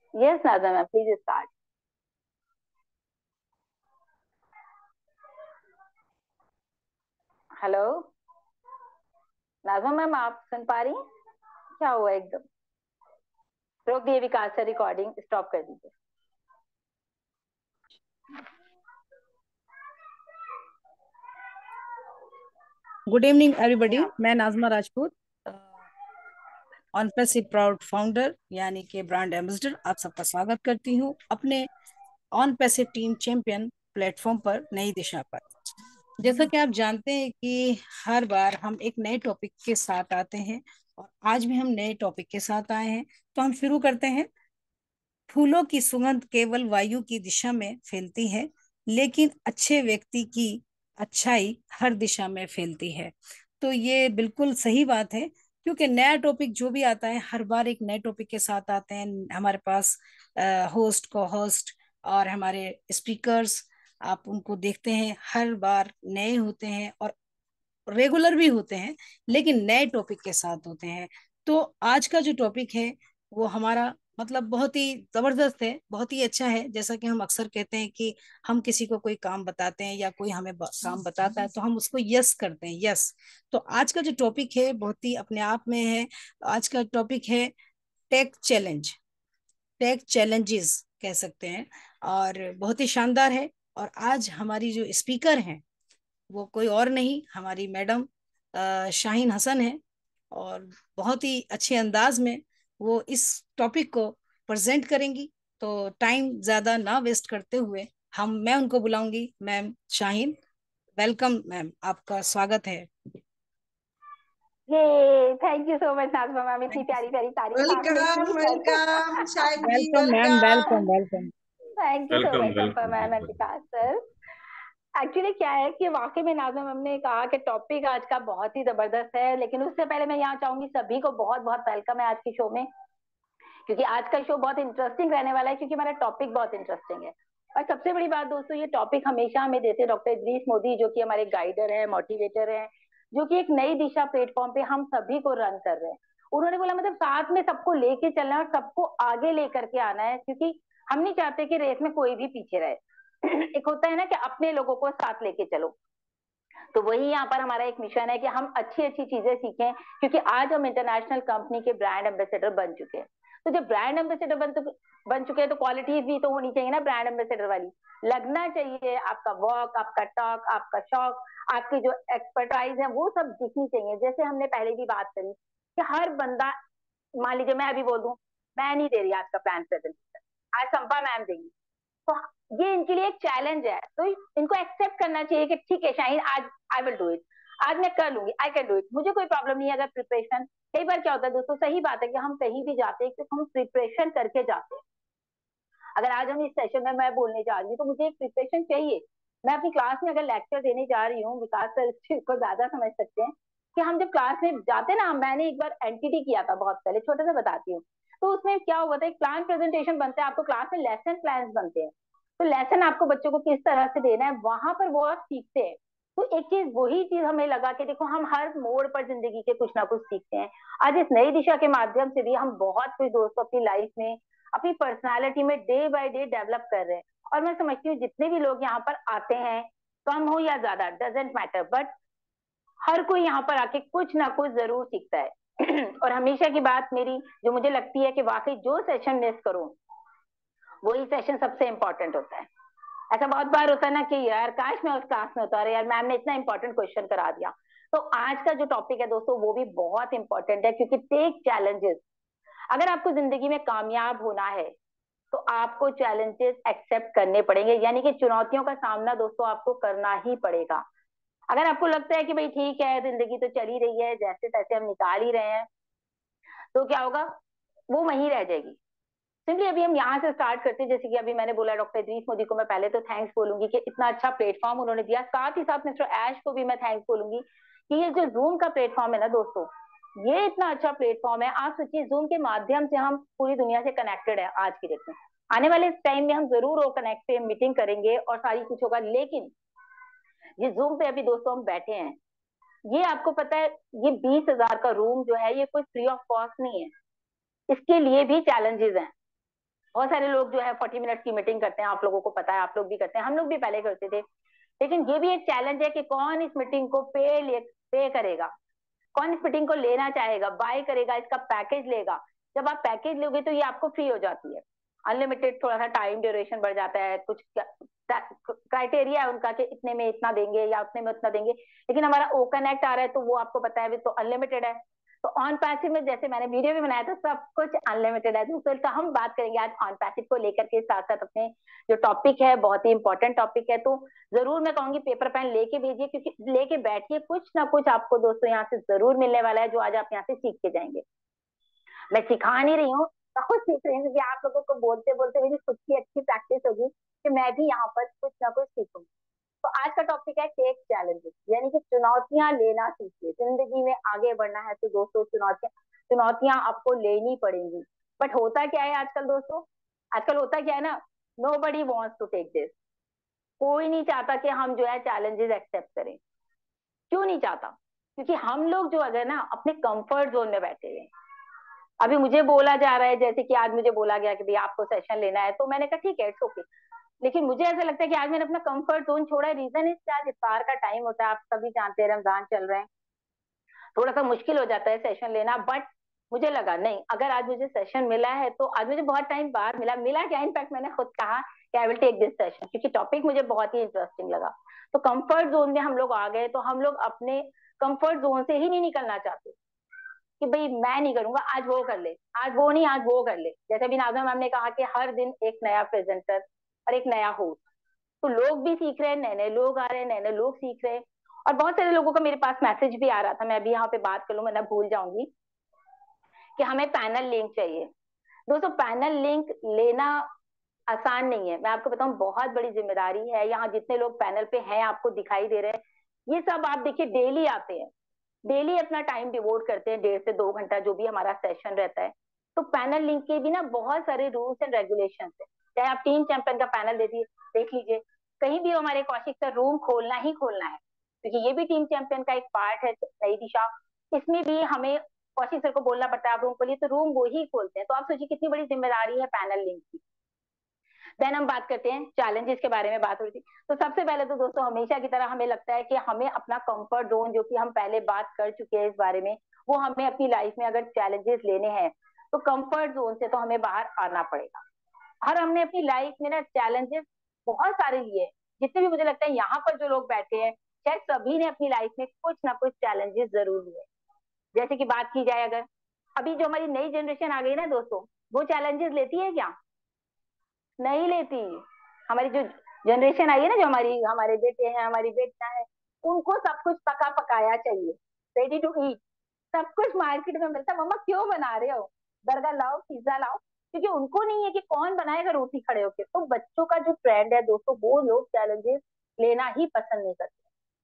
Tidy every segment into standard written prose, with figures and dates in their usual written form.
Yes, Nazma ma'am, please start. Hello Nazma ma'am, आप सुन पा रही हैं? क्या हुआ एकदम? रोक दिए विकास सर, रिकॉर्डिंग स्टॉप कर दीजिए। Good evening everybody. यहाँ मैं नाजमा राजपूत, ऑन से प्राउड फाउंडर यानी कि ब्रांड एम्बेसडर, आप सबका स्वागत करती हूँ अपने ऑन पैसे टीम चैंपियन प्लेटफॉर्म पर नई दिशा पर। जैसा कि आप जानते हैं कि हर बार हम एक नए टॉपिक के साथ आते हैं और आज भी हम नए टॉपिक के साथ आए हैं। तो हम शुरू करते हैं। फूलों की सुगंध केवल वायु की दिशा में फैलती है, लेकिन अच्छे व्यक्ति की अच्छाई हर दिशा में फैलती है। तो ये बिल्कुल सही बात है, क्योंकि नया टॉपिक जो भी आता है हर बार एक नए टॉपिक के साथ आते हैं हमारे पास। होस्ट को होस्ट और हमारे स्पीकर्स, आप उनको देखते हैं हर बार नए होते हैं और रेगुलर भी होते हैं, लेकिन नए टॉपिक के साथ होते हैं। तो आज का जो टॉपिक है वो हमारा मतलब बहुत ही जबरदस्त है, बहुत ही अच्छा है। जैसा कि हम अक्सर कहते हैं कि हम किसी को कोई काम बताते हैं या कोई हमें काम बताता है तो हम उसको यस करते हैं, यस। तो आज का जो टॉपिक है बहुत ही अपने आप में है। आज का टॉपिक है टेक चैलेंज, टेक चैलेंजेस कह सकते हैं, और बहुत ही शानदार है। और आज हमारी जो स्पीकर हैं वो कोई और नहीं, हमारी मैडम शाहीन हसन है। और बहुत ही अच्छे अंदाज में वो इस टॉपिक को प्रेजेंट करेंगी। तो टाइम ज्यादा ना वेस्ट करते हुए मैं उनको बुलाऊंगी। मैम शाहीन, वेलकम मैम, आपका स्वागत है। ये thank you so much Nazma ma'am, इतनी थैंक यू। प्यारी प्यारी तारीफ आपने वेलकम की sir. Welcome Shahid ji, welcome ma'am, welcome. Welcome welcome. Thank you so welcome much Champa welcome ma'am and welcome. Vikas sir. Actually क्या है कि वाकई में नाज़मा मैम ने कहा कि टॉपिक आज का बहुत ही जबरदस्त है, लेकिन उससे पहले मैं यहाँ चाहूंगी सभी को बहुत बहुत वेलकम है आज के शो में, क्योंकि आज का शो बहुत इंटरेस्टिंग रहने वाला है, क्योंकि हमारा टॉपिक बहुत इंटरेस्टिंग है। और सबसे बड़ी बात दोस्तों, ये टॉपिक हमेशा हमें देते डॉक्टर इदरीस मोदी, जो कि हमारे गाइडर है, मोटिवेटर है, जो कि एक नई दिशा प्लेटफॉर्म पे हम सभी को रन कर रहे हैं। उन्होंने बोला मतलब साथ में सबको लेके चलना है और सबको आगे लेकर के आना है, क्योंकि हम नहीं चाहते कि रेस में कोई भी पीछे रहे। एक होता है ना कि अपने लोगों को साथ लेके चलो, तो वही यहाँ पर हमारा एक मिशन है कि हम अच्छी अच्छी चीजें सीखें, क्योंकि आज हम इंटरनेशनल कंपनी के ब्रांड एम्बेसडर बन चुके हैं। तो जब ब्रांड एम्बेसडर बन चुके हैं तो क्वालिटीज भी तो होनी चाहिए ना ब्रांड एम्बेसडर वाली। लगना चाहिए आपका वॉक, आपका टॉक, आपका शौक, आपकी जो एक्सपर्टाइज है वो सब दिखनी चाहिए। जैसे हमने पहले भी बात करी कि हर बंदा, मान लीजिए मैं अभी बोल दूं मैं नहीं दे रही आपका प्लान प्रेजेंटेशन, आज संपा मैम देंगी, तो ये इनके लिए एक चैलेंज है। तो इनको एक्सेप्ट करना चाहिए कि ठीक है शाहीन, आज आई विल डू इट, आज मैं कर लूंगी, आई कैन डू इट, मुझे कोई प्रॉब्लम नहीं है। अगर प्रिपरेशन, कई बार क्या होता है दोस्तों, सही बात है कि हम कहीं भी जाते हैं तो हम प्रिपरेशन करके जाते हैं। अगर आज हम इस सेशन में मैं बोलने जा रही हूँ तो मुझे एक प्रिपरेशन चाहिए। मैं अपनी क्लास में अगर लेक्चर देने जा रही हूँ, विकास सर इस चीज को ज्यादा समझ सकते हैं, कि हम जब क्लास में जाते ना, मैंने एक बार एनटीटी किया था बहुत पहले, छोटा सा बताती हूँ। तो उसमें क्या हुआ था, एक प्लान प्रेजेंटेशन बनता है, आपको क्लास में लेसन प्लान बनते हैं, तो लेसन आपको बच्चों को किस तरह से देना है वहां पर वो आप सीखते हैं। तो एक चीज, वही चीज हमें लगा कि देखो हम हर मोड़ पर जिंदगी के कुछ ना कुछ सीखते हैं। आज इस नई दिशा के माध्यम से भी हम बहुत कुछ दोस्तों अपनी लाइफ में, अपनी पर्सनालिटी में डे बाय डे डेवलप कर रहे हैं। और मैं समझती हूँ जितने भी लोग यहाँ पर आते हैं, कम हो या ज्यादा, डजेंट मैटर, बट हर कोई यहाँ पर आके कुछ ना कुछ जरूर सीखता है। और हमेशा की बात मेरी जो मुझे लगती है कि वाकई जो सेशन मिस करो वही सेशन सबसे इंपॉर्टेंट होता है। ऐसा बहुत बार होता है ना कि यार काश मैं उस क्लास में होता, यार मैम ने इतना इंपॉर्टेंट क्वेश्चन करा दिया। तो आज का जो टॉपिक है दोस्तों वो भी बहुत इंपॉर्टेंट है, क्योंकि टेक चैलेंजेस। अगर आपको जिंदगी में कामयाब होना है तो आपको चैलेंजेस एक्सेप्ट करने पड़ेंगे, यानी कि चुनौतियों का सामना दोस्तों आपको करना ही पड़ेगा। अगर आपको लगता है कि भाई ठीक है जिंदगी तो चल ही रही है, जैसे तैसे हम निकाल ही रहे हैं, तो क्या होगा, वो वहीं रह जाएगी। सिंपली अभी हम यहाँ से स्टार्ट करते हैं। जैसे कि अभी मैंने बोला डॉक्टर इदरीस मोदी को मैं पहले तो थैंक्स बोलूंगी कि इतना अच्छा प्लेटफॉर्म उन्होंने दिया, साथ ही साथ मिस्टर ऐश को भी मैं थैंक्स बोलूंगी कि ये जो जूम का प्लेटफॉर्म है ना दोस्तों, ये इतना अच्छा प्लेटफॉर्म है। आप सोचिए जूम के माध्यम से हम पूरी दुनिया से कनेक्टेड है आज की डेट में। आने वाले टाइम में हम जरूर वो कनेक्ट पे मीटिंग करेंगे और सारी कुछ होगा, लेकिन ये जूम पे अभी दोस्तों हम बैठे हैं, ये आपको पता है, ये 20,000 का रूम जो है ये कोई फ्री ऑफ कॉस्ट नहीं है, इसके लिए भी चैलेंजेस हैं। बहुत सारे लोग जो है 40 मिनट की मीटिंग करते हैं, आप लोगों को पता है, आप लोग भी करते हैं, हम लोग भी पहले करते थे। लेकिन ये भी एक चैलेंज है कि कौन इस मीटिंग को पे करेगा, कौन इस मीटिंग को लेना चाहेगा, बाय करेगा, इसका पैकेज लेगा। जब आप पैकेज लोगे तो ये आपको फ्री हो जाती है, अनलिमिटेड, थोड़ा सा टाइम ड्यूरेशन बढ़ जाता है, कुछ क्राइटेरिया है उनका कि इतने में इतना देंगे या उतने में उतना देंगे। लेकिन हमारा ओ कनेक्ट आ रहा है तो वो आपको पता है तो अनलिमिटेड है। तो ऑन पैसिव में जैसे मैंने वीडियो भी बनाया था, सब कुछ अनलिमिटेड है दोस्तों। तो हम बात करेंगे आज ऑन पैसिव को लेकर के, साथ साथ अपने जो टॉपिक है बहुत ही इंपॉर्टेंट टॉपिक है। तो जरूर मैं कहूंगी पेपर पेन लेके भेजिए, क्योंकि लेके बैठिए, कुछ ना कुछ आपको दोस्तों यहाँ से जरूर मिलने वाला है, जो आज आप यहाँ से सीख के जाएंगे। मैं सिखा नहीं रही हूँ, मैं खुद सीख रही हूँ, क्योंकि आप लोगों को बोलते बोलते मेरी खुद की अच्छी प्रैक्टिस होगी कि मैं भी यहाँ पर कुछ ना कुछ सीखूंगी। तो आज का टॉपिक है टेक चैलेंजेस, यानी कि चुनौतियां लेना सीखिए। जिंदगी में आगे बढ़ना है तो दोस्तों चुनौतियां चुनौतियां आपको लेनी पड़ेंगी। बट होता क्या है आजकल दोस्तों, आजकल होता क्या है ना, nobody wants to take this. कोई नहीं चाहता कि हम जो है चैलेंजेस एक्सेप्ट करें। क्यों नहीं चाहता? क्योंकि हम लोग जो अगर ना अपने कंफर्ट जोन में बैठे हुए हैं। अभी मुझे बोला जा रहा है, जैसे कि आज मुझे बोला गया कि भाई आपको सेशन लेना है, तो मैंने कहा ठीक है, इट्स ओके। लेकिन मुझे ऐसा लगता है कि आज मैंने अपना कंफर्ट जोन छोड़ा है। रीजन इस, आज इफ्तार का टाइम होता है, आप सभी जानते हैं रमजान चल रहे हैं, थोड़ा सा मुश्किल हो जाता है सेशन लेना। बट मुझे लगा नहीं, अगर आज मुझे सेशन मिला है तो आज मुझे बहुत टाइम बाद मिला, मिला क्या, इनफैक्ट मैंने खुद कहा कि I will take this session, क्योंकि टॉपिक मुझे बहुत ही इंटरेस्टिंग लगा। तो कंफर्ट जोन में हम लोग आ गए, तो हम लोग अपने कंफर्ट जोन से ही नहीं निकलना चाहते कि भाई मैं नहीं करूंगा, आज वो कर ले, आज वो नहीं, आज वो कर ले। जैसे अभी नाज़िमा मैम ने कहा कि हर दिन एक नया प्रेजेंटर और एक नया होस्ट। तो लोग भी सीख रहे हैं, नए नए लोग आ रहे हैं, नए नए लोग सीख रहे हैं। और बहुत सारे लोगों का मेरे पास मैसेज भी आ रहा था, मैं अभी यहाँ पे बात कर लूँ, मैं ना भूल जाऊंगी, कि हमें पैनल लिंक चाहिए। दोस्तों पैनल लिंक लेना आसान नहीं है, मैं आपको बताऊं, बहुत बड़ी जिम्मेदारी है। यहाँ जितने लोग पैनल पे हैं आपको दिखाई दे रहे हैं, ये सब आप देखिए डेली आते हैं, डेली अपना टाइम डिवोट करते हैं, 1.5 से 2 घंटा जो भी हमारा सेशन रहता है। तो पैनल लिंक के भी ना बहुत सारे रूल्स एंड रेगुलेशन है। चाहे आप टीम चैंपियन का पैनल देख लीजिए, कहीं भी हमारे कौशिक सर रूम खोलना ही खोलना है, क्योंकि ये भी टीम चैंपियन का एक पार्ट है, नई दिशा। इसमें भी हमें कौशिक सर को बोलना पड़ता है आप रूम खोलिए, तो रूम वो ही खोलते हैं। तो आप सोचिए कितनी बड़ी जिम्मेदारी है पैनल लिंक की। देन हम बात करते हैं चैलेंजेस के बारे में, बात हुई थी। तो सबसे पहले तो दोस्तों हमेशा की तरह हमें लगता है कि हमें अपना कंफर्ट जोन, जो कि हम पहले बात कर चुके हैं इस बारे में, वो हमें अपनी लाइफ में अगर चैलेंजेस लेने हैं तो कंफर्ट जोन से तो हमें बाहर आना पड़ेगा। और हमने अपनी लाइफ में ना चैलेंजेस बहुत सारे लिए, जितने भी मुझे लगता है यहाँ पर जो लोग बैठे हैं, शायद सभी ने अपनी लाइफ में कुछ ना कुछ चैलेंजेस जरूर लिए। जैसे कि बात की जाए, अगर अभी जो हमारी नई जनरेशन आ गई ना दोस्तों, वो चैलेंजेस लेती है क्या? नहीं लेती। हमारी जो जनरेशन आई है ना, जो हमारी हमारे बेटे हैं, हमारी बेटियां हैं, उनको सब कुछ पका पकाया चाहिए, रेडी टू ईट। सब कुछ मार्केट में मिलता है, मम्मा क्यों बना रहे हो, बर्गर लाओ, पिज्जा लाओ। क्योंकि उनको नहीं है कि कौन बनाएगा रोटी खड़े होके। तो बच्चों का जो ट्रेंड है दोस्तों, वो लोग चैलेंजेस लेना ही पसंद नहीं करते।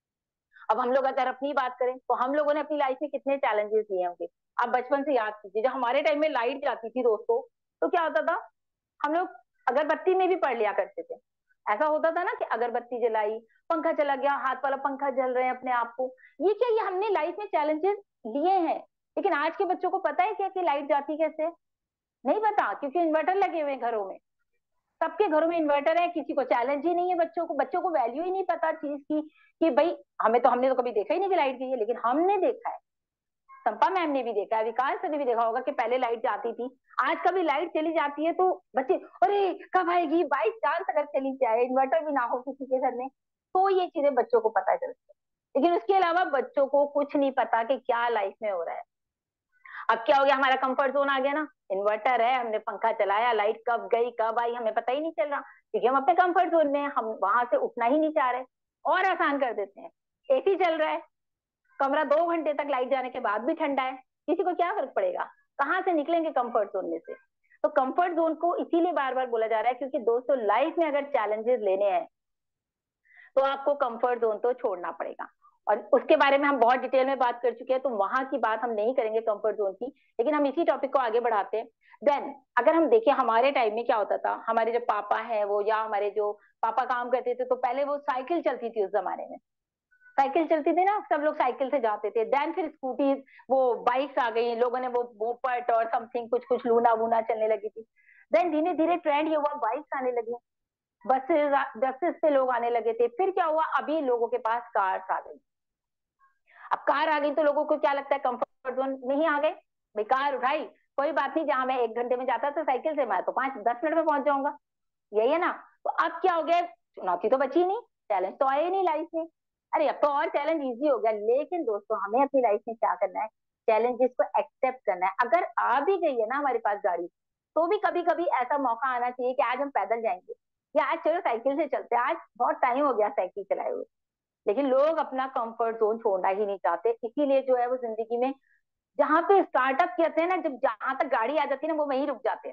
अब हम लोग अगर अपनी बात करें तो हम लोगों ने अपनी लाइफ में कितने चैलेंजेस लिए होंगे। आप बचपन से याद कीजिए, जब हमारे टाइम में लाइट जाती थी दोस्तों, तो क्या होता था, हम लोग अगरबत्ती में भी पढ़ लिया करते थे। ऐसा होता था ना कि अगरबत्ती जलाई, पंखा चला गया, हाथ वाला पंखा जल रहे हैं अपने आप को। ये क्या, ये हमने लाइफ में चैलेंजेस लिए हैं। लेकिन आज के बच्चों को पता है क्या कि लाइट जाती कैसे? नहीं पता, क्योंकि इन्वर्टर लगे हुए हैं घरों में। सबके घरों में इन्वर्टर है, किसी को चैलेंज ही नहीं है, बच्चों को वैल्यू ही नहीं पता चीज की, कि भाई हमने तो कभी देखा ही नहीं कि लाइट गई है। लेकिन हमने देखा है, संपा मैम ने भी देखा है, विकास सर ने भी देखा होगा कि पहले लाइट जाती थी। आज कभी लाइट चली जाती है तो बच्चे, अरे कब आएगी, बाई चांस अगर चली जाए, इन्वर्टर भी ना हो किसी के घर में, तो ये चीजें बच्चों को पता चलती है। लेकिन उसके अलावा बच्चों को कुछ नहीं पता कि क्या लाइफ में हो रहा है। अब क्या हो गया, हमारा कंफर्ट जोन आ गया ना, इन्वर्टर है, हमने पंखा चलाया, लाइट कब गई कब आई हमें पता ही नहीं चल रहा, क्योंकि हम अपने कंफर्ट जोन में हैं, हम वहां से उठना ही नहीं चाह रहे। और आसान कर देते हैं, एसी चल रहा है, कमरा 2 घंटे तक लाइट जाने के बाद भी ठंडा है, किसी को क्या फर्क पड़ेगा? कहाँ से निकलेंगे कंफर्ट जोन में से? तो कंफर्ट जोन को इसीलिए बार बार बोला जा रहा है, क्योंकि दोस्तों लाइफ में अगर चैलेंजेस लेने हैं तो आपको कंफर्ट जोन तो छोड़ना पड़ेगा। और उसके बारे में हम बहुत डिटेल में बात कर चुके हैं, तो वहां की बात हम नहीं करेंगे कंफर्ट जोन की। लेकिन हम इसी टॉपिक को आगे बढ़ाते हैं। देन अगर हम देखें हमारे टाइम में क्या होता था, हमारे जो पापा हैं वो, या हमारे जो पापा काम करते थे, तो पहले वो साइकिल चलती थी उस जमाने में, साइकिल चलती थी ना, सब लोग साइकिल से जाते थे। देन फिर स्कूटी, वो बाइक्स आ गई, लोगों ने वो मोपर्ट और समथिंग कुछ कुछ लूना वूना चलने लगी थी। देन धीरे धीरे ट्रेंड ये हुआ, बाइक्स आने लगी, बसेस बसेस पे लोग आने लगे थे। फिर क्या हुआ, अभी लोगों के पास कार्स आ गई। अब कार आ गई तो लोगों को क्या लगता है, कंफर्ट जोन में ही आ गए। भाई कार उठाई, कोई बात नहीं, जहां मैं 1 घंटे में जाता था साइकिल से, मैं तो 5-10 मिनट में पहुंच जाऊंगा। यही है ना। तो अब क्या हो गया, चुनौती तो बची नहीं, चैलेंज तो आए ही नहीं लाइफ में। अरे अब तो और चैलेंज इजी हो गया। लेकिन दोस्तों हमें अपनी लाइफ में क्या करना है, चैलेंजेस को एक्सेप्ट करना है। अगर आ भी गई है ना हमारे पास गाड़ी, तो भी कभी कभी ऐसा मौका आना चाहिए कि आज हम पैदल जाएंगे, या आज चलो साइकिल से चलते हैं, आज बहुत टाइम हो गया साइकिल चलाए हुए। लेकिन लोग अपना कंफर्ट जोन छोड़ना ही नहीं चाहते, इसीलिए जो है वो जिंदगी में जहां पे स्टार्टअप कहते हैं ना, जब जहां तक गाड़ी आ जाती है ना, वो वहीं रुक जाते हैं।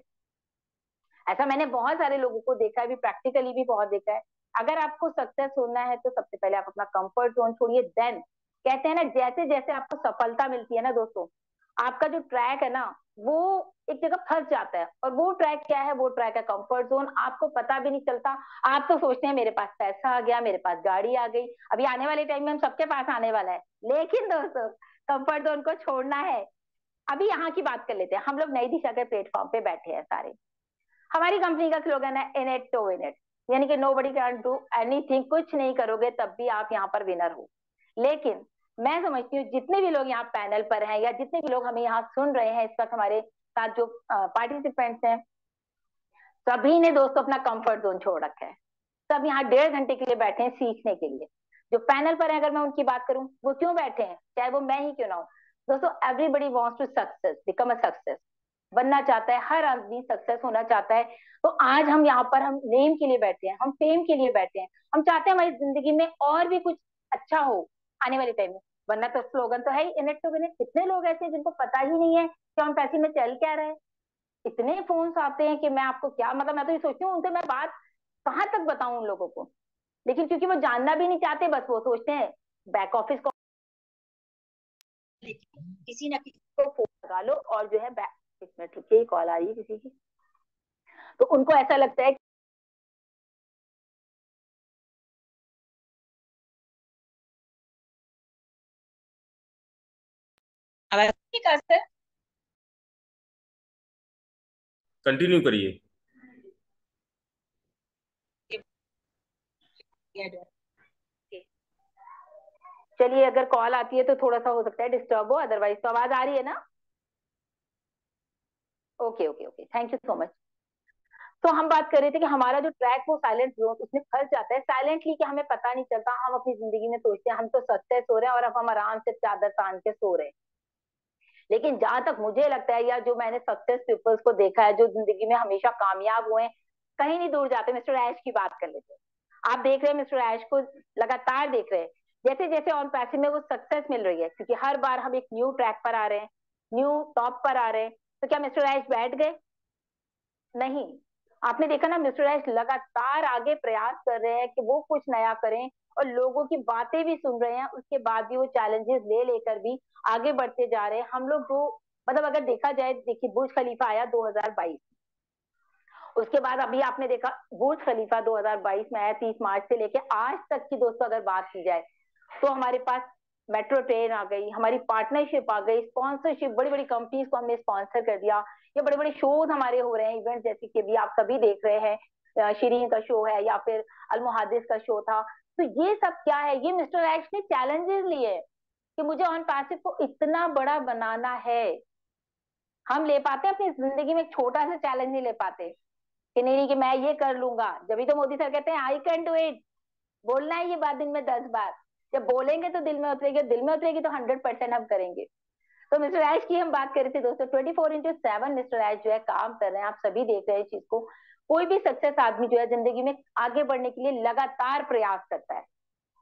ऐसा मैंने बहुत सारे लोगों को देखा है, भी प्रैक्टिकली भी बहुत देखा है। अगर आपको सक्सेस होना है तो सबसे पहले आप अपना कंफर्ट जोन छोड़िए, देन कहते हैं ना, जैसे जैसे आपको सफलता मिलती है ना दोस्तों, आपका जो ट्रैक है ना, वो एक जगह फंस जाता है। और वो ट्रैक क्या है, वो ट्रैक है कंफर्ट जोन। आपको पता भी नहीं चलता। आप तो सोचते हैं मेरे पास पैसा आ गया, मेरे पास गाड़ी आ गई, अभी आने वाले टाइम में हम सबके पास आने वाला है। लेकिन दोस्तों कंफर्ट जोन को छोड़ना है। अभी यहाँ की बात कर लेते हैं। हम लोग नई दिशा के प्लेटफॉर्म पे बैठे हैं सारे। हमारी कंपनी का स्लोगन है in it to win it, यानी कि nobody can do anything. कुछ नहीं करोगे तब भी आप यहाँ पर विनर हो। लेकिन मैं समझती हूँ जितने भी लोग यहाँ पैनल पर हैं, या जितने भी लोग हमें यहाँ सुन रहे हैं इस वक्त, हमारे साथ जो पार्टिसिपेंट्स हैं, सभी ने दोस्तों अपना कंफर्ट जोन छोड़ रखा है। सब यहाँ 1.5 घंटे के लिए बैठे हैं सीखने के लिए। जो पैनल पर है, अगर मैं उनकी बात करूं, वो क्यों बैठे हैं, चाहे वो मैं ही क्यों ना हूं। दोस्तों everybody wants to success, become a success, बनना चाहता है, हर आदमी सक्सेस होना चाहता है। तो आज हम यहाँ पर, हम नेम के लिए बैठे हैं, हम फेम के लिए बैठे हैं। हम चाहते हैं हमारी जिंदगी में और भी कुछ अच्छा हो आने वाले टाइम में। वरना तो स्लोगन तो है ही in it to win it. कितने लोग ऐसे हैं जिनको पता ही नहीं है कि हम पैसे में चल क्या रहे हैं। इतने फोन्स आते हैं कि मैं आपको क्या, मतलब मैं तो ये सोचती हूँ उनसे मैं बात कहाँ तक बताऊं उन लोगों को। लेकिन क्योंकि वो जानना भी नहीं चाहते, बस वो सोचते हैं बैक ऑफिस को किसी ना किसी को फोन लगा लो और जो है बैक। एक मिनट रुकिए, कॉल आ रही है किसी की। तो उनको ऐसा लगता है कि कंटिन्यू करिए। चलिए, अगर कॉल आती है तो थोड़ा सा हो सकता है डिस्टर्ब हो, अदरवाइज तो आवाज आ रही है ना। Okay okay okay, thank you so much. तो हम बात कर रहे थे कि हमारा जो ट्रैक वो साइलेंट जोन उसमें फंस जाता है साइलेंटली, कि हमें पता नहीं चलता। हम अपनी जिंदगी में सोचते हैं हम तो सक्सेस हो रहे हैं और अब हम आराम से चादर तान के सो रहे हैं। लेकिन जहां तक मुझे लगता है, या जो मैंने सक्सेस पीपल्स को देखा है जो जिंदगी में हमेशा कामयाब हुए हैं, कहीं नहीं दूर जाते। मिस्टर ऐश की बात कर लेते हैं। आप देख रहे हैं मिस्टर ऐश को, लगातार देख रहे हैं, जैसे जैसे ऑन पैसे में वो सक्सेस मिल रही है, क्योंकि हर बार हम एक न्यू ट्रैक पर आ रहे हैं, न्यू टॉप पर आ रहे हैं। तो क्या मिस्टर ऐश बैठ गए? नहीं। आपने देखा ना, मिस्टर ऐश लगातार आगे प्रयास कर रहे हैं कि वो कुछ नया करें, और लोगों की बातें भी सुन रहे हैं। उसके बाद भी वो चैलेंजेस ले लेकर भी आगे बढ़ते जा रहे हैं। हम लोग जो, मतलब अगर देखा जाए, देखिए बुर्ज खलीफा आया 2022, उसके बाद अभी आपने देखा बुर्ज खलीफा 2022 में आया, 30 मार्च से लेके आज तक की दोस्तों अगर बात की जाए, तो हमारे पास मेट्रो ट्रेन आ गई, हमारी पार्टनरशिप आ गई, स्पॉन्सरशिप, बड़ी बड़ी कंपनीज को हमने स्पॉन्सर कर दिया। ये बड़े बड़े शोज हमारे हो रहे हैं, इवेंट जैसे कि भी आप सभी देख रहे हैं, शिरीन का शो है या फिर अलमुहादिस का शो था। तो ये सब क्या है, ये मिस्टर एक्स ने चैलेंजेस लिए कि मुझे ऑन पैसिव को इतना बड़ा बनाना है। हम ले पाते हैं अपनी जिंदगी में एक छोटा सा चैलेंज नहीं ले पाते कि नहीं नहीं कि मैं ये कर लूंगा। जब भी तो मोदी सर कहते हैं आई कैन डू इट। बोलना है ये बात दिन में 10 बार, जब बोलेंगे तो दिल में उतरेगी, दिल में उतरेगी तो 100% हम करेंगे। तो मिस्टर ऐश की हम बात कर रहे थे दोस्तों, 24x7 मिस्टर ऐश जो है काम कर रहे हैं। आप सभी देख रहे हैं इस चीज को। कोई भी सक्सेस आदमी जो है जिंदगी में आगे बढ़ने के लिए लगातार प्रयास करता है।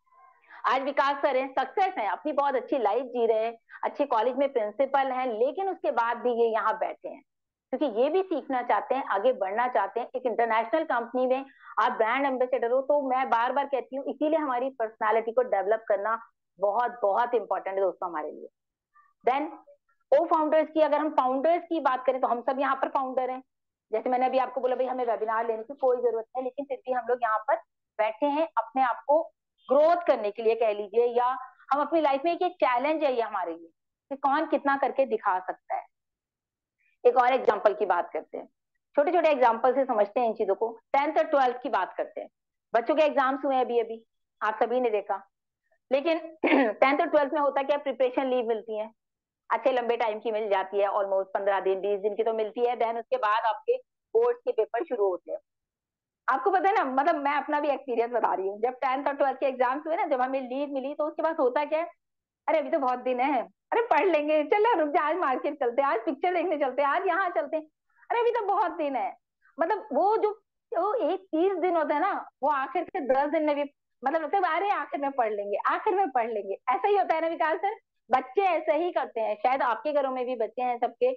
आज विकास सर हैं, सक्सेस है, अपनी बहुत अच्छी लाइफ जी रहे हैं, अच्छे कॉलेज में प्रिंसिपल हैं, लेकिन उसके बाद भी ये यहाँ बैठे हैं क्योंकि ये भी सीखना चाहते हैं, आगे बढ़ना चाहते हैं। एक इंटरनेशनल कंपनी में आप ब्रांड एम्बेसडर हो, तो मैं बार बार कहती हूँ, इसीलिए हमारी पर्सनालिटी को डेवलप करना बहुत बहुत इंपॉर्टेंट है दोस्तों हमारे लिए। देन को फाउंडर्स की, अगर हम फाउंडर्स की बात करें तो हम सब यहाँ पर फाउंडर हैं। जैसे मैंने अभी आपको बोला भाई हमें वेबिनार लेने की कोई जरूरत है, लेकिन फिर भी हम लोग यहाँ पर बैठे हैं अपने आप को ग्रोथ करने के लिए कह लीजिए, या हम अपनी लाइफ में एक चैलेंज है ये हमारे लिए कि कौन कितना करके दिखा सकता है। एक और एग्जाम्पल की बात करते हैं। छोटे छोटे एग्जाम्पल से समझते हैं इन चीजों को। 10th और 12th की बात करते हैं। बच्चों के एग्जाम्स हुए अभी अभी, आप सभी ने देखा। लेकिन 10th और 12th में होता क्या, प्रिपरेशन लीव मिलती है, अच्छे लंबे टाइम की मिल जाती है, ऑलमोस्ट 15 दिन 20 दिन की तो मिलती है। देन उसके बाद आपके बोर्ड के पेपर शुरू होते हैं। आपको पता है ना, मतलब मैं अपना भी एक्सपीरियंस बता रही हूँ। जब 10th और 12th के एग्जाम्स हुए ना, जब हमें लीव मिली, तो उसके बाद होता क्या है, अरे अभी तो बहुत दिन है, अरे पढ़ लेंगे, चलो रुक जा, आज मार्केट चलते हैं, आज पिक्चर देखने चलते हैं, आज यहाँ चलते हैं, अरे अभी तो बहुत दिन है। मतलब वो एक 30 दिन होता है ना, वो आखिर के 10 दिन में भी मतलब लगता है अरे आखिर में पढ़ लेंगे, आखिर में पढ़ लेंगे। ऐसा ही होता है ना विकास सर, बच्चे ऐसे ही करते हैं, शायद आपके घरों में भी बच्चे हैं सबके।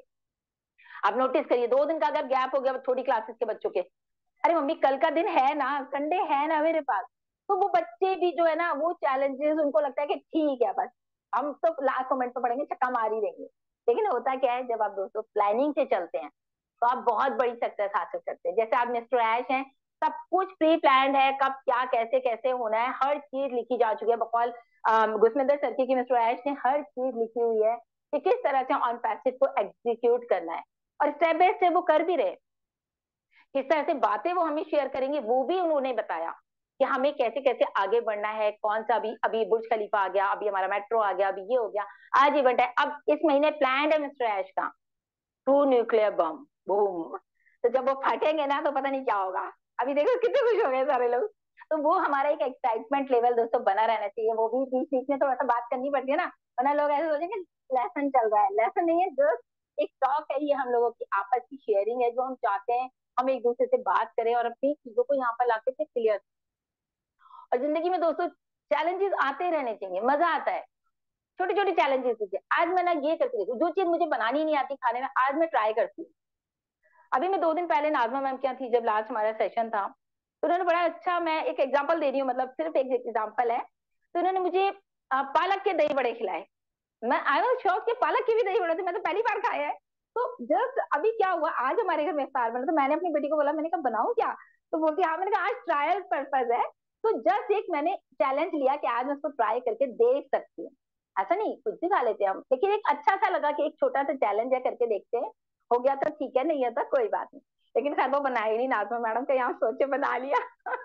आप नोटिस करिए, 2 दिन का अगर गैप हो गया छोटी क्लासेस के बच्चों के, अरे मम्मी कल का दिन है ना, संडे है ना मेरे पास। तो वो बच्चे भी जो है ना, वो चैलेंजेस उनको लगता है कि ठीक है बस, हम तो लास्ट मोमेंट पे पढ़ेंगे, छक्का मार ही देंगे। लेकिन होता क्या है, जब आप दोस्तों प्लानिंग से चलते हैं, तो आप बहुत बड़ी सक्सेस हासिल करते हैं। जैसे आप मिस्टर ऐश हैं, सब कुछ प्री प्लान है, कब क्या कैसे कैसे होना है, हर चीज लिखी जा चुकी है। बकौल गुरसमिंदर सर की मिस्टर ऐश ने हर चीज लिखी हुई है कि किस तरह से ऑन पैसेज को एग्जीक्यूट करना है, और स्टेप बाय स्टेप वो कर भी रहे। किस तरह से बातें वो हमें शेयर करेंगे, वो भी उन्होंने बताया कि हमें कैसे कैसे आगे बढ़ना है। कौन सा अभी अभी बुर्ज खलीफा आ गया, अभी हमारा मेट्रो आ गया, अभी ये हो गया, आज इवेंट है, अब इस महीने प्लान है मिस्टर ऐश का 2 न्यूक्लियर बम, बूम। तो जब वो फटेंगे ना, तो पता नहीं क्या होगा। अभी देखो कितने खुश हो गए सारे लोग। तो वो हमारा एक एक्साइटमेंट लेवल दोस्तों बना रहना चाहिए। वो भी बीच बीच में थोड़ा सा बात करनी पड़ती है ना, वरना लोग ऐसे सोचेंगे लेसन चल रहा है। लेसन नहीं है, जस्ट एक टॉक है, ये हम लोगों की आपस की शेयरिंग है, जो हम चाहते हैं हम एक दूसरे से बात करें और अपनी चीजों को यहाँ पर लाके से क्लियर। और जिंदगी में दोस्तों चैलेंजेस आते रहने चाहिए, मजा आता है। छोटे छोटे चैलेंजेस होते हैं। आज मैं ना ये करके देखू, जो चीज मुझे बनानी नहीं आती खाने में, आज मैं ट्राई करती हूँ। अभी मैं 2 दिन पहले नाजमा मैम के यहाँ थी, जब लास्ट हमारा सेशन था, तो उन्होंने बड़ा अच्छा, मैं एक एग्जांपल दे रही हूँ, मतलब सिर्फ एक एग्जांपल है। तो उन्होंने मुझे पालक के दही बड़े खिलाए। मैं आई वाज शॉक कि पालक के भी दही बड़े थे, मैं तो पहली बार खाया है। तो जस्ट अभी क्या हुआ, आज हमारे घर में इफ्तार बना, तो मैंने अपनी बेटी को बोला, मैंने कहा बनाऊं क्या, तो बोलती हाँ। मैंने कहा आज ट्रायल पर्पज है, तो जस्ट एक मैंने चैलेंज लिया कि आज मैं उसको ट्राई करके देख सकती हूँ। ऐसा नहीं कुछ भी खा लेते हम, लेकिन एक अच्छा सा लगा कि एक छोटा सा चैलेंज है, करके देखते हैं। हो गया तो ठीक है, नहीं होता कोई बात नहीं। लेकिन खैर वो बनाई नहीं, नाजमा मैडम का यहाँ सोच के बना लिया।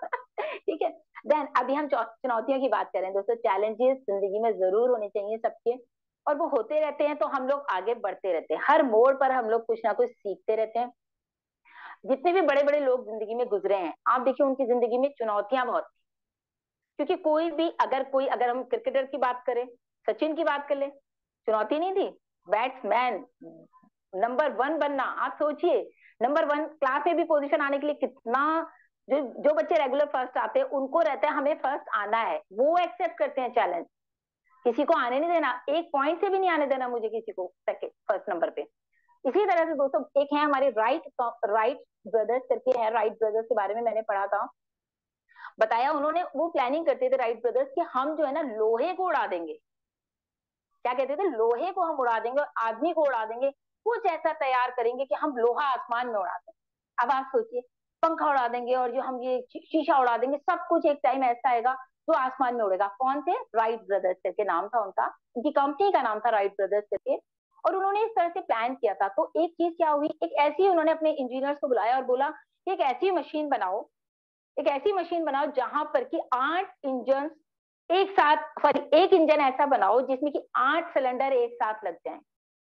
ठीक है। देन अभी हम चुनौतियों की बात करें दोस्तों। चैलेंजेस जिंदगी में जरूर होने चाहिए सबके, और वो होते रहते हैं, तो हम लोग आगे बढ़ते रहते हैं। हर मोड़ पर हम लोग कुछ ना कुछ सीखते रहते हैं। जितने भी बड़े बड़े लोग जिंदगी में गुजरे हैं, आप देखिए उनकी जिंदगी में चुनौतियां बहुत थी। क्योंकि अगर हम क्रिकेटर की बात करें, सचिन की बात कर ले, चुनौती नहीं थी। बैट्समैन नंबर 1 बनना, आप सोचिए, नंबर 1 क्लास में भी पोजीशन आने के लिए कितना, जो जो बच्चे रेगुलर फर्स्ट आते हैं उनको रहता है हमें फर्स्ट आना है, वो एक्सेप्ट करते हैं चैलेंज। किसी को आने नहीं देना, एक पॉइंट से भी नहीं आने देना मुझे किसी को सेकंड फर्स्ट नंबर पे। इसी तरह से दोस्तों एक है हमारे राइट ब्रदर्स करके है। राइट ब्रदर्स के बारे में मैंने पढ़ा था, बताया उन्होंने। वो प्लानिंग करते थे राइट ब्रदर्स कि हम जो है ना लोहे को उड़ा देंगे। क्या कहते थे, लोहे को हम उड़ा देंगे और आदमी को उड़ा देंगे। कुछ ऐसा तैयार करेंगे कि हम लोहा आसमान में उड़ा देंगे। अब आप सोचिए, पंखा उड़ा देंगे और जो हम ये शीशा उड़ा देंगे, सब कुछ एक टाइम ऐसा आएगा जो आसमान में उड़ेगा। कौन थे, राइट ब्रदर्स करके नाम था उनका, उनकी कंपनी का नाम था राइट ब्रदर्स करके। और उन्होंने इस तरह से प्लान किया था। तो एक चीज क्या हुई, एक ऐसी उन्होंने अपने इंजीनियर्स को बुलाया और बोला कि एक ऐसी मशीन बनाओ, एक ऐसी मशीन बनाओ जहां पर कि 8 इंजन एक साथ, सॉरी एक इंजन ऐसा बनाओ जिसमें कि 8 सिलेंडर एक साथ लग जाएं।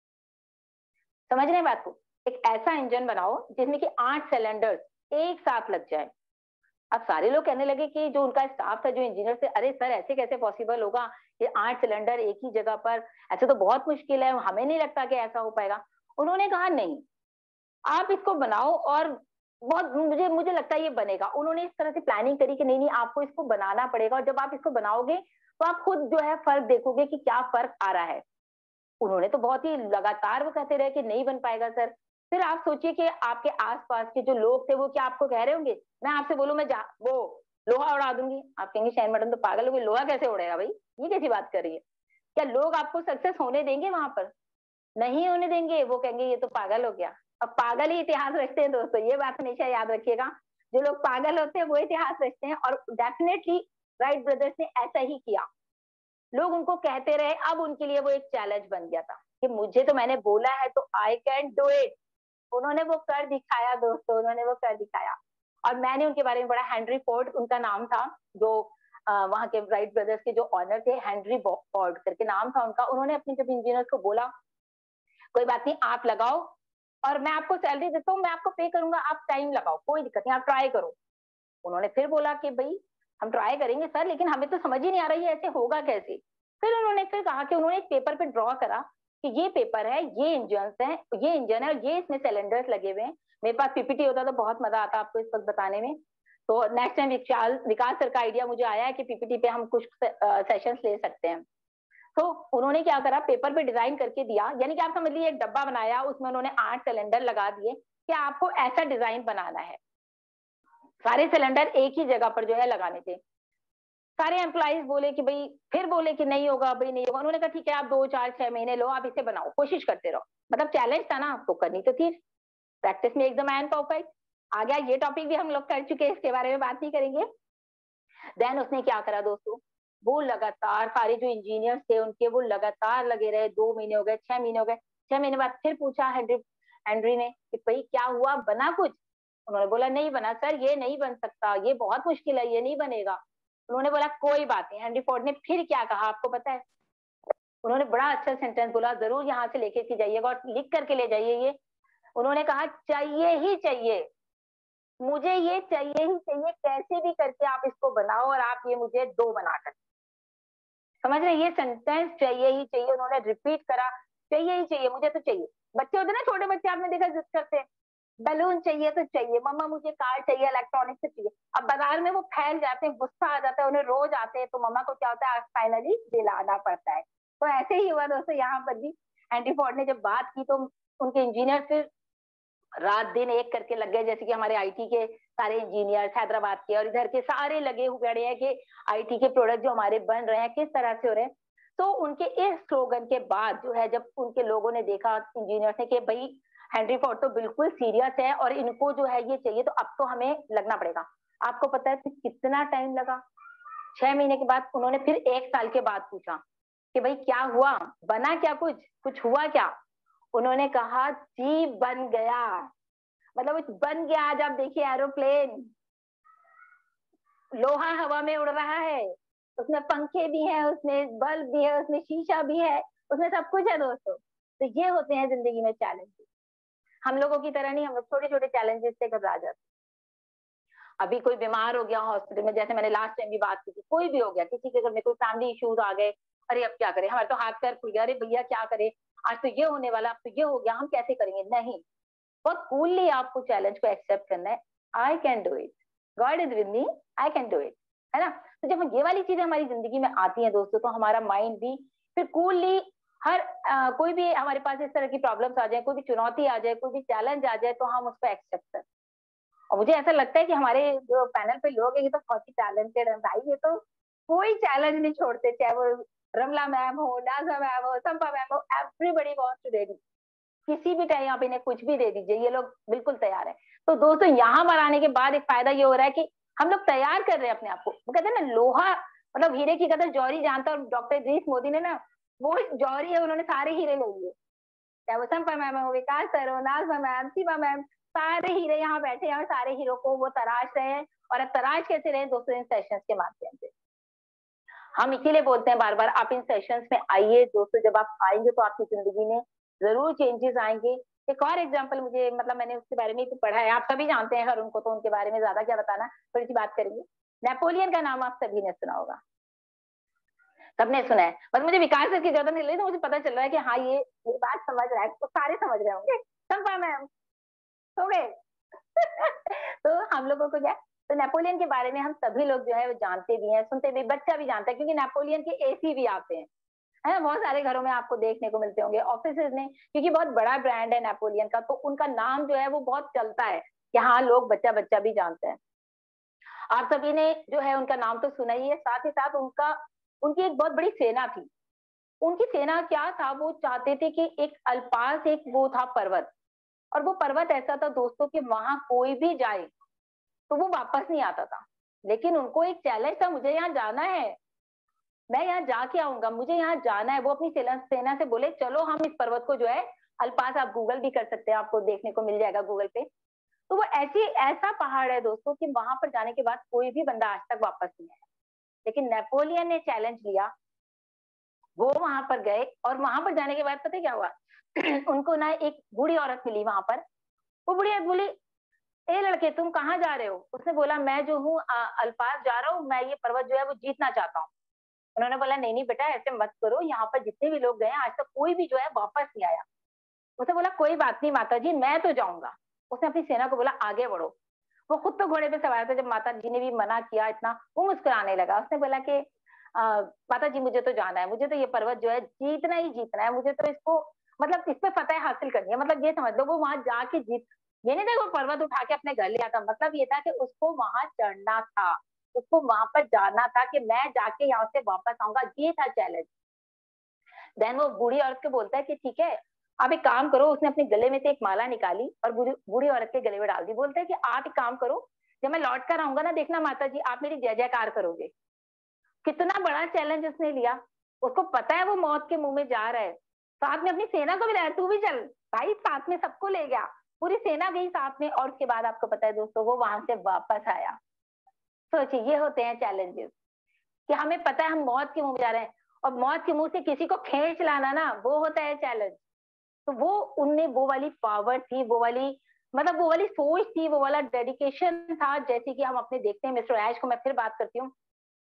समझ रहे हैं बात को, एक ऐसा इंजन बनाओ जिसमें कि 8 सिलेंडर्स एक साथ लग जाए। अब सारे लोग कहने लगे कि जो उनका स्टाफ था, जो इंजीनियर थे, अरे सर ऐसे कैसे पॉसिबल होगा, ये 8 सिलेंडर एक ही जगह पर, ऐसे तो बहुत मुश्किल है, हमें नहीं लगता कि ऐसा हो पाएगा। उन्होंने कहा नहीं, आप इसको बनाओ और बहुत मुझे मुझे लगता है ये बनेगा। उन्होंने इस तरह से प्लानिंग करी कि नहीं नहीं आपको इसको बनाना पड़ेगा, और जब आप इसको बनाओगे तो आप खुद जो है फर्क देखोगे कि क्या फर्क आ रहा है। उन्होंने तो बहुत ही लगातार वो कहते रहे कि नहीं बन पाएगा सर। फिर आप सोचिए कि आपके आसपास के जो लोग थे वो क्या आपको कह रहे होंगे, मैं आपसे बोलूं मैं वो लोहा उड़ा दूंगी, आप कहेंगे शायद मैडम तो पागल हो गई, लोहा कैसे उड़ेगा भाई, ये कैसी बात कर रही है। क्या लोग आपको सक्सेस होने देंगे वहां पर, नहीं होने देंगे। वो कहेंगे ये तो पागल हो गया। अब पागल ही इतिहास रचते हैं दोस्तों, ये बात हमेशा याद रखिएगा। जो लोग पागल होते हैं वो इतिहास रचते हैं, और डेफिनेटली राइट ब्रदर्स ने ऐसा ही किया। लोग उनको कहते रहे, अब उनके लिए वो एक चैलेंज बन गया था कि मुझे तो मैंने बोला है तो आई कैन डू इट। उन्होंने वो कर दिखाया दोस्तों, उन्होंने वो कर दिखाया। और मैंने उनके बारे में पढ़ा, हेनरी फोर्ड उनका नाम था, जो वहां के राइट ब्रदर्स के जो ऑनर थे, हेनरी फोर्ड करके नाम था उनका। उन्होंने अपने जब इंजीनियर्स को बोला कोई बात नहीं आप लगाओ और मैं आपको सैलरी देता हूँ, मैं आपको पे करूंगा, आप टाइम लगाओ, कोई दिक्कत नहीं, आप ट्राई करो। उन्होंने फिर बोला कि भाई हम ट्राई करेंगे सर, लेकिन हमें तो समझ ही नहीं आ रही है ऐसे होगा कैसे। फिर उन्होंने फिर कहा कि उन्होंने एक पेपर पे ड्रॉ करा कि ये पेपर है, ये इंजन है, ये इंजन है और ये इसमें सिलेंडर्स लगे हुए हैं। मेरे पास पीपीटी होता तो बहुत मजा आता आपको इस वक्त बताने में। तो नेक्स्ट टाइम विकास सर का आइडिया मुझे आया है कि पीपीटी पे हम कुछ सेशंस ले सकते हैं। तो उन्होंने क्या करा, पेपर पे डिजाइन करके दिया, यानी कि आप समझ लीजिए एक डब्बा बनाया, उसमें उन्होंने 8 सिलेंडर लगा दिए कि आपको ऐसा डिजाइन बनाना है। सारे सिलेंडर एक ही जगह पर जो है लगाने थे। सारे एम्प्लॉइज बोले कि भाई, फिर बोले कि नहीं होगा भाई, नहीं होगा। उन्होंने कहा ठीक है आप 2 4 6 महीने लो, आप इसे बनाओ, कोशिश करते रहो। मतलब चैलेंज था ना, आपको करनी तो थी। प्रैक्टिस में एकदम एंड परफेक्ट आ गया। ये टॉपिक भी हम लोग कर चुके हैं, इसके बारे में बात नहीं करेंगे। देन उसने क्या करा दोस्तों, वो लगातार सारे जो इंजीनियर्स थे उनके, वो लगातार लगे रहे। 2 महीने हो गए, 6 महीने हो गए। 6 महीने बाद फिर पूछा हेनरी ने कि भाई क्या हुआ, बना कुछ? उन्होंने बोला नहीं बना सर, ये नहीं बन सकता, ये बहुत मुश्किल है, ये नहीं बनेगा। उन्होंने बोला कोई बात नहीं। हेनरी फोर्ड ने फिर क्या कहा आपको पता है? उन्होंने बड़ा अच्छा सेंटेंस बोला, जरूर यहाँ से लेके के जाइएगा और लिख करके ले जाइए ये। उन्होंने कहा चाहिए ही चाहिए, मुझे ये चाहिए ही चाहिए, कैसे भी करके आप इसको बनाओ और आप ये मुझे दो बनाकर। समझ रहे, ये सेंटेंस चाहिए ही चाहिए, उन्होंने रिपीट करा, चाहिए ही चाहिए, मुझे तो चाहिए। बच्चे होते ना, छोटे बच्चे आपने देखा जिद करते हैं, बैलून चाहिए तो चाहिए, मम्मा मुझे कार चाहिए, इलेक्ट्रॉनिक से चाहिए। अब बाजार में वो फैल जाते हैं, गुस्सा आ जाता है उन्हें, रोज आते हैं, तो मम्मा को क्या होता है, फाइनली दिलाना पड़ता है। तो ऐसे ही हुआ दोस्तों यहाँ पर भी। हेनरी फोर्ड ने जब बात की तो उनके इंजीनियर फिर रात दिन एक करके लग गए, जैसे कि हमारे आईटी के सारे इंजीनियर्स हैदराबाद के और इधर के सारे लगे हुए हैं कि आईटी के प्रोडक्ट जो हमारे बन रहे हैं किस तरह से हो रहे हैं। तो उनके इस स्लोगन के बाद जो है, जब उनके लोगों ने देखा इंजीनियर्स ने कि भाई हेनरी फोर्ड तो बिल्कुल सीरियस है और इनको जो है ये चाहिए, तो अब तो हमें लगना पड़ेगा। आपको पता है कितना टाइम लगा? 6 महीने के बाद उन्होंने फिर 1 साल के बाद पूछा कि भाई क्या हुआ, बना क्या, कुछ कुछ हुआ क्या? उन्होंने कहा जी बन गया। मतलब बन गया। आज आप देखिए एरोप्लेन, लोहा हवा में उड़ रहा है, उसमें पंखे भी हैं, उसमें बल्ब भी है, उसमें शीशा भी है, उसमें सब कुछ है दोस्तों। तो ये होते हैं जिंदगी में चैलेंजेस। हम लोगों की तरह नहीं, हम लोग छोटे छोटे चैलेंजेस से घबरा जाते। अभी कोई बीमार हो गया हॉस्पिटल में, जैसे मैंने लास्ट टाइम भी बात की थी, कोई भी हो गया, किसी के घर में कोई फैमिली इश्यूज आ गए, अरे अब क्या करें, हमारे तो हाथ पैर खुल गया, अरे भैया क्या करें, आज तो ये होने वाला, अब तो ये हो गया, हम कैसे करेंगे? नहीं, बहुत कूलली आपको चैलेंज को एक्सेप्ट करना है। I can do it, God is with me, I can do it, है ना? तो जब ये वाली चीजें हमारी जिंदगी में आती हैं दोस्तों, तो हमारा माइंड भी फिर कूलली हर कोई भी हमारे पास इस तरह की प्रॉब्लम्स आ जाए, कोई भी चुनौती आ जाए, कोई भी चैलेंज आ जाए, तो हम उसको एक्सेप्ट करें। और मुझे ऐसा लगता है कि हमारे जो पैनल पे लोग हैं ये तो बहुत ही टैलेंटेड है भाई, ये तो कोई चैलेंज नहीं छोड़ते, चाहे वो रमला मैम हो, नाजा मैम हो, संपा मैम हो, एवरीबडी वांट्स टू रेडी। किसी भी टाइम आप इन्हें कुछ भी दे दीजिए, ये लोग बिल्कुल तैयार है। तो दोस्तों यहाँ पर आने के बाद एक फायदा ये हो रहा है कि हम लोग तैयार कर रहे हैं अपने आप को। वो कहते हैं ना, लोहा मतलब हीरे की कदर जौहरी जानता, और डॉक्टर इदरीस मोदी ने ना वो जौहरी है, उन्होंने सारे हीरे ले लिए। चाहे वो संपा मैम हो, विकास सर हो, नाजमा मैम, शिवा मैम, सारे हीरे यहाँ बैठे हैं और सारे हीरो को वो तराश रहे हैं। और अब तराश कैसे रहे दोस्तों? इन सेशंस के माध्यम से। हम इसीलिए बोलते हैं बार बार, आप इन सेशंस में आइए दोस्तों। जब आप आएंगे तो आपकी जिंदगी में जरूर चेंजेस आएंगे। एक और एग्जांपल मुझे, मतलब मैंने उसके बारे में तो पढ़ा है, आप सभी जानते हैं, हर उनको तो उनके बारे में ज्यादा क्या बताना, थोड़ी सी बात करेंगे। नेपोलियन का नाम आप सभी ने सुना होगा, सबने सुना है, बस मुझे विकास की जरूरत नहीं लगी, तो मुझे पता चल रहा है कि हाँ ये बात समझ रहा है, तो सारे समझ रहे होंगे। संपा मैम हो गए। तो हम लोगों को क्या, तो नेपोलियन के बारे में हम सभी लोग जो है वो जानते भी हैं, सुनते भी, बच्चा भी जानता है, क्योंकि नेपोलियन के एसी भी आते हैं, है ना? बहुत सारे घरों में आपको देखने को मिलते होंगे, ऑफिस में, क्योंकि बहुत बड़ा ब्रांड है नेपोलियन का, तो उनका नाम जो है वो बहुत चलता है कि हाँ लोग बच्चा बच्चा भी जानते हैं। आप सभी ने जो है उनका नाम तो सुना ही है, साथ ही साथ उनकी एक बहुत बड़ी सेना थी। उनकी सेना क्या था, वो चाहते थे कि एक अल्पास, एक वो था पर्वत, और वो पर्वत ऐसा था दोस्तों कि वहां कोई भी जाए तो वो वापस नहीं आता था। लेकिन उनको एक चैलेंज था, मुझे यहाँ जाना है, मैं यहाँ जाके आऊंगा, मुझे यहाँ जाना है। वो अपनी सेना से बोले चलो हम इस पर्वत को जो है अल्पास, आप गूगल भी कर सकते हैं, आपको देखने को मिल जाएगा गूगल पे। तो वो ऐसा पहाड़ है दोस्तों कि वहां पर जाने के बाद कोई भी बंदा आज तक वापस नहीं आया। लेकिन नेपोलियन ने चैलेंज लिया, वो वहां पर गए, और वहां पर जाने के बाद पता है क्या हुआ? उनको ना एक बूढ़ी औरत मिली वहां पर। वो बूढ़ी औरत बोली, ए लड़के तुम कहाँ जा रहे हो? उसने बोला मैं जो हूँ अल्पास जा रहा हूँ, मैं ये पर्वत जो है वो जीतना चाहता हूँ। उन्होंने बोला नहीं नहीं बेटा, ऐसे मत करो, यहाँ पर जितने भी लोग गए आज तक कोई भी जो है वापस नहीं आया। उसने बोला कोई बात नहीं माता जी, मैं तो जाऊंगा। उसने अपनी सेना को बोला आगे बढ़ो। वो खुद तो घोड़े पे सवार था, जब माता जी ने भी मना किया इतना, वो मुस्कुराने लगा। उसने बोला कि माता जी मुझे तो जाना है, मुझे तो ये पर्वत जो है जीतना ही जीतना है, मुझे तो इसको मतलब इस पे फतह हासिल करनी है। मतलब ये समझ लो वो वहां जाके जीत, ये नहीं था वो पर्वत उठा के अपने घर ले आता, मतलब ये था कि उसको वहां चढ़ना था, उसको वहां पर जाना था कि मैं जाके यहाँ से वापस आऊंगा, ये था चैलेंज। देन वो बूढ़ी औरत को बोलता है कि ठीक है आप एक काम करो। उसने अपने गले में से एक माला निकाली और बूढ़ी औरत के गले में डाल दी। बोलते हैं कि आप एक काम करो, जब मैं लौट कर आऊंगा ना, देखना माता जी आप मेरी जय जयकार करोगे। कितना बड़ा चैलेंज उसने लिया। उसको पता है वो मौत के मुंह में जा रहा है, साथ में अपनी सेना को भी लाया, तू भी चल भाई, साथ में सबको ले गया, पूरी सेना गई साथ में। और उसके बाद आपको पता है दोस्तों, वो वहां से वापस आया। सोचिए, ये होते हैं चैलेंजेस कि हमें पता है हम मौत के मुंह में जा रहे हैं, और मौत के मुंह से किसी को खींच लाना ना, वो होता है चैलेंज। तो वो उनमें वो वाली पावर थी, वो वाली मतलब वो वाली सोच थी, वो वाला डेडिकेशन था। जैसे कि हम अपने देखते हैं मिस्टर ऐश को, मैं फिर बात करती हूँ,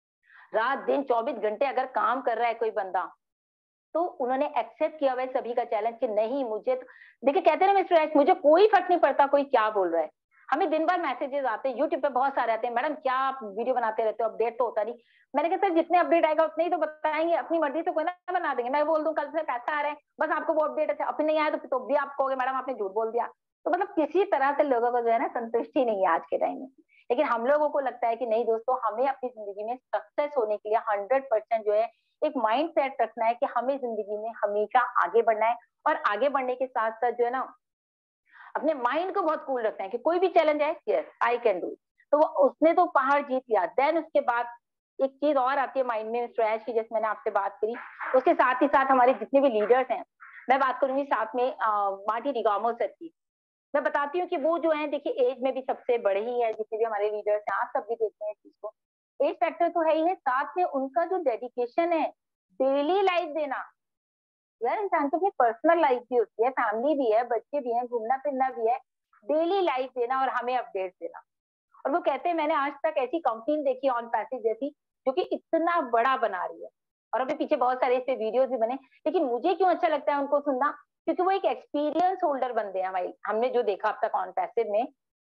रात दिन 24 घंटे अगर काम कर रहा है कोई बंदा, तो उन्होंने एक्सेप्ट किया हुआ है सभी का चैलेंज कि नहीं मुझे तो, देखिए कहते हैं ना मिस्टर एक्स, मुझे कोई फर्क नहीं पड़ता कोई क्या बोल रहा है। हमें दिन भर मैसेजेस आते हैं, यूट्यूब पे बहुत सारे आते हैं, मैडम क्या आप वीडियो बनाते रहते हो, अपडेट तो होता नहीं। मैंने कहा सर जितने अपडेट आएगा उतने ही तो बताएंगे, अपनी मर्जी से कोई ना बना देंगे। मैं बोल दूं कल से पैसा आ रहा है, बस आपको वो अपडेट अच्छा अपने नहीं आया तो भी आप कहोगे मैडम आपने झूठ बोल दिया। तो मतलब किसी तरह से लोगों को जो है ना संतुष्टि नहीं है आज के टाइम में। लेकिन हम लोगों को लगता है कि नहीं दोस्तों, हमें अपनी जिंदगी में सक्सेस होने के लिए 100% जो है एक माइंड सेट रखना है कि हमें जिंदगी में हमेशा आगे बढ़ना है। और आगे बढ़ने के साथ साथ जो है ना, अपने माइंड को बहुत कूल रखना है कि कोई भी चैलेंज है, यस आई कैन डू। तो वो उसने तो पहाड़ जीत लिया। देन उसके बाद एक चीज और आती है माइंड में मिस्टर ऐश की, जैसे मैंने आपसे बात करी, उसके साथ ही साथ हमारे जितने भी लीडर्स हैं, मैं बात करूंगी साथ में मार्टी डिगामो सर की। मैं बताती हूँ कि वो जो है देखिए एज में भी सबसे बड़े ही है, जितने भी हमारे लीडर्स हैं, आप सब भी देखते हैं इस चीज को। एज फैक्टर तो है ही है, साथ में उनका जो डेडिकेशन है, डेली लाइफ देना। यार इंसान की अपनी पर्सनल लाइफ भी होती है, फैमिली भी है, बच्चे भी हैं, घूमना फिरना भी है। डेली लाइफ देना और हमें अपडेट देना। और वो कहते हैं मैंने आज तक ऐसी कंपनी देखी ऑन पैसेज जैसी, जो कि इतना बड़ा बना रही है। और अभी पीछे बहुत सारे इस पे वीडियोस भी बने। लेकिन मुझे क्यों अच्छा लगता है उनको सुनना, क्योंकि वो एक एक्सपीरियंस होल्डर बनते हैं भाई। हमने जो देखा अब तक ऑन पैसेज में,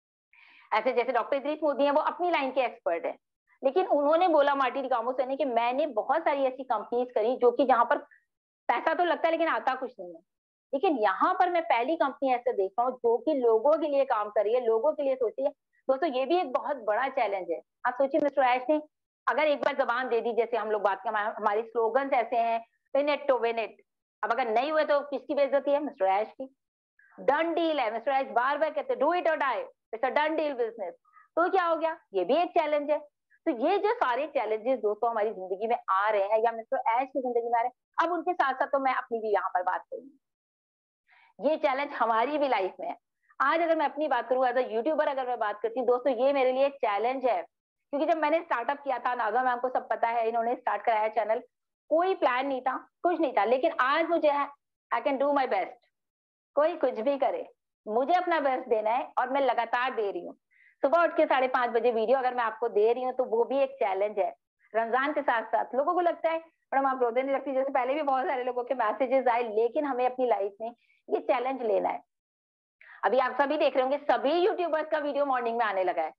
ऐसे जैसे डॉक्टर इदरीस मोदी हैं, वो अपनी लाइन के एक्सपर्ट है। लेकिन उन्होंने बोला मार्टी डिकामो सर ने कि मैंने बहुत सारी ऐसी कंपनीज करी जो कि जहां पर पैसा तो लगता है लेकिन आता कुछ नहीं है। लेकिन यहाँ पर मैं पहली कंपनी ऐसे देख रहा हूँ जो कि लोगों के लिए काम कर रही है, लोगों के लिए सोची है। दोस्तों ये भी एक बहुत बड़ा चैलेंज है। आप सोचिए मिस्टर ऐश ने अगर एक बार जबान दे दी, जैसे हम लोग बात करें, हमारी स्लोगन्स ऐसे हैं, win it to win it. अब अगर नहीं हुए तो किसकी बेइज्जती है? मिस्टर ऐश की। डन डील है, मिस्टर ऐश बार बार कहते हैं डू इट और die, it's a done deal business. तो क्या हो गया? ये भी एक चैलेंज है। तो ये जो सारे चैलेंजेस दोस्तों हमारी जिंदगी में आ रहे हैं, या मिस्टर ऐश की जिंदगी में आ रहे हैं, अब उनके साथ साथ तो मैं अपनी भी यहाँ पर बात करूंगी, ये चैलेंज हमारी भी लाइफ में है। आज अगर मैं अपनी बात करूँ एज अ यूट्यूबर, अगर मैं बात करती हूँ दोस्तों, ये मेरे लिए एक चैलेंज है। क्योंकि जब मैंने स्टार्टअप किया था, नाज़ा मैम को सब पता है, इन्होंने स्टार्ट कराया चैनल, कोई प्लान नहीं था, कुछ नहीं था। लेकिन आज मुझे I can do my best. कोई कुछ भी करे, मुझे अपना बेस्ट देना है और मैं लगातार दे रही हूँ। सुबह उठ के 5:30 बजे वीडियो अगर मैं आपको दे रही हूँ, तो वो भी एक चैलेंज है। रमजान के साथ साथ लोगों को लगता है मैडम आप रोते नहीं लगती, जैसे पहले भी बहुत सारे लोगों के मैसेजेस आए। लेकिन हमें अपनी लाइफ में ये चैलेंज लेना है। अभी आप सभी देख रहे होंगे, सभी यूट्यूबर्स का वीडियो मॉर्निंग में आने लगा है।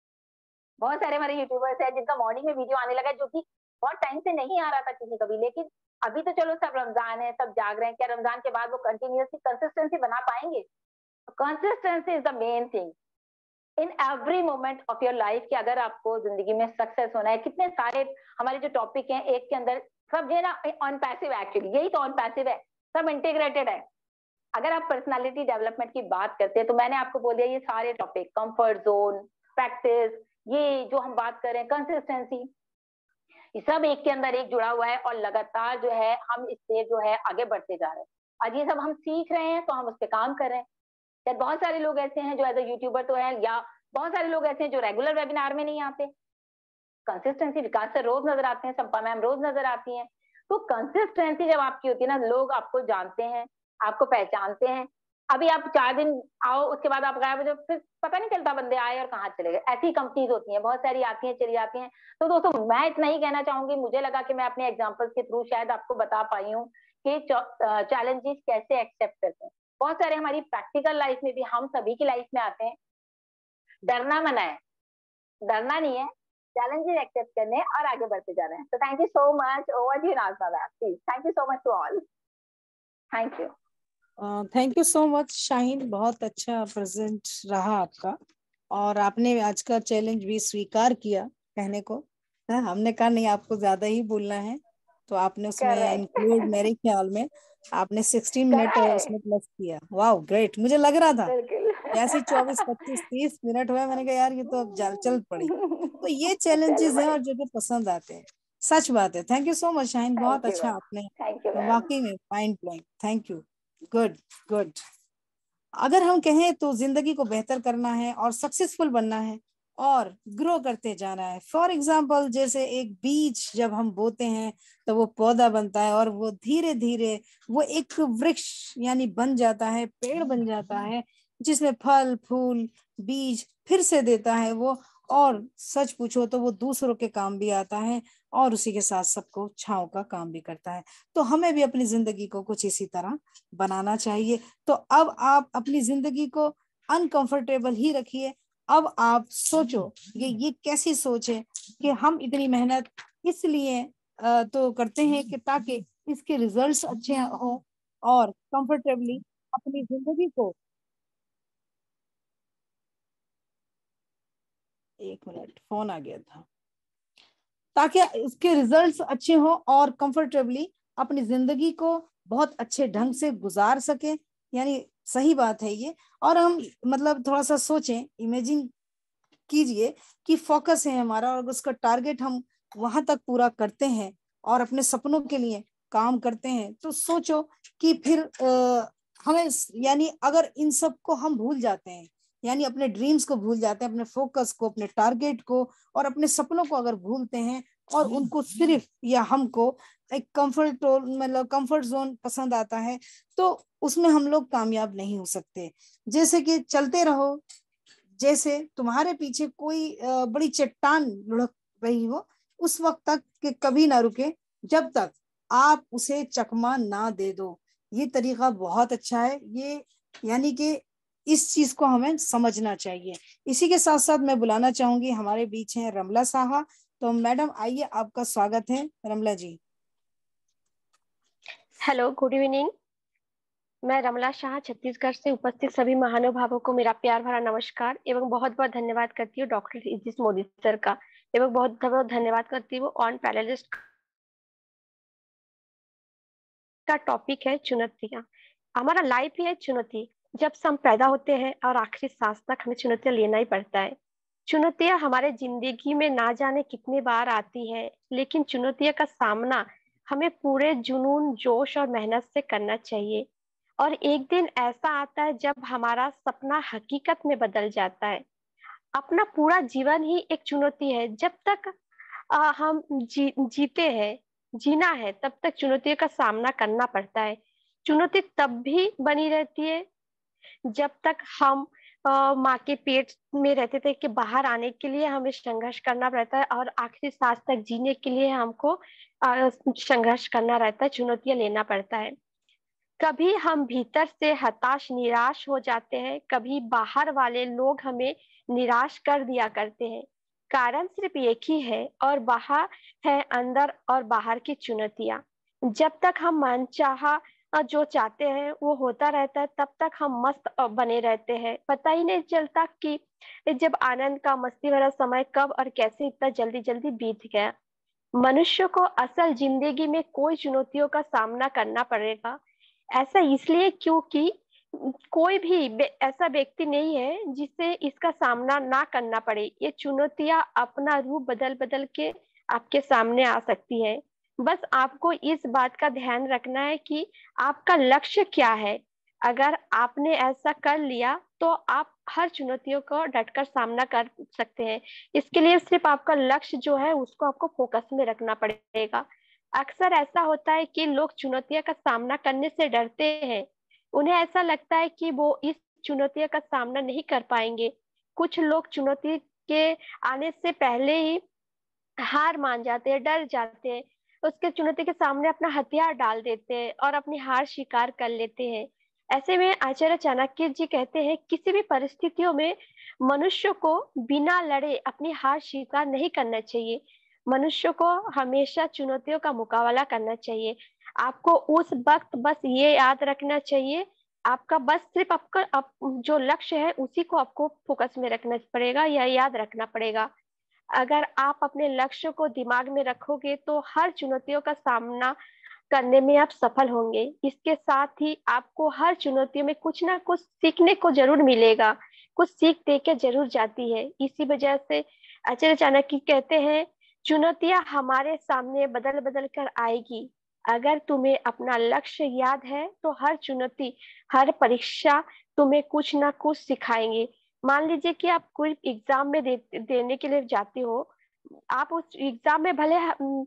बहुत सारे हमारे यूट्यूबर्स हैं जिनका मॉर्निंग में वीडियो आने लगा है, जो कि बहुत टाइम से नहीं आ रहा था किसी का भी। लेकिन अभी तो चलो सब रमजान है, सब जाग रहे हैं, क्या रमजान के बाद वो कंटिन्यूसली कंसिस्टेंसी बना पाएंगे? Consistency is the main thing in every moment of your life. कि अगर आपको जिंदगी में सक्सेस होना है, कितने सारे हमारे जो टॉपिक हैं एक के अंदर सब ये ना ऑन पैसिव, एक्चुअली यही तो ऑन पैसिव है, सब इंटीग्रेटेड है। अगर आप पर्सनालिटी डेवलपमेंट की बात करते हैं, तो मैंने आपको बोल दिया ये सारे टॉपिक, कंफर्ट जोन, प्रैक्टिस, ये जो हम बात कर रहे हैं कंसिस्टेंसी, ये सब एक के अंदर एक जुड़ा हुआ है और लगातार जो है हम इससे जो है आगे बढ़ते जा रहे हैं। आज ये सब हम सीख रहे हैं तो हम उस पर काम कर रहे हैं। शायद बहुत सारे लोग ऐसे हैं जो एज अ यूट्यूबर तो है, या बहुत सारे लोग ऐसे हैं जो रेगुलर वेबिनार में नहीं आते। कंसिस्टेंसी विकास से रोज नजर आते हैं, संपा मैम रोज नजर आती हैं। तो कंसिस्टेंसी जब आपकी होती है ना, लोग आपको जानते हैं, आपको पहचानते हैं। अभी आप 4 दिन आओ, उसके बाद आप गायब हो जाओ, फिर पता नहीं चलता बंदे आए और कहाँ चले गए। ऐसी कंपनीज होती हैं, बहुत सारी आती हैं चली जाती हैं। तो दोस्तों मैं इतना ही कहना चाहूंगी, मुझे लगा कि मैं अपने एग्जाम्पल्स के थ्रू शायद आपको बता पाई हूँ कि चैलेंजेस कैसे एक्सेप्ट करते हैं। बहुत सारे हमारी प्रैक्टिकल लाइफ में भी, हम सभी की लाइफ में आते हैं। डरना मना है, डरना नहीं है, चैलेंजेस एक्सेप्ट करने और आगे बढ़ते जा रहे हैं। तो thank you so much. Over to you Nazma ma'am, please. Thank you so much to all. Thank you. Thank you so much Shaheen, बहुत अच्छा प्रेजेंट रहा आपका, और आपने आज का चैलेंज भी स्वीकार किया कहने को। हमने कहा नहीं आपको ज्यादा ही बोलना है, तो आपने उसमें इंक्लूड, करेक्ट। मेरे ख्याल में आपने 16 मिनट करेक्ट। उसमें प्लस किया। वाह ग्रेट, मुझे लग रहा था बिल्कुल। जैसे 24 25 30 मिनट हुए, मैंने कहा यार ये तो अब चल पड़ी। तो ये चल चैलेंजेस हैं भाई। और जो कि पसंद आते हैं। सच बात है। Thank you so much Shaheen, बहुत थैंक यू अच्छा मैम। आपने, थैंक यू मैम। वाकई में mind blowing. Thank you. Good good. अगर हम कहें तो जिंदगी को बेहतर करना है और सक्सेसफुल बनना है और ग्रो करते जाना है। फॉर एग्जाम्पल जैसे एक बीज जब हम बोते हैं तो वो पौधा बनता है और वो धीरे धीरे वो एक वृक्ष यानी बन जाता है, पेड़ बन जाता है, जिसमें फल फूल बीज फिर से देता है वो। और सच पूछो तो वो दूसरों के काम भी आता है और उसी के साथ सबको छांव का काम भी करता है। तो हमें भी अपनी जिंदगी को कुछ इसी तरह बनाना चाहिए। तो अब आप अपनी जिंदगी को अनकंफर्टेबल ही रखिए। अब आप सोचो, ये कैसी सोच है कि हम इतनी मेहनत इसलिए तो करते हैं कि ताकि इसके रिजल्ट्स अच्छे हो और कंफर्टेबली अपनी जिंदगी को, एक मिनट फोन आ गया था, ताकि इसके रिजल्ट्स अच्छे हो और कंफर्टेबली अपनी जिंदगी को बहुत अच्छे ढंग से गुजार सके। यानी सही बात है ये। और हम मतलब थोड़ा सा सोचें, इमेजिन कीजिए कि फोकस है हमारा और उसका टारगेट हम वहां तक पूरा करते हैं और अपने सपनों के लिए काम करते हैं। तो सोचो कि फिर हमें यानी अगर इन सब को हम भूल जाते हैं, यानी अपने ड्रीम्स को भूल जाते हैं, अपने फोकस को, अपने टारगेट को और अपने सपनों को अगर भूलते हैं और उनको सिर्फ या हमको एक कंफर्ट मतलब कंफर्ट जोन पसंद आता है, तो उसमें हम लोग कामयाब नहीं हो सकते। जैसे कि चलते रहो, जैसे तुम्हारे पीछे कोई बड़ी चट्टान लुढ़क रही हो, उस वक्त तक कि कभी ना रुके जब तक आप उसे चकमा ना दे दो। ये तरीका बहुत अच्छा है ये, यानी कि इस चीज को हमें समझना चाहिए। इसी के साथ साथ मैं बुलाना चाहूंगी, हमारे बीच हैं रमला साहा। तो मैडम आइए, आपका स्वागत है Ramla ji. Hello, good evening. मैं रमला शाह छत्तीसगढ़ से उपस्थित सभी महानुभावों को मेरा प्यार भरा नमस्कार एवं बहुत बहुत धन्यवाद करती हूँ डॉक्टर इजिस मोदी सर का, एवं बहुत बहुत धन्यवाद करती हूँ ऑन पैनलिस्ट का। टॉपिक है चुनौतियाँ। हमारा लाइफ ही है चुनौती। जब से हम पैदा होते हैं और आखिरी सांस तक हमें चुनौतियाँ लेना ही पड़ता है। चुनौतियाँ हमारे जिंदगी में ना जाने कितनी बार आती है, लेकिन चुनौतियों का सामना हमें पूरे जुनून, जोश और मेहनत से करना चाहिए। और एक दिन ऐसा आता है जब हमारा सपना हकीकत में बदल जाता है। अपना पूरा जीवन ही एक चुनौती है। जब तक हम जीते हैं, जीना है, तब तक चुनौतियों का सामना करना पड़ता है। चुनौती तब भी बनी रहती है जब तक हम माँ के पेट में रहते थे कि बाहर आने के लिए हमें संघर्ष करना रहता है और आखिरी सांस तक जीने के लिए हमको संघर्ष करना रहता है, चुनौतियां लेना पड़ता है। कभी हम भीतर से हताश निराश हो जाते हैं, कभी बाहर वाले लोग हमें निराश कर दिया करते हैं। कारण सिर्फ एक ही है और वह है अंदर और बाहर की चुनौतियां। जब तक हम मनचाहा जो चाहते हैं वो होता रहता है, तब तक हम मस्त बने रहते हैं। पता ही नहीं चलता कि जब आनंद का मस्ती भरा समय कब और कैसे इतना जल्दी जल्दी बीत गया। मनुष्य को असल जिंदगी में कोई चुनौतियों का सामना करना पड़ेगा। ऐसा इसलिए क्योंकि कोई भी ऐसा व्यक्ति नहीं है जिसे इसका सामना ना करना पड़े। ये चुनौतियां अपना रूप बदल बदल के आपके सामने आ सकती है। बस आपको इस बात का ध्यान रखना है कि आपका लक्ष्य क्या है। अगर आपने ऐसा कर लिया तो आप हर चुनौतियों को डटकर सामना कर सकते हैं। इसके लिए सिर्फ आपका लक्ष्य जो है उसको आपको फोकस में रखना पड़ेगा। अक्सर ऐसा होता है कि लोग चुनौतियों का सामना करने से डरते हैं। उन्हें ऐसा लगता है कि वो इस चुनौतियों का सामना नहीं कर पाएंगे। कुछ लोग चुनौती के आने से पहले ही हार मान जाते हैं, डर जाते हैं, उसके चुनौती के सामने अपना हथियार डाल देते हैं और अपनी हार स्वीकार कर लेते हैं। ऐसे में आचार्य चाणक्य जी कहते हैं, किसी भी परिस्थितियों में मनुष्य को बिना लड़े अपनी हार स्वीकार नहीं करना चाहिए। मनुष्य को हमेशा चुनौतियों का मुकाबला करना चाहिए। आपको उस वक्त बस ये याद रखना चाहिए, आपका बस सिर्फ आपका जो लक्ष्य है उसी को आपको फोकस में रखना पड़ेगा या याद रखना पड़ेगा। अगर आप अपने लक्ष्य को दिमाग में रखोगे तो हर चुनौतियों का सामना करने में आप सफल होंगे। इसके साथ ही आपको हर चुनौतियों में कुछ ना कुछ सीखने को जरूर मिलेगा, कुछ सीख देके जरूर जाती है। इसी वजह से आचार्य चाणक्य कहते हैं, चुनौतियां हमारे सामने बदल बदल कर आएगी। अगर तुम्हें अपना लक्ष्य याद है तो हर चुनौती, हर परीक्षा तुम्हें कुछ ना कुछ सिखाएंगे। मान लीजिए कि आप कोई एग्जाम में देने के लिए जाते हो, आप उस एग्जाम में भले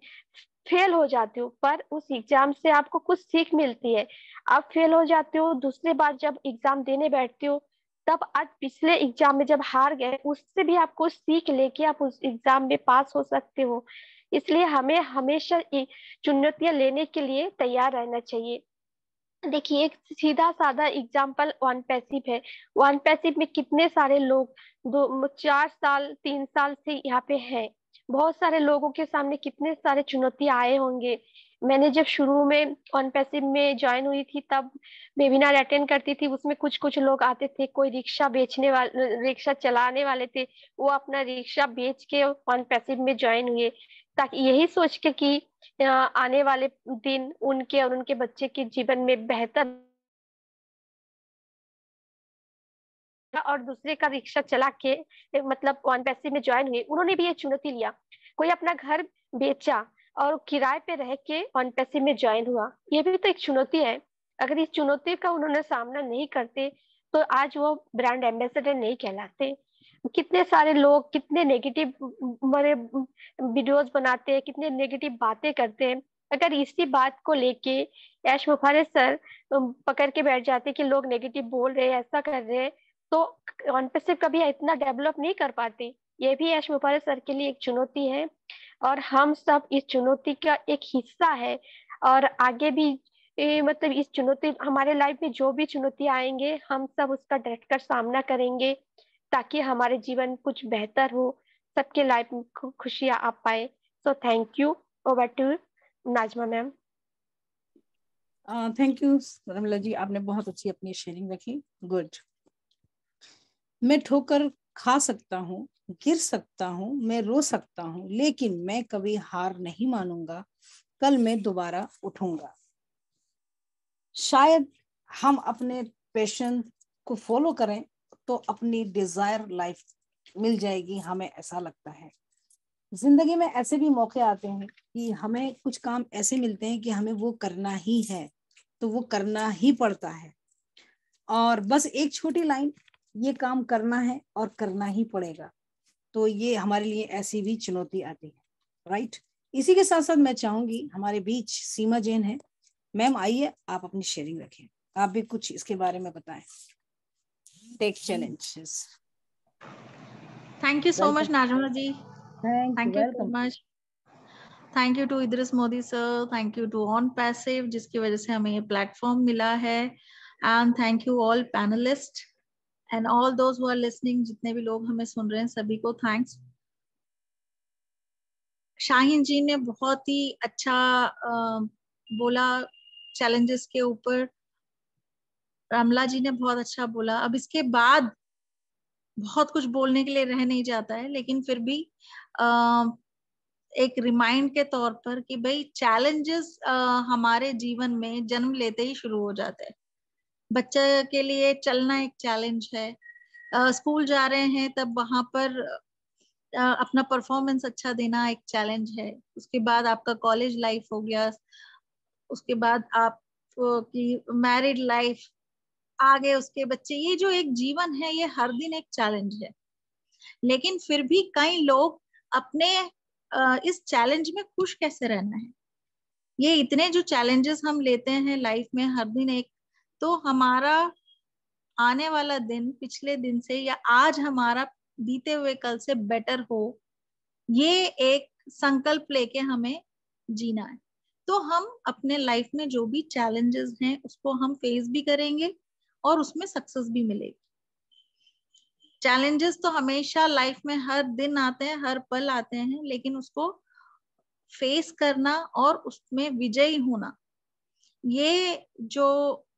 फेल हो जाते हो पर उस एग्जाम से आपको कुछ सीख मिलती है। आप फेल हो जाते हो, दूसरी बार जब एग्जाम देने बैठते हो, तब आज पिछले एग्जाम में जब हार गए उससे भी आपको सीख लेके आप उस एग्जाम में पास हो सकते हो। इसलिए हमें हमेशा चुनौतियां लेने के लिए तैयार रहना चाहिए। देखिए, एक सीधा साधा एग्जाम्पल वन पैसिव है। वन पैसिव में कितने सारे लोग 4 साल 3 साल से यहाँ पे हैं। बहुत सारे लोगों के सामने कितने सारे चुनौतियां आए होंगे। मैंने जब शुरू में वन पैसिव में ज्वाइन हुई थी तब वेबिनार अटेंड करती थी, उसमें कुछ कुछ लोग आते थे, कोई रिक्शा बेचने वाले, रिक्शा चलाने वाले थे, वो अपना रिक्शा बेच के वन पैसिव में ज्वाइन हुए, ताकि यही सोच के कि आने वाले दिन उनके और उनके बच्चे के जीवन में बेहतर, और दूसरे का रिक्शा चला के मतलब वन पैसे में ज्वाइन हुए, उन्होंने भी ये चुनौती लिया। कोई अपना घर बेचा और किराए पे रह के वन पैसे में ज्वाइन हुआ, ये भी तो एक चुनौती है। अगर इस चुनौती का उन्होंने सामना नहीं करते तो आज वो ब्रांड एम्बेसडर नहीं कहलाते। कितने सारे लोग कितने नेगेटिव बड़े वीडियोस बनाते हैं, कितने नेगेटिव बातें करते हैं। अगर इसी बात को लेके यश मुखारे सर पकड़ के बैठ जाते कि लोग नेगेटिव बोल रहे हैं, ऐसा कर रहे हैं, तो कॉन्पेसिव कभी इतना डेवलप नहीं कर पाते। ये भी यश मुखारे सर के लिए एक चुनौती है और हम सब इस चुनौती का एक हिस्सा है। और आगे भी मतलब इस चुनौती, हमारे लाइफ में जो भी चुनौती आएंगे हम सब उसका डट कर सामना करेंगे, ताकि हमारे जीवन कुछ बेहतर हो, सबके लाइफ में खुशियां आ पाए। So thank you. Over to Najma ma'am. Thank you Ramla ji, आपने बहुत अच्छी अपनी शेयरिंग रखी। गुड। मैं ठोकर खा सकता हूँ, गिर सकता हूँ, मैं रो सकता हूँ, लेकिन मैं कभी हार नहीं मानूंगा, कल मैं दोबारा उठूंगा। शायद हम अपने पैशन को फॉलो करें तो अपनी डिजायर लाइफ मिल जाएगी, हमें ऐसा लगता है। जिंदगी में ऐसे भी मौके आते हैं कि हमें कुछ काम ऐसे मिलते हैं कि हमें वो करना ही है, तो वो करना ही पड़ता है। और बस एक छोटी लाइन, ये काम करना है और करना ही पड़ेगा, तो ये हमारे लिए ऐसी भी चुनौती आती है, राइट। इसी के साथ साथ मैं चाहूंगी, हमारे बीच सीमा जैन है। मैम आइए, आप अपनी शेयरिंग रखें, आप भी कुछ इसके बारे में बताएं। Take challenges. Thank you so much Najma ji. Thank you you, so much. Thank you to Idris Modi sir, thank you to on passive जिसकी वजह से हमें ये प्लेटफॉर्म मिला है, and thank you all panelist and all those who are listening. जितने भी लोग हमें सुन रहे हैं सभी को थैंक्स। शाहीन जी ने बहुत ही अच्छा बोला चैलेंजेस के ऊपर, रमला जी ने बहुत अच्छा बोला। अब इसके बाद बहुत कुछ बोलने के लिए रह नहीं जाता है, लेकिन फिर भी एक रिमाइंड के तौर पर कि भाई चैलेंजेस हमारे जीवन में जन्म लेते ही शुरू हो जाते हैं। बच्चे के लिए चलना एक चैलेंज है, स्कूल जा रहे हैं तब वहां पर अपना परफॉर्मेंस अच्छा देना एक चैलेंज है। उसके बाद आपका कॉलेज लाइफ हो गया, उसके बाद आप की मैरिड लाइफ, आगे उसके बच्चे, ये जो एक जीवन है ये हर दिन एक चैलेंज है। लेकिन फिर भी कई लोग अपने इस चैलेंज में खुश कैसे रहना है, ये इतने जो चैलेंजेस हम लेते हैं लाइफ में हर दिन एक, तो हमारा आने वाला दिन पिछले दिन से या आज हमारा बीते हुए कल से बेटर हो, ये एक संकल्प लेके हमें जीना है। तो हम अपने लाइफ में जो भी चैलेंजेस हैं उसको हम फेस भी करेंगे और उसमें सक्सेस भी मिलेगी। चैलेंजेस तो हमेशा लाइफ में हर दिन आते हैं, हर पल आते हैं, लेकिन उसको फेस करना और उसमें विजयी होना, ये जो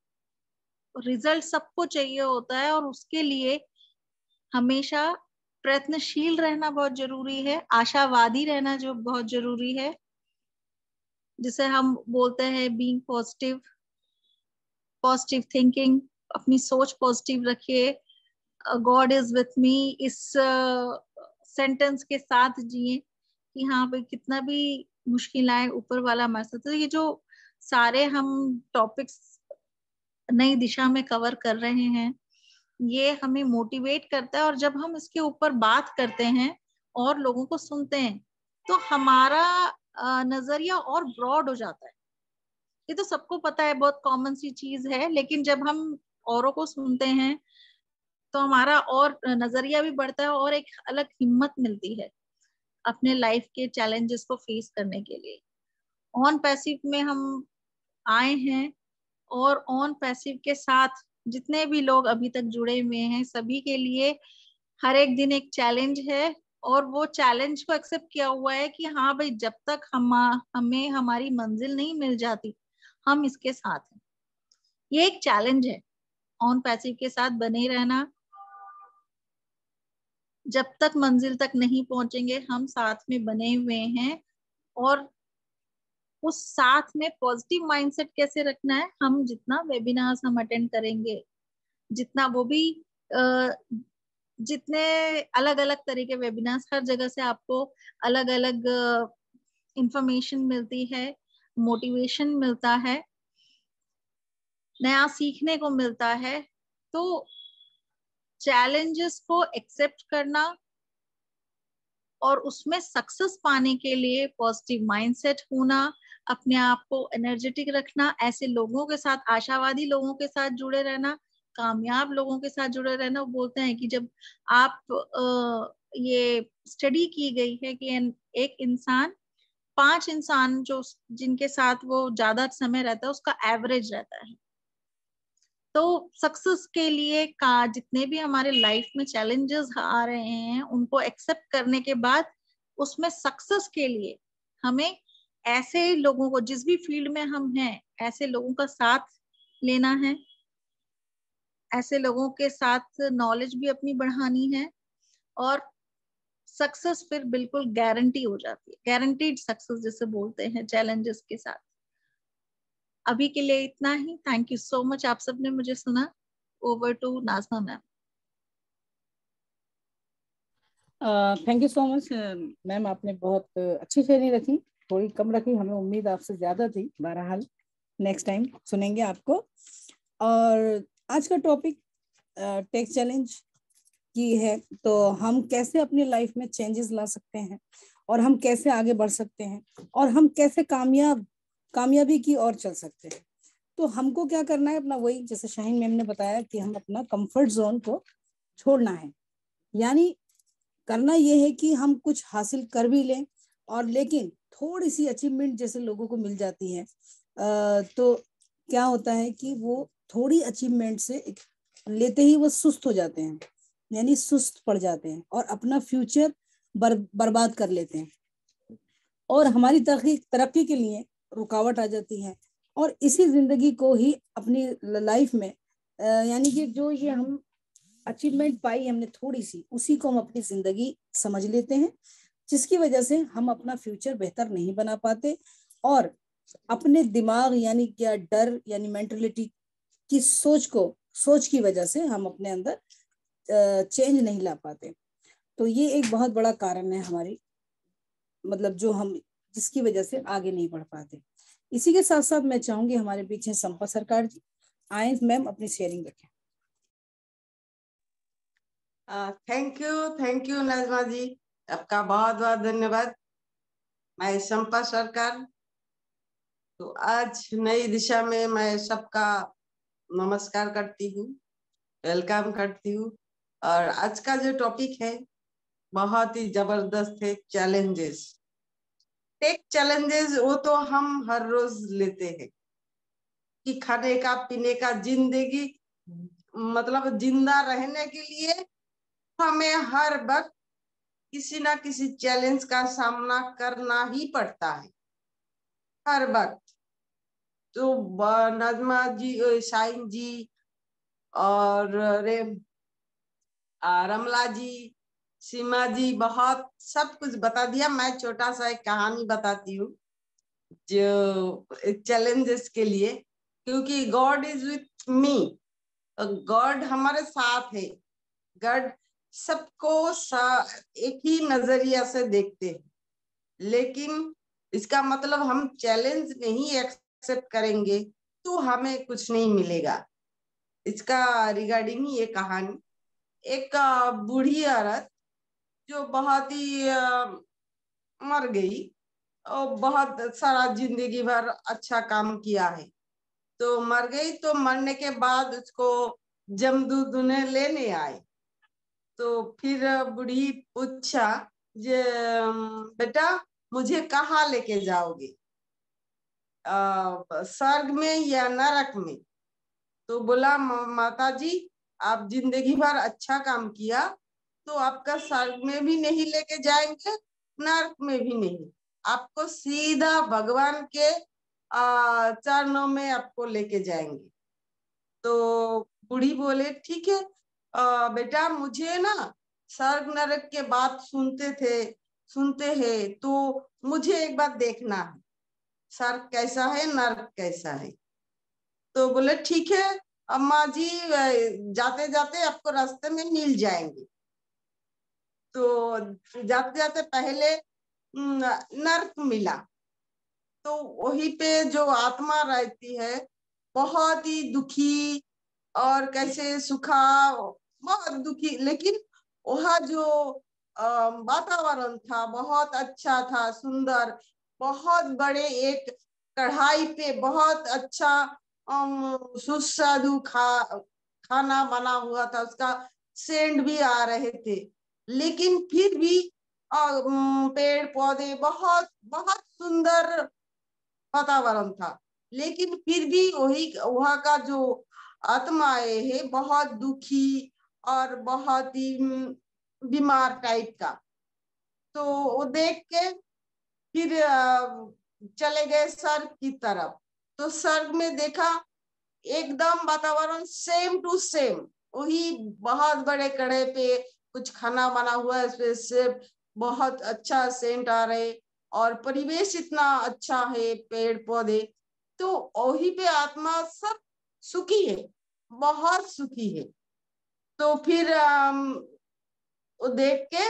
रिजल्ट सबको चाहिए होता है, और उसके लिए हमेशा प्रयत्नशील रहना बहुत जरूरी है, आशावादी रहना जो बहुत जरूरी है, जिसे हम बोलते हैं बीइंग पॉजिटिव, पॉजिटिव थिंकिंग, अपनी सोच पॉजिटिव रखिए, गॉड इज विथ मी, इस सेंटेंस के साथ जिए कि हाँ भाई कितना भी मुश्किल आए ऊपर वाला हमारे साथ। तो ये जो सारे हम टॉपिक्स नई दिशा में कवर कर रहे हैं, ये हमें मोटिवेट करता है, और जब हम इसके ऊपर बात करते हैं और लोगों को सुनते हैं तो हमारा नजरिया और ब्रॉड हो जाता है। ये तो सबको पता है, बहुत कॉमन सी चीज है, लेकिन जब हम औरों को सुनते हैं तो हमारा और नजरिया भी बढ़ता है और एक अलग हिम्मत मिलती है अपने लाइफ के चैलेंजेस को फेस करने के लिए। ऑन पैसिव में हम आए हैं, और ऑन पैसिव के साथ जितने भी लोग अभी तक जुड़े हुए हैं सभी के लिए हर एक दिन एक चैलेंज है, और वो चैलेंज को एक्सेप्ट किया हुआ है कि हाँ भाई जब तक हमें हमारी मंजिल नहीं मिल जाती हम इसके साथ हैं। ये एक चैलेंज है ऑन पैसिव के साथ बने रहना। जब तक मंजिल तक नहीं पहुंचेंगे हम साथ में बने हुए हैं, और उस साथ में पॉजिटिव माइंडसेट कैसे रखना है, हम जितना वेबिनार्स हम अटेंड करेंगे, जितना वो भी जितने अलग अलग तरह के वेबिनार्स, हर जगह से आपको अलग अलग इंफॉर्मेशन मिलती है, मोटिवेशन मिलता है, नया सीखने को मिलता है। तो चैलेंजेस को एक्सेप्ट करना और उसमें सक्सेस पाने के लिए पॉजिटिव माइंडसेट होना, अपने आप को एनर्जेटिक रखना, ऐसे लोगों के साथ, आशावादी लोगों के साथ जुड़े रहना, कामयाब लोगों के साथ जुड़े रहना। वो बोलते हैं कि जब आप ये स्टडी की गई है कि एक इंसान 5 इंसान जो जिनके साथ वो ज्यादा समय रहता है उसका एवरेज रहता है। तो सक्सेस के लिए का जितने भी हमारे लाइफ में चैलेंजेस आ रहे हैं उनको एक्सेप्ट करने के बाद उसमें सक्सेस के लिए हमें ऐसे लोगों को, जिस भी फील्ड में हम हैं, ऐसे लोगों का साथ लेना है, ऐसे लोगों के साथ नॉलेज भी अपनी बढ़ानी है, और सक्सेस फिर बिल्कुल गारंटी हो जाती है, गारंटीड सक्सेस जिसे बोलते हैं चैलेंजेस के साथ। अभी के लिए इतना ही। थैंक यू सो मच, आप सबने मुझे सुना। Over to Nazma ma'am. Thank you so much ma'am, आपने बहुत अच्छी शेयरिंग रखी, थोड़ी कम रखी, हमें उम्मीद आपसे ज्यादा थी। बहरहाल नेक्स्ट टाइम सुनेंगे आपको। और आज का टॉपिक टेक चैलेंज की है, तो हम कैसे अपनी लाइफ में चेंजेस ला सकते हैं, और हम कैसे आगे बढ़ सकते हैं, और हम कैसे कामयाबी की ओर चल सकते हैं। तो हमको क्या करना है, अपना वही जैसे शाहीन मैम ने बताया कि हम अपना कंफर्ट जोन को छोड़ना है। यानी करना ये है कि हम कुछ हासिल कर भी लें, और लेकिन थोड़ी सी अचीवमेंट जैसे लोगों को मिल जाती है, तो क्या होता है कि वो थोड़ी अचीवमेंट से लेते ही वो सुस्त हो जाते हैं, यानी सुस्त पड़ जाते हैं और अपना फ्यूचर बर्बाद कर लेते हैं, और हमारी तरक्की के लिए रुकावट आ जाती है। और इसी जिंदगी को ही अपनी लाइफ में यानी कि जो ये हम अचीवमेंट पाई हमने थोड़ी सी, उसी को हम अपनी जिंदगी समझ लेते हैं, जिसकी वजह से हम अपना फ्यूचर बेहतर नहीं बना पाते, और अपने दिमाग यानी क्या डर यानी मेंटलिटी की सोच की वजह से हम अपने अंदर चेंज नहीं ला पाते। तो ये एक बहुत बड़ा कारण है हमारी, मतलब जो हम जिसकी वजह से आगे नहीं बढ़ पाते। इसी के साथ साथ मैं चाहूंगी हमारे पीछे संपा सरकार जी आए, मैम अपनी शेयरिंग रखें। थैंक यू नजमा जी, आपका बहुत बहुत धन्यवाद। मैं संपा सरकार, तो आज नई दिशा में मैं सबका नमस्कार करती हूँ, वेलकम करती हूँ। और आज का जो टॉपिक है बहुत ही जबरदस्त है, चैलेंजेस। टेक चैलेंजेस वो तो हम हर रोज लेते हैं कि खाने का पीने का, जिंदगी मतलब जिंदा रहने के लिए हमें हर वक्त किसी ना किसी चैलेंज का सामना करना ही पड़ता है, हर वक्त। तो नजमा जी, शाइन जी और रमला जी, सीमा जी बहुत सब कुछ बता दिया। मैं छोटा सा एक कहानी बताती हूँ जो चैलेंजेस के लिए, क्योंकि God is with me, God हमारे साथ है। गॉड सबको एक ही नजरिया से देखते हैं, लेकिन इसका मतलब हम चैलेंज नहीं एक्सेप्ट करेंगे तो हमें कुछ नहीं मिलेगा। इसका रिगार्डिंग ही ये कहानी, एक बूढ़ी औरत जो बहुत ही मर गई और बहुत सारा जिंदगी भर अच्छा काम किया है, तो मर गई। तो मरने के बाद उसको जमदूत उन्हें लेने आए। तो फिर बूढ़ी पूछा जे बेटा मुझे कहाँ लेके जाओगे, स्वर्ग में या नरक में? तो बोला माता जी आप जिंदगी भर अच्छा काम किया तो आपका स्वर्ग में भी नहीं लेके जाएंगे, नरक में भी नहीं, आपको सीधा भगवान के चरणों में आपको लेके जाएंगे। तो बूढ़ी बोले ठीक है बेटा, मुझे ना स्वर्ग नरक के बात सुनते हैं, तो मुझे एक बार देखना है, स्वर्ग कैसा है नरक कैसा है। तो बोले ठीक है अम्मा जी, जाते जाते आपको रास्ते में मिल जाएंगे। तो जाते जाते पहले नरक मिला। तो वहीं पे जो आत्मा रहती है बहुत ही दुखी और कैसे सुखा, बहुत दुखी, लेकिन वहाँ जो वातावरण था बहुत अच्छा था, सुंदर। बहुत बड़े एक कढ़ाई पे बहुत अच्छा सुस्वादु खाना बना हुआ था, उसका सेंट भी आ रहे थे। लेकिन फिर भी पेड़ पौधे बहुत बहुत सुंदर वातावरण था, लेकिन फिर भी वही वहाँ का जो आत्माएं है बहुत दुखी और बहुत ही बीमार टाइप का। तो वो देख के फिर चले गए स्वर्ग की तरफ। तो स्वर्ग में देखा एकदम वातावरण सेम टू सेम, वही बहुत बड़े कड़े पे कुछ खाना बना हुआ है, इसमें से बहुत अच्छा सेंट आ रहे और परिवेश इतना अच्छा है, पेड़ पौधे। तो वही पे आत्मा सब सुखी है, बहुत सुखी है। तो फिर वो देख के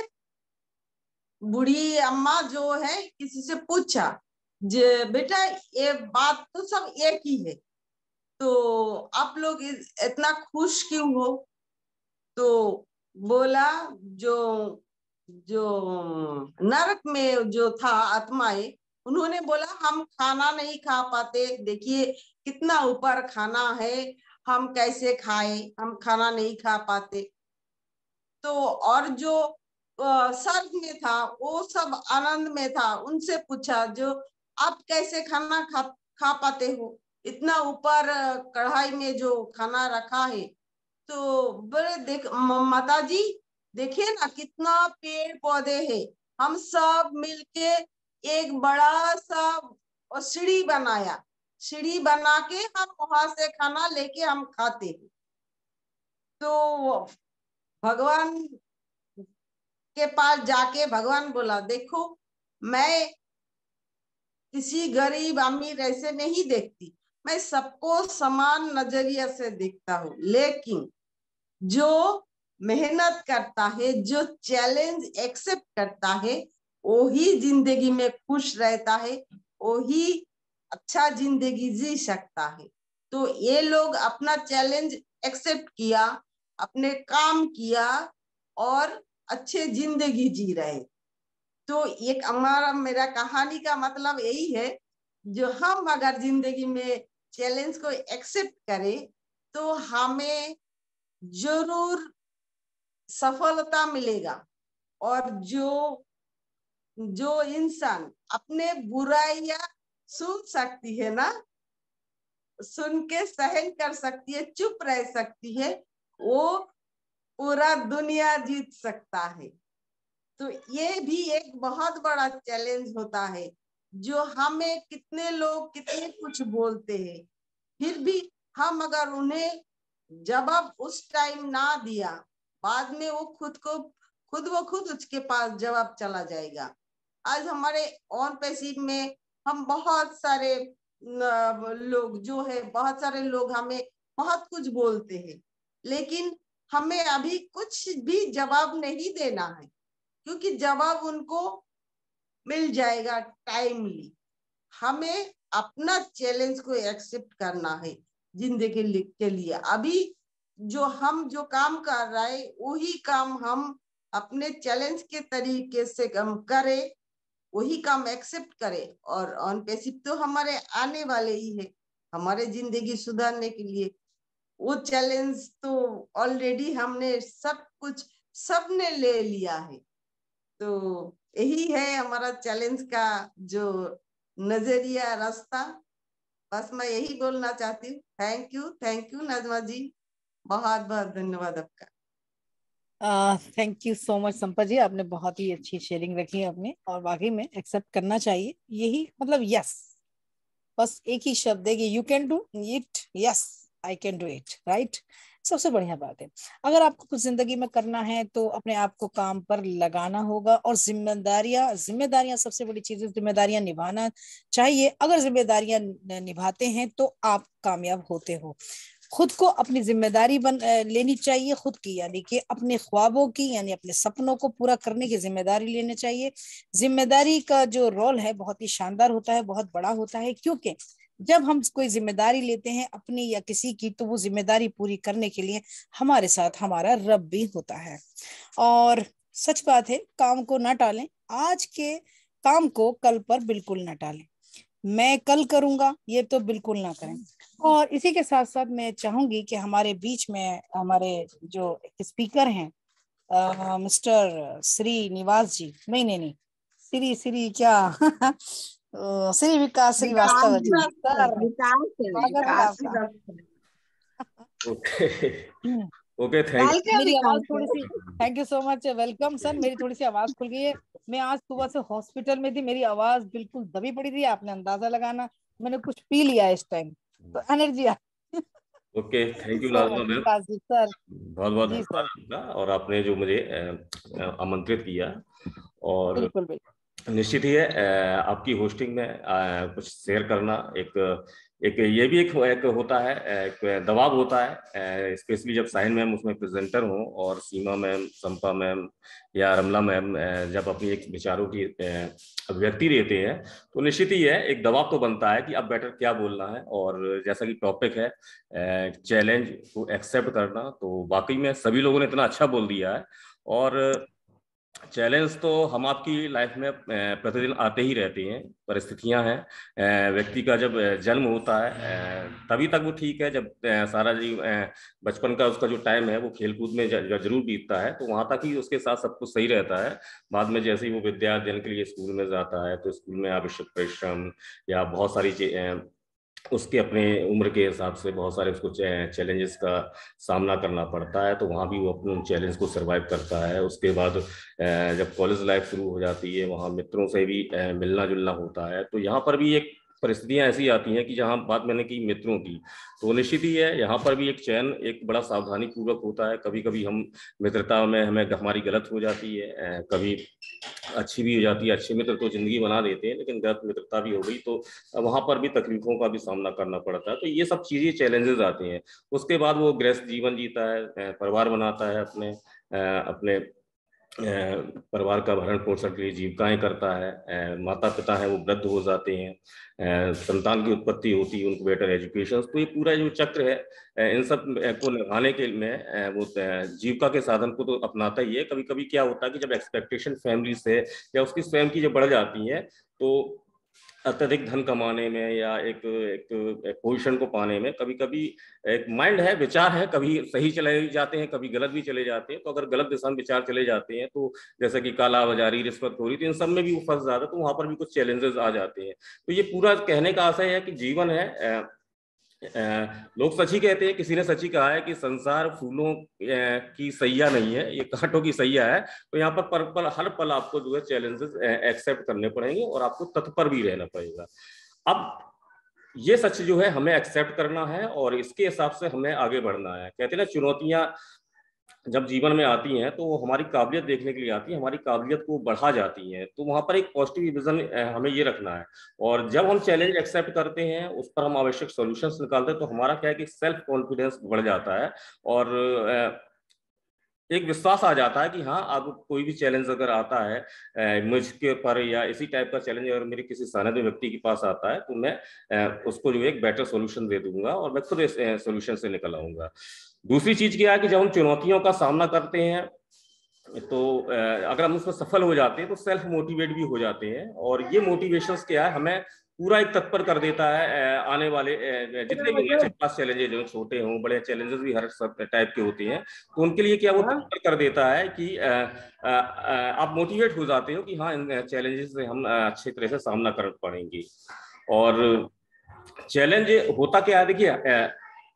बूढ़ी अम्मा जो है किसी से पूछा जे बेटा ये बात तो सब एक ही है, तो आप लोग इतना खुश क्यों हो? तो बोला जो जो नरक में जो था आत्माएं, उन्होंने बोला हम खाना नहीं खा पाते, देखिए कितना ऊपर खाना है, हम कैसे खाए, हम खाना नहीं खा पाते। तो और जो स्वर्ग में था वो सब आनंद में था, उनसे पूछा जो आप कैसे खाना खा पाते हो, इतना ऊपर कढ़ाई में जो खाना रखा है। तो बड़े माता जी देखिए ना कितना पेड़ पौधे हैं, हम सब मिलके एक बड़ा सा सीढ़ी बनाया, सीढ़ी बना के हम वहां से खाना लेके हम खाते हैं। तो भगवान के पास जाके भगवान बोला देखो मैं किसी गरीब अमीर ऐसे नहीं देखती, मैं सबको समान नजरिया से देखता हूँ, लेकिन जो मेहनत करता है, जो चैलेंज एक्सेप्ट करता है, वो ही जिंदगी में खुश रहता है, वो ही अच्छा जिंदगी जी सकता है। तो ये लोग अपना चैलेंज एक्सेप्ट किया, अपने काम किया और अच्छे जिंदगी जी रहे। तो एक हमारा मेरा कहानी का मतलब यही है, जो हम अगर जिंदगी में चैलेंज को एक्सेप्ट करें तो हमें जरूर सफलता मिलेगा। और जो इंसान अपने बुराइयां सुन सकती है ना, सुन के सहन कर सकती है, चुप रह सकती है, वो पूरा दुनिया जीत सकता है। तो ये भी एक बहुत बड़ा चैलेंज होता है, जो हमें कितने लोग कितने कुछ बोलते हैं, फिर भी हम अगर उन्हें जवाब उस टाइम ना दिया, बाद में वो खुद उसके पास जवाब चला जाएगा। आज हमारे ऑन पैसिव में हम बहुत सारे लोग जो है, बहुत सारे लोग हमें बहुत कुछ बोलते हैं, लेकिन हमें अभी कुछ भी जवाब नहीं देना है, क्योंकि जवाब उनको मिल जाएगा टाइमली। हमें अपना चैलेंज को एक्सेप्ट करना है जिंदगी के लिए। अभी जो काम कर रहा है वही काम हम अपने चैलेंज के तरीके से हम करें, वही काम एक्सेप्ट करें। और ऑन पैसिव तो हमारे आने वाले ही है, हमारे जिंदगी सुधारने के लिए। वो चैलेंज तो ऑलरेडी हमने सबने ले लिया है। तो यही है हमारा चैलेंज का जो नजरिया, रास्ता। बस मैं यही बोलना चाहती हूँ। थैंक यू नजमा जी, बहुत बहुत धन्यवाद आपका। Thank you so much Sampa ji, आपने बहुत ही अच्छी शेयरिंग रखी है अपनी, और वाकई में एक्सेप्ट करना चाहिए। यही मतलब यस, बस एक ही शब्द है कि you can do it, yes I can do it, right. सबसे बढ़िया बात है। अगर आपको कुछ जिंदगी में करना है तो अपने आप को काम पर लगाना होगा, और जिम्मेदारियां सबसे बड़ी चीज है, जिम्मेदारियां निभाना चाहिए। अगर जिम्मेदारियां निभाते हैं तो आप कामयाब होते हो। खुद को अपनी जिम्मेदारी लेनी चाहिए, खुद की यानी कि अपने ख्वाबों की, यानी अपने सपनों को पूरा करने की जिम्मेदारी लेनी चाहिए। जिम्मेदारी का जो रोल है बहुत ही शानदार होता है, बहुत बड़ा होता है, क्योंकि जब हम कोई जिम्मेदारी लेते हैं अपनी या किसी की, तो वो जिम्मेदारी पूरी करने के लिए हमारे साथ हमारा रब भी होता है। और सच बात है, काम को ना टालें, आज के काम को कल पर बिल्कुल ना टालें। मैं कल करूंगा ये तो बिल्कुल ना करें। और इसी के साथ साथ मैं चाहूंगी कि हमारे बीच में हमारे जो स्पीकर हैं मिस्टर श्री निवास जी, नहीं श्री क्या श्री विकास श्रीवास्तव जी, सर स्वागत है आपका। ओके मेरी आवाज थोड़ी सी, thank you so much, welcome sir. मेरी थोड़ी सी आवाज खुल गई है। मैं आज सुबह से हॉस्पिटल में थी, मेरी आवाज बिल्कुल दबी पड़ी थी, आपने अंदाजा लगाना। मैंने कुछ पी लिया इस टाइम, तो एनर्जी आ। Okay, thank you Lajma ma'am, sir बहुत बहुत जी धन्यवाद सर, आपका, और आपने जो मुझे आमंत्रित किया। और बिल्कुल बिल्कुल निश्चित ही है आपकी होस्टिंग में कुछ शेयर करना एक ये भी एक होता है, एक दबाव होता है, स्पेशली जब साहिन मैम उसमें प्रेजेंटर हो और सीमा मैम, संपा मैम या रमला मैम जब अपनी एक विचारों की अभिव्यक्ति देते हैं, तो निश्चित ही है एक दबाव तो बनता है कि अब बेटर क्या बोलना है। और जैसा कि टॉपिक है चैलेंज को एक्सेप्ट करना, तो वाकई में सभी लोगों ने इतना अच्छा बोल दिया है। और चैलेंज तो हम आपकी लाइफ में प्रतिदिन आते ही रहते हैं, परिस्थितियां हैं। व्यक्ति का जब जन्म होता है तभी तक वो ठीक है, जब सारा जीव बचपन का उसका जो टाइम है वो खेलकूद में जरूर बीतता है, तो वहां तक ही उसके साथ सब कुछ सही रहता है। बाद में जैसे ही वो विद्या अध्ययन के लिए स्कूल में जाता है, तो स्कूल में आवश्यक परिश्रम या बहुत सारी उसके अपने उम्र के हिसाब से बहुत सारे उसको चैलेंजेस का सामना करना पड़ता है, तो वहाँ भी वो अपने चैलेंज को सरवाइव करता है। उसके बाद जब कॉलेज लाइफ शुरू हो जाती है, वहाँ मित्रों से भी मिलना जुलना होता है, तो यहाँ पर भी एक परिस्थितियां ऐसी आती हैं कि जहां बात मैंने की मित्रों की, तो निश्चित ही है यहाँ पर भी एक चयन एक बड़ा सावधानी पूर्वक होता है। कभी कभी हम मित्रता में हमें हमारी गलत हो जाती है, कभी अच्छी भी हो जाती है। अच्छे मित्र तो जिंदगी बना देते हैं, लेकिन गलत मित्रता भी हो गई तो वहां पर भी तकलीफों का भी सामना करना पड़ता है। तो ये सब चीजें चैलेंजेस आते हैं। उसके बाद वो गृहस्थ जीवन जीता है, परिवार बनाता है, अपने अपने परिवार का भरण पोषण के लिए जीविकाएं करता है। माता पिता है वो वृद्ध हो जाते हैं, संतान की उत्पत्ति होती है, उनको बेटर एजुकेशन। तो ये पूरा जो चक्र है इन सब को निभाने के में वो जीविका के साधन को तो अपनाता ही है। कभी कभी क्या होता है कि जब एक्सपेक्टेशन फैमिली से या उसकी स्वयं की जब बढ़ जाती है, तो अत्यधिक धन कमाने में या एक पोजीशन को पाने में कभी कभी एक माइंड है, विचार है, कभी सही चले जाते हैं, कभी गलत भी चले जाते हैं। तो अगर गलत दिशा में विचार चले जाते हैं, तो जैसे कि कालाबाजारी, रिश्वतखोरी, तो इन सब में भी वो फंस जाता है। तो वहां पर भी कुछ चैलेंजेस आ जाते हैं। तो ये पूरा कहने का आशय है कि जीवन है, लोग सच ही कहते हैं, किसी ने सच ही कहा है कि संसार फूलों की सैया नहीं है, ये कांटों की सैया है। तो यहाँ पर हर पल आपको जो है चैलेंजेस एक्सेप्ट करने पड़ेंगे और आपको तत्पर भी रहना पड़ेगा। अब ये सच जो है हमें एक्सेप्ट करना है और इसके हिसाब से हमें आगे बढ़ना है। कहते हैं ना, चुनौतियां जब जीवन में आती हैं तो वो हमारी काबिलियत देखने के लिए आती है, हमारी काबिलियत को बढ़ा जाती हैं। तो वहां पर एक पॉजिटिव विजन हमें ये रखना है। और जब हम चैलेंज एक्सेप्ट करते हैं, उस पर हम आवश्यक सॉल्यूशंस निकालते हैं, तो हमारा क्या है कि सेल्फ कॉन्फिडेंस बढ़ जाता है और एक विश्वास आ जाता है कि हाँ, अब कोई भी चैलेंज अगर आता है मुझके पर या इसी टाइप का चैलेंज अगर मेरे किसी सामान्य व्यक्ति के पास आता है, तो मैं उसको जो एक बेटर सॉल्यूशन दे दूंगा और मैं खुद इस सॉल्यूशन से निकल आऊंगा। दूसरी चीज क्या है कि जब हम चुनौतियों का सामना करते हैं, तो अगर हम उसमें सफल हो जाते हैं तो सेल्फ मोटिवेट भी हो जाते हैं। और ये मोटिवेशंस क्या है, हमें पूरा एक तत्पर कर देता है आने वाले जितने भी हमारे पास चैलेंजेस जो छोटे हों बड़े, चैलेंजेस भी हर सब टाइप के होते हैं, तो उनके लिए क्या वो तत्पर कर देता है कि आप मोटिवेट हो जाते हो कि हाँ, इन चैलेंजेस से हम अच्छी तरह से सामना कर पाएंगे। और चैलेंज होता क्या है, देखिए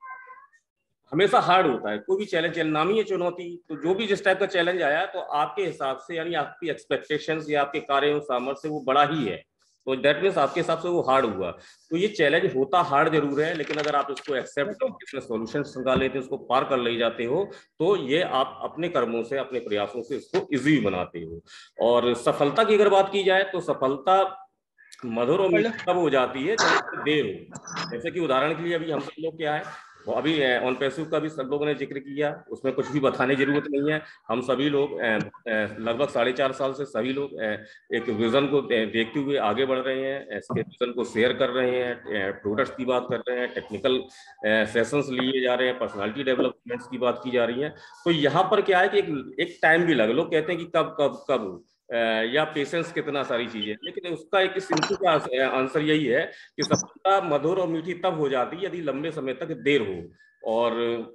हमेशा हार्ड होता है कोई भी चैलेंज। नाम ही है चुनौती, तो जो भी जिस टाइप का चैलेंज आया तो आपके हिसाब से, यानी आपकी एक्सपेक्टेशंस या आपके कार्य सामर्थ्य से वो बड़ा ही है, तो दैट मीन्स आपके हिसाब से वो हार्ड हुआ। तो ये चैलेंज होता हार्ड जरूर है, लेकिन अगर आप इसको एक्सेप्ट करके इसमें सॉल्यूशन निकाल लेते हो, उसको पार कर ले जाते हो, तो ये आप अपने कर्मों से, अपने प्रयासों से इसको इजी बनाते हो। और सफलता की अगर बात की जाए तो सफलता मधुर और मीठी तब हो जाती है जब देर हो। जैसे कि उदाहरण के लिए अभी हम सब लोग क्या है, वो अभी ऑन पैसिव का भी सब लोगों ने जिक्र किया, उसमें कुछ भी बताने की जरूरत नहीं है। हम सभी लोग लगभग 4.5 साल से सभी लोग एक विजन को देखते हुए आगे बढ़ रहे हैं, इसके विजन को शेयर कर रहे हैं, प्रोडक्ट्स की बात कर रहे हैं, टेक्निकल सेशंस लिए जा रहे हैं, पर्सनालिटी डेवलपमेंट्स की बात की जा रही है। तो यहाँ पर क्या है कि एक टाइम भी लगे। लोग कहते हैं कि कब कब कब या पेशेंस, कितना सारी चीजें, लेकिन उसका एक सिंपल का आंसर यही है कि सफलता मधुर और मीठी तब हो जाती है यदि लंबे समय तक देर हो। और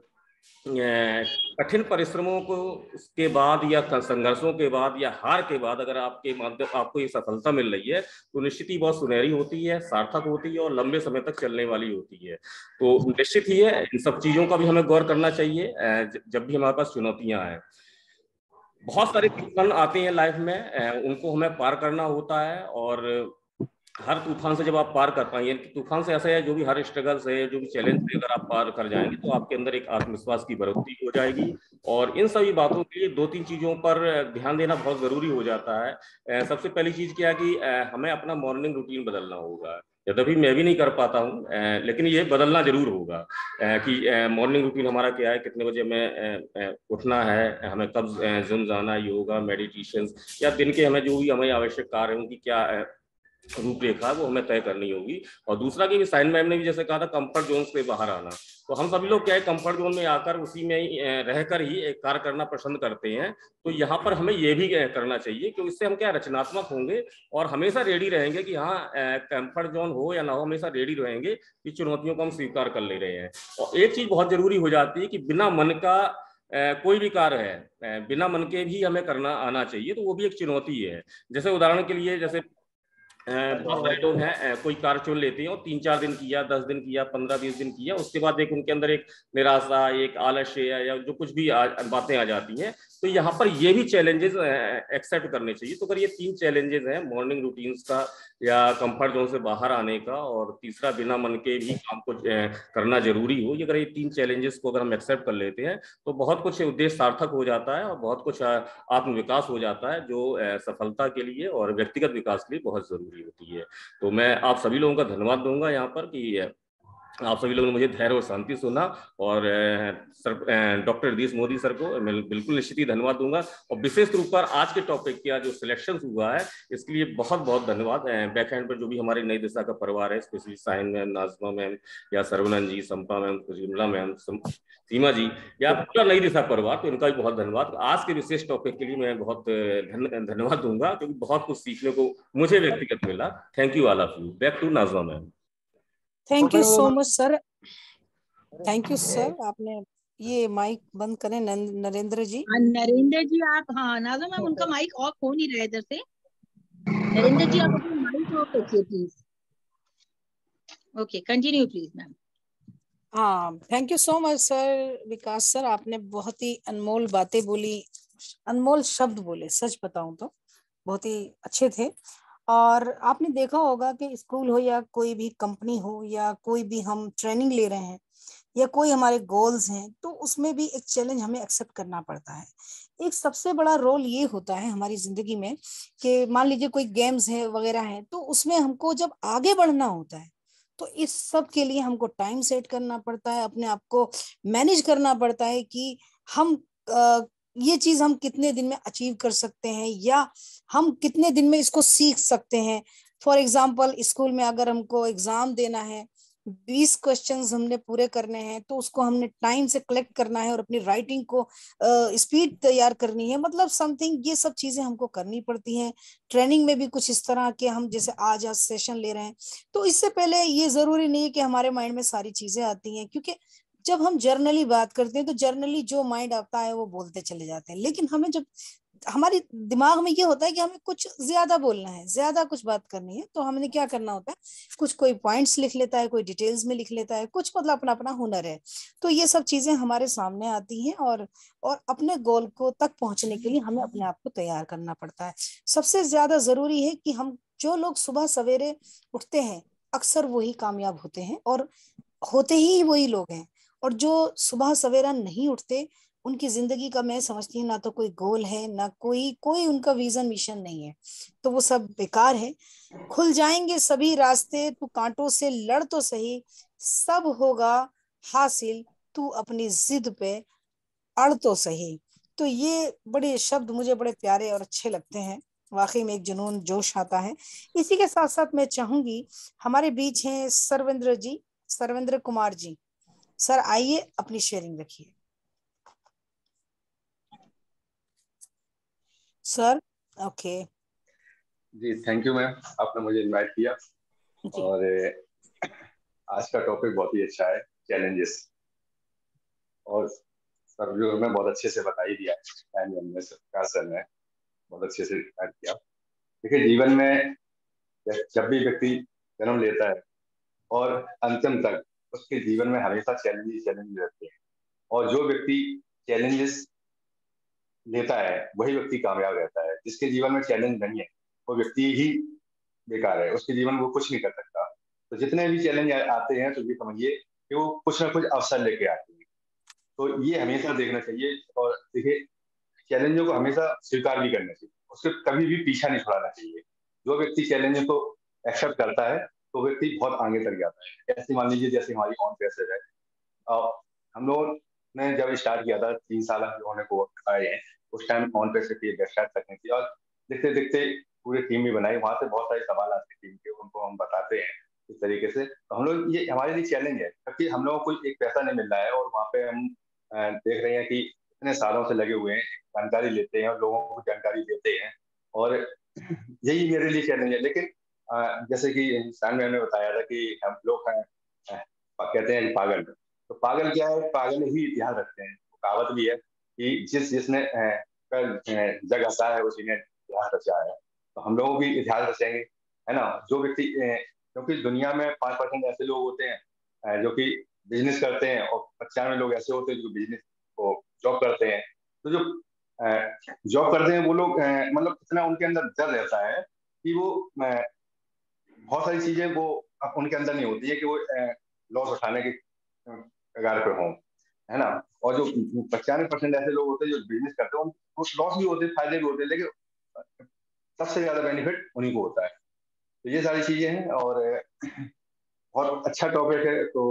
कठिन परिश्रमों को के बाद या संघर्षों के बाद या हार के बाद अगर आपके माध्यम आपको ये सफलता मिल रही है, तो निश्चित ही बहुत सुनहरी होती है, सार्थक होती है और लंबे समय तक चलने वाली होती है। तो निश्चित ही है, इन सब चीजों का भी हमें गौर करना चाहिए जब भी हमारे पास चुनौतियां आए। बहुत सारे तूफान आते हैं लाइफ में, उनको हमें पार करना होता है। और हर तूफान से जब आप पार कर पाएंगे, तूफान से ऐसा है, जो भी हर स्ट्रगल से, जो भी चैलेंज से अगर आप पार कर जाएंगे, तो आपके अंदर एक आत्मविश्वास की बढ़ोतरी हो जाएगी। और इन सभी बातों के लिए 2-3 चीजों पर ध्यान देना बहुत जरूरी हो जाता है। सबसे पहली चीज क्या है कि हमें अपना मॉर्निंग रूटीन बदलना होगा। यद्यपि मैं भी नहीं कर पाता हूँ, लेकिन ये बदलना जरूर होगा कि मॉर्निंग रूटीन हमारा क्या है, कितने बजे हमें उठना है, हमें कब जिम जाना, योगा, मेडिटेशन, या दिन के हमें जो भी हमें आवश्यक कार्य है उनकी क्या रूपरेखा वो हमें तय करनी होगी। और दूसरा कि साइन मैम ने भी जैसे कहा था, कंफर्ट जोन से बाहर आना। तो हम सभी लोग क्या है, कंफर्ट जोन में आकर उसी में रहकर ही एक कार्य करना पसंद करते हैं। तो यहाँ पर हमें ये भी करना चाहिए कि इससे हम क्या रचनात्मक होंगे और हमेशा रेडी रहेंगे कि हाँ, कंफर्ट जोन हो या ना हो, हमेशा रेडी रहेंगे कि चुनौतियों को हम स्वीकार कर ले रहे हैं। और एक चीज बहुत जरूरी हो जाती है कि बिना मन का कोई भी कार्य है, बिना मन के भी हमें करना आना चाहिए, तो वो भी एक चुनौती है। जैसे उदाहरण के लिए, जैसे बहुत सारे लोग हैं कोई कार चुन लेते हैं और 3-4 दिन किया, 10 दिन किया, 15-20 दिन किया, उसके बाद एक उनके अंदर एक निराशा, एक आलस्य या जो कुछ भी बातें आ जाती हैं। तो यहाँ पर ये भी चैलेंजेस एक्सेप्ट करने चाहिए। तो अगर ये 3 चैलेंजेस हैं, मॉर्निंग रूटीन्स का या कंफर्ट जोन से बाहर आने का, और तीसरा बिना मन के भी काम को करना जरूरी हो, अगर ये 3 चैलेंजेस को अगर हम एक्सेप्ट कर लेते हैं तो बहुत कुछ उद्देश्य सार्थक हो जाता है और बहुत कुछ आत्मविकास हो जाता है, जो सफलता के लिए और व्यक्तिगत विकास के लिए बहुत जरूरी होती है। तो मैं आप सभी लोगों का धन्यवाद दूंगा यहाँ पर कि आप सभी लोगों ने मुझे धैर्य और शांति सुना, और sir doctor Riddhesh Modi sir को मैं बिल्कुल निश्चित ही धन्यवाद दूंगा। और विशेष रूप पर आज के टॉपिक का जो सिलेक्शन हुआ है इसके लिए बहुत बहुत धन्यवाद। बैक हैंड पर जो भी हमारे नई दिशा का परिवार है, स्पेशली साइन मैम, नाजमा मैम, या सरवनन जी, संपा मैम, विमला मैम, सीमा जी, या पूरा नई दिशा परिवार, तो इनका भी बहुत धन्यवाद। आज के विशेष टॉपिक के लिए मैं बहुत धन्यवाद दूंगा, क्योंकि बहुत कुछ सीखने को मुझे व्यक्तिगत मिला। Thank you all of you. Back to Najma ma'am. Thank you so much sir. Thank you sir. आपने ये माइक बंद करें नरेंद्र जी। नरेंद्र जी आप, हाँ नाज़मा मैम उनका माइक ऑफ हो नहीं रहा है इधर से। नरेंद्र जी आप अपना माइक ऑफ रखिए please. Okay continue please ma'am. हाँ, thank you so much sir. Vikas sir, आपने बहुत ही अनमोल बातें बोली, अनमोल शब्द बोले। सच बताऊं तो बहुत ही अच्छे थे। और आपने देखा होगा कि स्कूल हो या कोई भी कंपनी हो या कोई भी हम ट्रेनिंग ले रहे हैं या कोई हमारे गोल्स हैं, तो उसमें भी एक चैलेंज हमें एक्सेप्ट करना पड़ता है। एक सबसे बड़ा रोल ये होता है हमारी जिंदगी में कि मान लीजिए कोई गेम्स है वगैरह है, तो उसमें हमको जब आगे बढ़ना होता है तो इस सब के लिए हमको टाइम सेट करना पड़ता है, अपने आप को मैनेज करना पड़ता है कि हम ये चीज हम कितने दिन में अचीव कर सकते हैं या हम कितने दिन में इसको सीख सकते हैं। फॉर एग्जाम्पल, स्कूल में अगर हमको एग्जाम देना है, 20 क्वेश्चंस हमने पूरे करने हैं, तो उसको हमने टाइम से कलेक्ट करना है और अपनी राइटिंग को स्पीड तैयार करनी है, मतलब समथिंग, ये सब चीजें हमको करनी पड़ती हैं। ट्रेनिंग में भी कुछ इस तरह के, हम जैसे आज सेशन ले रहे हैं, तो इससे पहले ये जरूरी नहीं है कि हमारे माइंड में सारी चीजें आती हैं, क्योंकि जब हम जर्नली बात करते हैं तो जर्नली जो माइंड आता है वो बोलते चले जाते हैं। लेकिन हमें जब हमारे दिमाग में ये होता है कि हमें कुछ ज्यादा बोलना है, ज्यादा कुछ बात करनी है, तो हमने क्या करना होता है, कुछ कोई पॉइंट्स लिख लेता है, कोई डिटेल्स में लिख लेता है, कुछ मतलब अपना अपना हुनर है। तो ये सब चीजें हमारे सामने आती हैं और अपने गोल को तक पहुंचने के लिए हमें अपने आप को तैयार करना पड़ता है। सबसे ज्यादा जरूरी है कि हम, जो लोग सुबह सवेरे उठते हैं, अक्सर वही कामयाब होते हैं और होते ही वही लोग हैं। और जो सुबह सवेरा नहीं उठते, उनकी जिंदगी का मैं समझती हूँ ना तो कोई गोल है, ना कोई उनका विजन मिशन नहीं है, तो वो सब बेकार है। खुल जाएंगे सभी रास्ते, तू कांटों से लड़ तो सही, सब होगा हासिल, तू अपनी जिद पे अड़ तो सही। तो ये बड़े शब्द मुझे बड़े प्यारे और अच्छे लगते हैं। वाकई में एक जुनून, जोश आता है। इसी के साथ साथ मैं चाहूंगी, हमारे बीच हैं सर्वेंद्र जी, सर्वेंद्र कुमार जी। सर आइए, अपनी शेयरिंग रखिए सर। ओके जी थैंक यू मैम, आपने मुझे इनवाइट किया। जी। और आज का टॉपिक बहुत ही अच्छा है, चैलेंजेस। और सर जो मैं बहुत अच्छे से बता ही दिया, सर ने बहुत अच्छे से गाइड किया। देखिए जीवन में जब भी व्यक्ति जन्म लेता है और अंतिम तक उसके जीवन में हमेशा चैलेंज रहते हैं। और जो व्यक्ति चैलेंजेस लेता है वही व्यक्ति कामयाब रहता है। जिसके जीवन में चैलेंज नहीं है वो व्यक्ति ही बेकार है, उसके जीवन में वो कुछ नहीं कर सकता। तो जितने भी चैलेंज आते हैं तो ये समझिए कि वो कुछ ना कुछ अवसर लेके आते हैं, तो ये हमेशा देखना चाहिए। और देखिए चैलेंजों को हमेशा स्वीकार भी करना चाहिए, उससे कभी भी पीछा नहीं छुड़ाना चाहिए। जो व्यक्ति चैलेंज को एक्सेप्ट करता है तो व्यक्ति बहुत आगे तक जाता है। ऐसे मान लीजिए जैसे हमारी ऑन पैसेज है, हम लोगों ने जब स्टार्ट किया था 3 साल होने को आए हैं, उस टाइम ऑन पैसेज की वेबसाइट तकनी थी। और देखते देखते पूरी टीम भी बनाई, वहां से बहुत सारे सवाल आते हैं टीम के, उनको हम बताते हैं इस तरीके से। तो हम लोग, ये हमारे लिए चैलेंज है क्योंकि हम लोगों को एक पैसा नहीं मिल रहा है और वहाँ पे हम देख रहे हैं कि इतने सालों से लगे हुए हैं, जानकारी लेते हैं और लोगों को जानकारी देते हैं। और यही मेरे लिए चैलेंज है। लेकिन जैसे कि इंसान ने बताया था कि हम लोग कहते हैं पागल, तो पागल क्या है, पागल ही इतिहास रखते हैं। कहावत भी है कि जिसने कल जग हंसा है उसी ने इतिहास रचा है। तो हम लोग भी इतिहास रचेंगे है ना। जो व्यक्ति क्योंकि दुनिया में 5% ऐसे लोग होते हैं जो कि बिजनेस करते हैं, और 95 लोग ऐसे होते हैं जो बिजनेस को जॉब करते हैं। तो जो जॉब करते हैं वो लोग मतलब इतना उनके अंदर डर रहता है कि वो बहुत सारी चीजें वो उनके अंदर नहीं होती है कि वो लॉस उठाने के कगार पे हों, है ना। और जो 95% ऐसे लोग होते हैं जो बिजनेस करते हैं, वो लॉस भी होते हैं, फायदे भी होते हैं, लेकिन सबसे ज्यादा बेनिफिट उन्हीं को होता है। तो ये सारी चीजें हैं, और बहुत अच्छा टॉपिक है। तो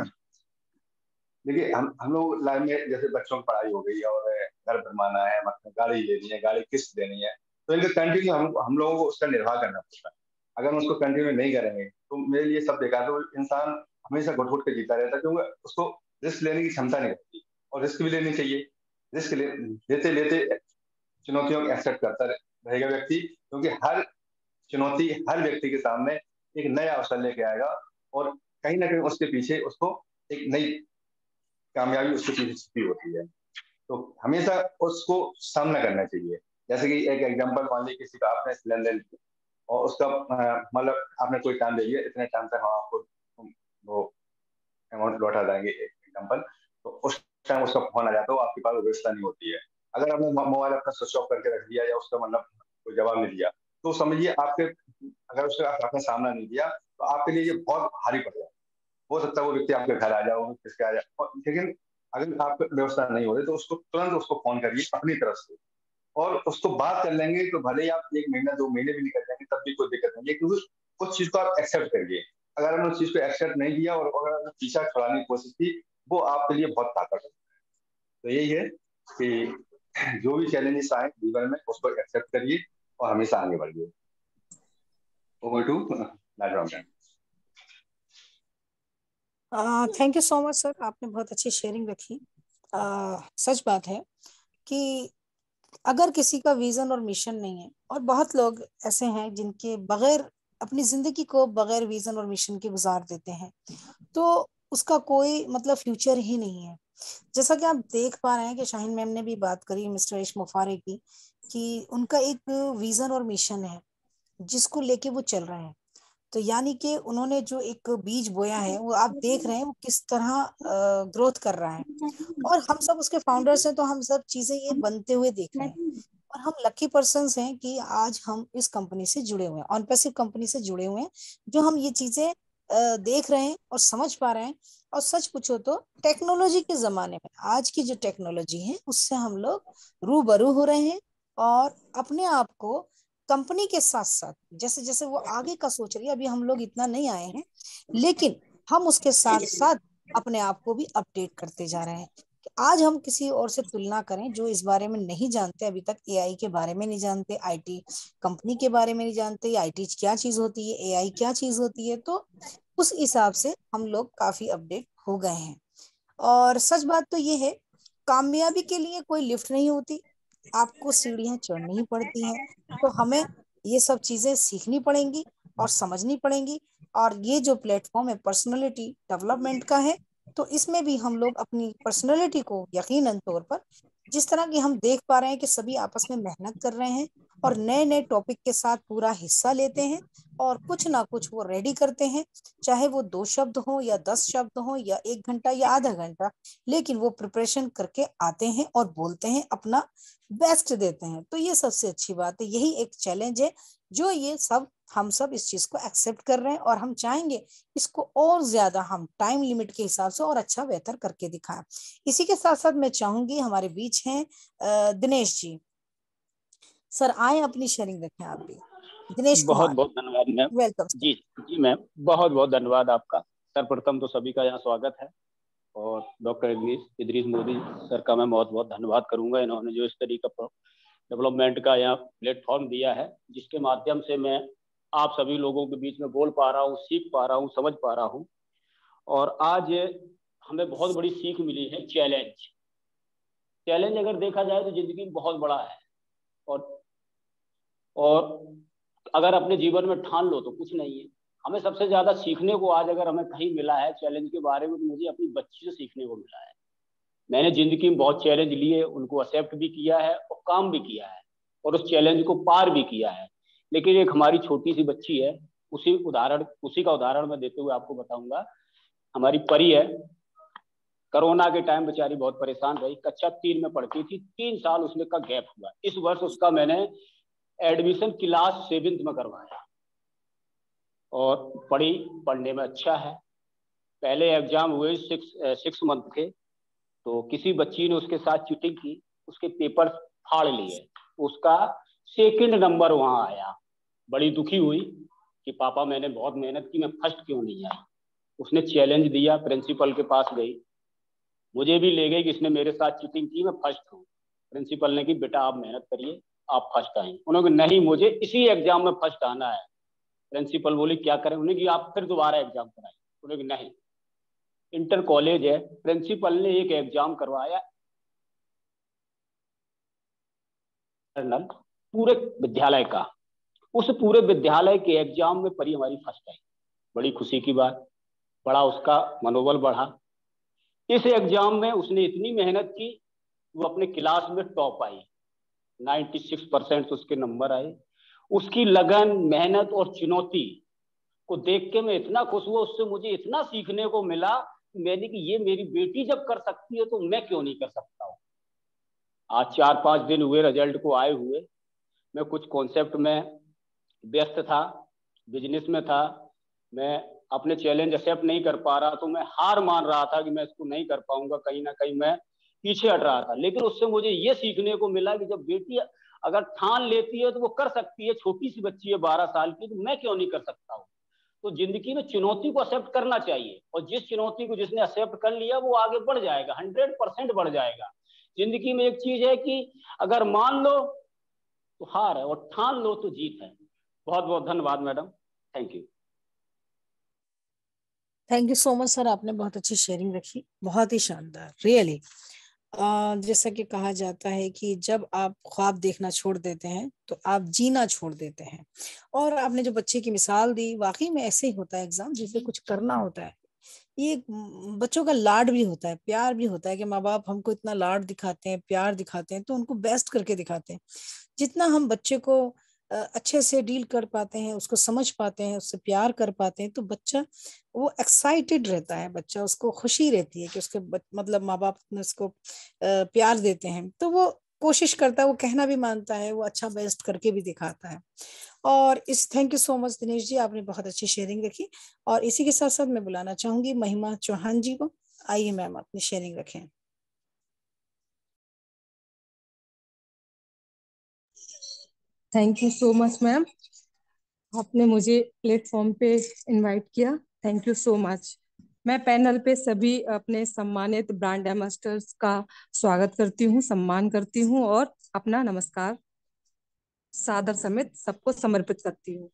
देखिए, हम लोग लाइफ में जैसे बच्चों की पढ़ाई हो गई और घर बनवाना है, मतलब गाड़ी लेनी है, गाड़ी किस्त देनी है, तो इनका कंटिन्यू हम लोगों को उसका निर्वाह करना पड़ता है। अगर हम उसको कंटिन्यू नहीं करेंगे तो मेरे लिए सब बेकार। तो इंसान हमेशा घुट घुट के जीता रहता है, क्योंकि उसको रिस्क लेने की क्षमता नहीं होती, और रिस्क भी लेनी चाहिए। रिस्क लेते लेते चुनौतियों को एक्सेप्ट करता रहेगा व्यक्ति, क्योंकि हर चुनौती हर व्यक्ति के सामने एक नया अवसर लेके आएगा, और कहीं ना कहीं उसके पीछे उसको एक नई कामयाबी उसके पीछे छिपी होती है। तो हमेशा उसको सामना करना चाहिए। जैसे कि एक एग्जांपल मान लीजिए, किसी का आपने लेन देन और उसका मतलब आपने कोई टाइम दे दिया, इतने टाइम तक हम आपको वो अमाउंट लौटा देंगे, एग्जांपल। तो उस टाइम उसका फोन आ जाता है, आपके पास व्यवस्था नहीं होती है। अगर आपने मोबाइल अपना स्विच ऑफ करके रख दिया, या उसका मतलब कोई जवाब नहीं दिया, तो समझिए आपके, अगर उसका आपने सामना नहीं दिया, तो आपके लिए ये बहुत भारी पड़ जाए। हो सकता है वो व्यक्ति आपके घर आ जाओ, किसके आ जाए, लेकिन अगर आपको व्यवस्था नहीं हो रही, तो उसको तुरंत उसको फोन करिए अपनी तरफ से, और उसको बात कर लेंगे। तो भले ही आप 1 महीना 2 महीने भी निकल जाएंगे, तब भी कोई दिक्कत नहीं है, क्योंकि उस चीज को आप एक्सेप्ट करिए। अगर हमने उस चीज को एक्सेप्ट नहीं किया और अगर पीछा छुड़ाने की कोशिश की, वो आपके लिए बहुत ताकत है। तो यही है कि जो भी चैलेंजेस आए जीवन में, उसको एक्सेप्ट करिए और हमेशा आगे बढ़िए। Over to Najra. Thank you so much sir, आपने बहुत अच्छी शेयरिंग रखी। सच बात है कि अगर किसी का विजन और मिशन नहीं है, और बहुत लोग ऐसे हैं जिनके बगैर अपनी जिंदगी को बगैर विजन और मिशन के गुजार देते हैं, तो उसका कोई मतलब फ्यूचर ही नहीं है। जैसा कि आप देख पा रहे हैं कि शाहीन मैम ने भी बात करी मिस्टर इश मुफारे की, कि उनका एक विजन और मिशन है जिसको लेके वो चल रहे हैं। तो यानी कि उन्होंने जो एक बीज बोया है, वो आप देख रहे हैं वो किस तरह ग्रोथ कर रहा है। और हम सब उसके फाउंडर्स हैं, तो हम सब चीजें ये बनते हुए देख रहे हैं। और हम लकी पर्सन्स हैं कि आज हम इस कंपनी से जुड़े हुए हैं, ऑन पैसिव कंपनी से जुड़े हुए हैं, जो हम ये चीजें देख रहे हैं और समझ पा रहे हैं। और सच पूछो तो टेक्नोलॉजी के जमाने में आज की जो टेक्नोलॉजी है उससे हम लोग रूबरू हो रहे हैं, और अपने आप को कंपनी के साथ साथ जैसे जैसे वो आगे का सोच रही है, अभी हम लोग इतना नहीं आए हैं, लेकिन हम उसके साथ साथ अपने आप को भी अपडेट करते जा रहे हैं। कि आज हम किसी और से तुलना करें जो इस बारे में नहीं जानते, अभी तक एआई के बारे में नहीं जानते, आईटी कंपनी के बारे में नहीं जानते, आईटी क्या चीज होती है, एआई क्या चीज होती है, तो उस हिसाब से हम लोग काफी अपडेट हो गए हैं। और सच बात तो ये है, कामयाबी के लिए कोई लिफ्ट नहीं होती, आपको सीढ़ियां चढ़नी ही पड़ती हैं। तो हमें ये सब चीजें सीखनी पड़ेंगी और समझनी पड़ेंगी। और ये जो प्लेटफॉर्म है पर्सनालिटी डेवलपमेंट का है, तो इसमें भी हम लोग अपनी पर्सनालिटी को यकीनन तौर पर, जिस तरह की हम देख पा रहे हैं कि सभी आपस में मेहनत कर रहे हैं और नए नए टॉपिक के साथ पूरा हिस्सा लेते हैं, और कुछ ना कुछ वो रेडी करते हैं, चाहे वो 2 शब्द हो या 10 शब्द हो या 1 घंटा या आधा घंटा, लेकिन वो प्रिपरेशन करके आते हैं और बोलते हैं, अपना बेस्ट देते हैं। तो ये सबसे अच्छी बात है, यही एक चैलेंज है जो ये सब हम सब इस चीज को एक्सेप्ट कर रहे हैं, और हम चाहेंगे इसको और ज्यादा हम टाइम लिमिट के हिसाब से और अच्छा बेहतर करके दिखाएं। इसी के साथ साथ मैं चाहूंगी, हमारे बीच हैं दिनेश जी। सर आए, अपनी शेयरिंग रखें आप भी। दिनेश बहुत कुमार, बहुत धन्यवाद मैम। वेलकम। जी जी मैम, बहुत बहुत धन्यवाद आपका। सर्वप्रथम तो सभी का यहाँ स्वागत है, और डॉक्टर इदरीस मोदी सर का मैं बहुत बहुत धन्यवाद करूंगा। इन्होंने जो इस तरीका डेवलपमेंट का यहाँ प्लेटफॉर्म दिया है, जिसके माध्यम से मैं आप सभी लोगों के बीच में बोल पा रहा हूँ, सीख पा रहा हूँ, समझ पा रहा हूँ। और आज हमें बहुत बड़ी सीख मिली है। चैलेंज अगर देखा जाए तो जिंदगी में बहुत बड़ा है, और अगर अपने जीवन में ठान लो तो कुछ नहीं है। हमें सबसे ज्यादा सीखने को आज अगर हमें कहीं मिला है चैलेंज के बारे में, तो मुझे अपनी बच्ची से सीखने को मिला है। मैंने जिंदगी में बहुत चैलेंज लिए, उनको एक्सेप्ट भी किया है और काम भी किया है, और उस चैलेंज को पार भी किया है। लेकिन एक हमारी छोटी सी बच्ची है उसी का उदाहरण मैं देते हुए आपको बताऊंगा। हमारी परी है, कोरोना के टाइम बेचारी बहुत परेशान रही, कक्षा 3 में पढ़ती थी, 3 साल उसने का गैप हुआ। इस वर्ष उसका मैंने एडमिशन क्लास 7th में करवाया और पढ़ने में अच्छा है। पहले एग्जाम हुए 6 मंथ के, तो किसी बच्ची ने उसके साथ चीटिंग की, उसके पेपर फाड़ लिए, उसका 2nd नंबर वहां आया। बड़ी दुखी हुई कि पापा मैंने बहुत मेहनत की, मैं फर्स्ट क्यों नहीं आई। उसने चैलेंज दिया, प्रिंसिपल के पास गई, मुझे भी ले गई कि इसने मेरे साथ चीटिंग की, मैं फर्स्ट हूँ। प्रिंसिपल ने कि बेटा आप मेहनत करिए, आप फर्स्ट आए। उन्होंने नहीं मुझे इसी एग्जाम में फर्स्ट आना है। प्रिंसिपल बोली क्या करें, उन्हें कि आप फिर दोबारा एग्जाम कराएं। उन्होंने नहीं, इंटर कॉलेज है। प्रिंसिपल ने एक एग्जाम करवाया पूरे विद्यालय का, उस पूरे विद्यालय के एग्जाम में परी हमारी फर्स्ट आई। बड़ी खुशी की बात, बड़ा उसका मनोबल बढ़ा। इस एग्जाम में उसने इतनी मेहनत की, वो अपने क्लास में टॉप आई, 96% उसके नंबर आए। उसकी लगन, मेहनत और चुनौती को देख के मैं इतना खुश हुआ, उससे मुझे इतना सीखने को मिला। मैंने कि ये मेरी बेटी जब कर सकती है तो मैं क्यों नहीं कर सकता हूँ। आज 4-5 दिन हुए रिजल्ट को आए हुए, मैं कुछ कॉन्सेप्ट में व्यस्त था, बिजनेस में था, मैं अपने चैलेंज एक्सेप्ट नहीं कर पा रहा, तो मैं हार मान रहा था कि मैं इसको नहीं कर पाऊंगा, कहीं ना कहीं मैं पीछे हट रहा था। लेकिन उससे मुझे ये सीखने को मिला कि जब बेटी अगर ठान लेती है तो वो कर सकती है। छोटी सी बच्ची है 12 साल की, तो मैं क्यों नहीं कर सकता हूँ। तो जिंदगी में चुनौती को एक्सेप्ट करना चाहिए, और जिस चुनौती को जिसने एक्सेप्ट कर लिया वो आगे बढ़ जाएगा, 100% बढ़ जाएगा। जिंदगी में एक चीज है कि अगर मान लो तो हार है, और ठान लो तो जीत है। बहुत बहुत धन्यवाद madam, thank you. Thank you so much sir, आपने बहुत अच्छी शेयरिंग रखी, बहुत ही शानदार रियली। जैसा कि कहा जाता है कि जब आप ख्वाब देखना छोड़ देते हैं तो आप जीना छोड़ देते हैं। और आपने जो बच्चे की मिसाल दी, वाकई में ऐसे ही होता है एग्जाम, जिसे कुछ करना होता है। ये बच्चों का लाड भी होता है, प्यार भी होता है कि माँ बाप हमको इतना लाड दिखाते हैं, प्यार दिखाते हैं, तो उनको बेस्ट करके दिखाते हैं। जितना हम बच्चे को अच्छे से डील कर पाते हैं, उसको समझ पाते हैं, उससे प्यार कर पाते हैं, तो बच्चा वो एक्साइटेड रहता है, बच्चा उसको खुशी रहती है कि उसके मतलब माँ बाप ने उसको प्यार देते हैं, तो वो कोशिश करता है, वो कहना भी मानता है, वो अच्छा बेस्ट करके भी दिखाता है। और इस thank you so much Dinesh ji, आपने बहुत अच्छी शेयरिंग रखी। और इसी के साथ साथ मैं बुलाना चाहूंगी महिमा चौहान जी को। आइए मैम, अपनी शेयरिंग रखें। Thank you so much ma'am, आपने मुझे प्लेटफॉर्म पे इनवाइट किया, थैंक यू सो मच। मैं पैनल पे सभी अपने सम्मानित ब्रांड एम्बेसडर्स का स्वागत करती हूँ, सम्मान करती हूँ और अपना नमस्कार सादर समेत सबको समर्पित करती हूँ।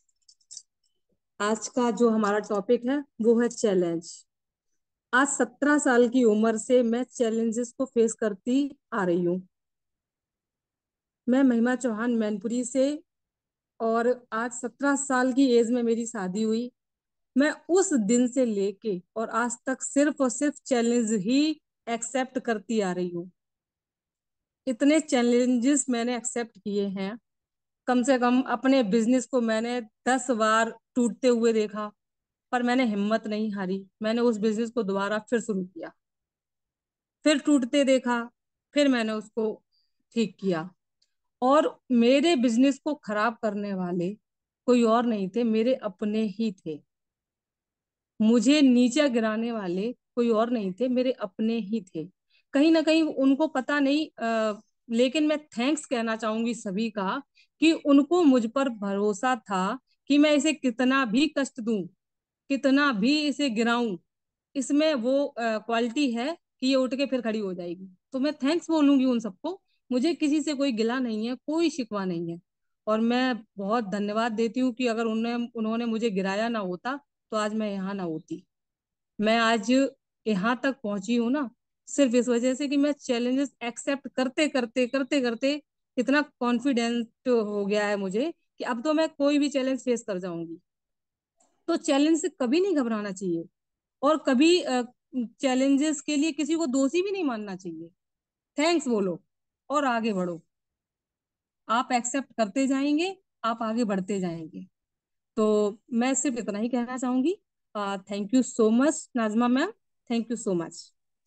आज का जो हमारा टॉपिक है वो है चैलेंज। आज 17 साल की उम्र से मैं चैलेंजेस को फेस करती आ रही हूँ। मैं महिमा चौहान मैनपुरी से, और आज 17 साल की एज में मेरी शादी हुई। मैं उस दिन से लेके और आज तक सिर्फ और सिर्फ चैलेंज ही एक्सेप्ट करती आ रही हूँ। इतने चैलेंजेस मैंने एक्सेप्ट किए हैं, कम से कम अपने बिजनेस को मैंने 10 बार टूटते हुए देखा, पर मैंने हिम्मत नहीं हारी। मैंने उस बिजनेस को दोबारा फिर शुरू किया, फिर टूटते देखा, फिर मैंने उसको ठीक किया। और मेरे बिजनेस को खराब करने वाले कोई और नहीं थे, मेरे अपने ही थे। मुझे नीचे गिराने वाले कोई और नहीं थे, मेरे अपने ही थे। कहीं ना कहीं उनको पता नहीं, लेकिन मैं थैंक्स कहना चाहूंगी सभी का, कि उनको मुझ पर भरोसा था कि मैं इसे कितना भी कष्ट दूं, कितना भी इसे गिराऊं, इसमें वो क्वालिटी है कि ये उठ के फिर खड़ी हो जाएगी। तो मैं थैंक्स बोलूंगी उन सबको। मुझे किसी से कोई गिला नहीं है, कोई शिकवा नहीं है। और मैं बहुत धन्यवाद देती हूँ कि अगर उन्होंने मुझे गिराया ना होता तो आज मैं यहाँ ना होती। मैं आज यहाँ तक पहुंची हूँ ना, सिर्फ इस वजह से कि मैं चैलेंजेस एक्सेप्ट करते करते करते करते इतना कॉन्फिडेंट हो गया है मुझे कि अब तो मैं कोई भी चैलेंज फेस कर जाऊंगी। तो चैलेंज से कभी नहीं घबराना चाहिए, और कभी चैलेंजेस के लिए किसी को दोषी भी नहीं मानना चाहिए। थैंक्स बोलो और आगे बढ़ो। आप एक्सेप्ट करते जाएंगे, आप आगे बढ़ते जाएंगे। तो मैं सिर्फ इतना ही कहना चाहूंगी। Thank you so much Najma ma'am, thank you so much.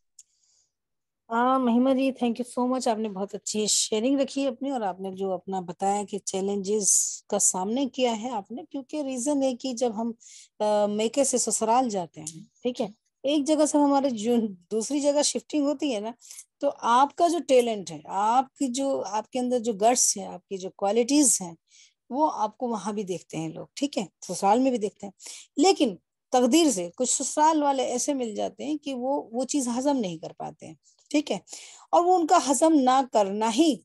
Mahima ji, thank you so much. आपने बहुत अच्छी शेयरिंग रखी अपनी, और आपने जो अपना बताया कि चैलेंजेस का सामने किया है आपने, क्योंकि रीजन है कि जब हम मेके से ससुराल जाते हैं, ठीक है, एक जगह से हमारे जो दूसरी जगह शिफ्टिंग होती है ना, तो आपका जो टैलेंट है, आपकी जो आपके अंदर जो गट्स है, आपकी जो क्वालिटीज हैं, वो आपको वहां भी देखते हैं लोग, ठीक है, ससुराल में भी देखते हैं। लेकिन तकदीर से कुछ ससुराल वाले ऐसे मिल जाते हैं कि वो चीज हजम नहीं कर पाते हैं, ठीक है, और वो उनका हजम ना करना ही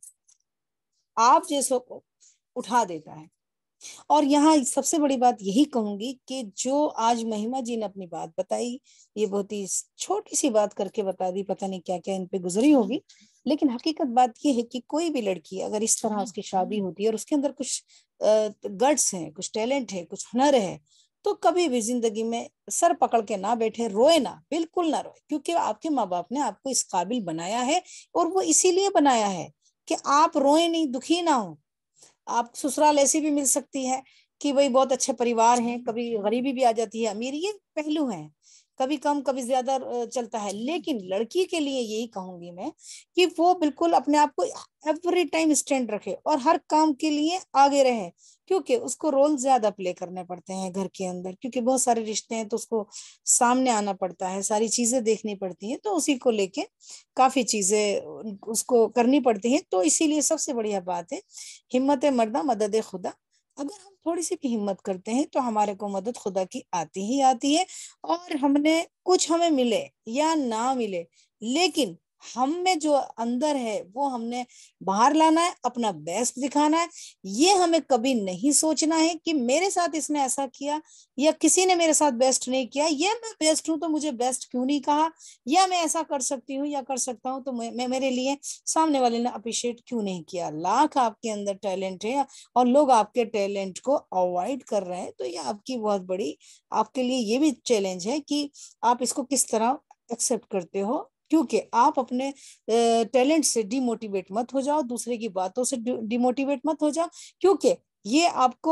आप जैसों को उठा देता है। और यहाँ सबसे बड़ी बात यही कहूंगी कि जो आज महिमा जी ने अपनी बात बताई, ये बहुत ही छोटी सी बात करके बता दी, पता नहीं क्या क्या इन पे गुजरी होगी, लेकिन हकीकत बात ये है कि कोई भी लड़की अगर इस तरह उसकी शादी होती है और उसके अंदर कुछ गट्स है, कुछ टैलेंट है, कुछ हुनर है, तो कभी भी जिंदगी में सर पकड़ के ना बैठे, रोए ना, बिल्कुल ना रोए, क्योंकि आपके माँ बाप ने आपको इस काबिल बनाया है, और वो इसीलिए बनाया है कि आप रोए नहीं, दुखी ना हो। आप ससुराल ऐसी भी मिल सकती है कि भाई बहुत अच्छे परिवार हैं, कभी गरीबी भी आ जाती है, अमीरी, ये पहलू है, कभी कम कभी ज्यादा चलता है। लेकिन लड़की के लिए यही कहूंगी मैं कि वो बिल्कुल अपने आप को एवरी टाइम स्टैंड रखे और हर काम के लिए आगे रहे, क्योंकि उसको रोल ज्यादा प्ले करने पड़ते हैं घर के अंदर, क्योंकि बहुत सारे रिश्ते हैं, तो उसको सामने आना पड़ता है, सारी चीजें देखनी पड़ती हैं, तो उसी को लेके काफी चीजें उसको करनी पड़ती हैं। तो इसीलिए सबसे बढ़िया बात है, हिम्मत मर्दा मदद खुदा। अगर हम थोड़ी सी भी हिम्मत करते हैं तो हमारे को मदद खुदा की आती ही आती है। और हमने कुछ हमें मिले या ना मिले, लेकिन हम में जो अंदर है वो हमने बाहर लाना है, अपना बेस्ट दिखाना है। ये हमें कभी नहीं सोचना है कि मेरे साथ इसने ऐसा किया या किसी ने मेरे साथ बेस्ट नहीं किया, ये मैं बेस्ट हूं तो मुझे बेस्ट क्यों नहीं कहा, या मैं ऐसा कर सकती हूँ या कर सकता हूँ तो मैं मेरे लिए सामने वाले ने अप्रिशिएट क्यों नहीं किया। लाख आपके अंदर टैलेंट है और लोग आपके टैलेंट को अवॉइड कर रहे हैं, तो ये आपकी बहुत बड़ी, आपके लिए ये भी चैलेंज है कि आप इसको किस तरह एक्सेप्ट करते हो। क्योंकि आप अपने टैलेंट से डिमोटिवेट मत हो जाओ, दूसरे की बातों से डिमोटिवेट मत हो जाओ, क्योंकि ये आपको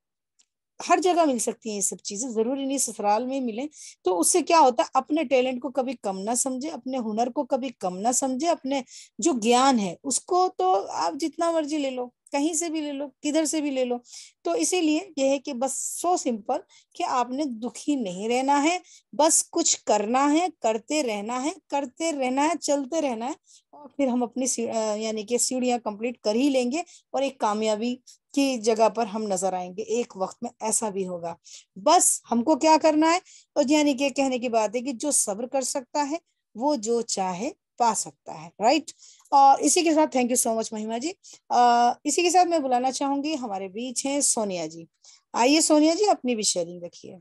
हर जगह मिल सकती हैं ये सब चीजें, जरूरी नहीं ससुराल में मिले। तो उससे क्या होता है, अपने टैलेंट को कभी कम ना समझे, अपने हुनर को कभी कम ना समझे, अपने जो ज्ञान है उसको तो आप जितना मर्जी ले लो, कहीं से भी ले लो, किधर से भी ले लो। तो इसीलिए यह है कि बस सो सिंपल कि आपने दुखी नहीं रहना है, बस कुछ करना है, करते रहना है, करते रहना है, चलते रहना है, और फिर हम अपनी यानी कि सीढ़ियां कंप्लीट कर ही लेंगे और एक कामयाबी की जगह पर हम नजर आएंगे। एक वक्त में ऐसा भी होगा। बस हमको क्या करना है, और यानी कि कहने की बात है कि जो सब्र कर सकता है वो जो चाहे पा सकता है, राइट। और इसी के साथ thank you so much Mahima जी। इसी के साथ मैं बुलाना चाहूंगी, हमारे बीच हैं सोनिया जी। आइए सोनिया जी, अपनी भी शेयरिंग रखिए।